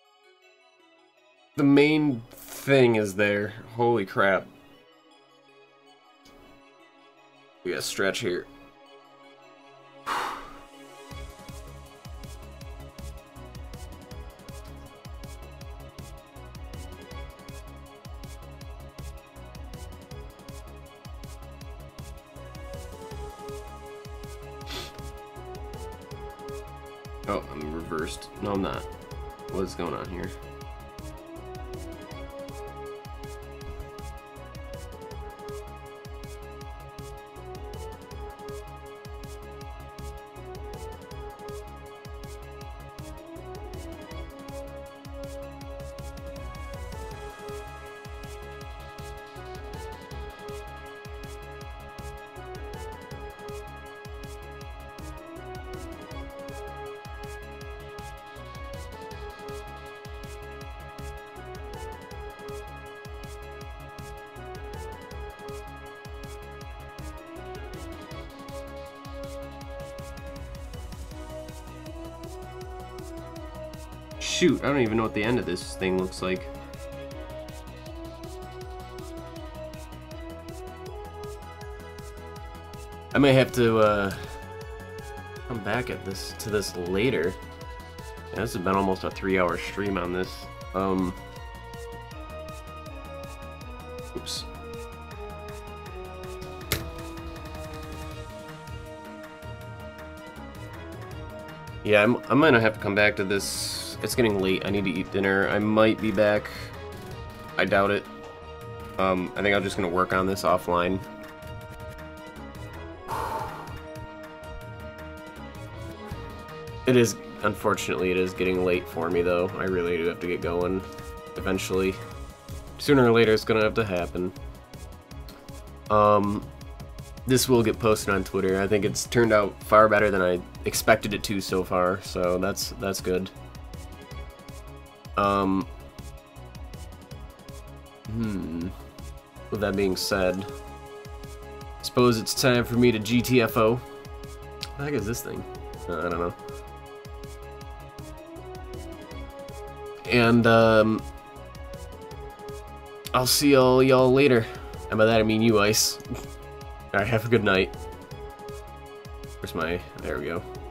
The main thing is there. Holy crap. We gotta stretch here. Oh, I'm reversed. No, I'm not. What's going on here? Shoot, I don't even know what the end of this thing looks like. I may have to uh, come back at this to this later. Yeah, this has been almost a three-hour stream on this. Um, oops. Yeah, I'm, I'm gonna have to come back to this. It's getting late. I need to eat dinner. I might be back. I doubt it. Um, I think I'm just gonna work on this offline. It is, unfortunately, it is getting late for me, though. I really do have to get going eventually. Sooner or later, it's gonna have to happen. Um, this will get posted on Twitter. I think it's turned out far better than I expected it to so far, so that's that's good. Um, hmm. With that being said, I suppose it's time for me to G T F O. What the heck is this thing? Uh, I don't know. And, um, I'll see all y'all later. And by that I mean you, Ice. Alright, have a good night. Where's my... There we go.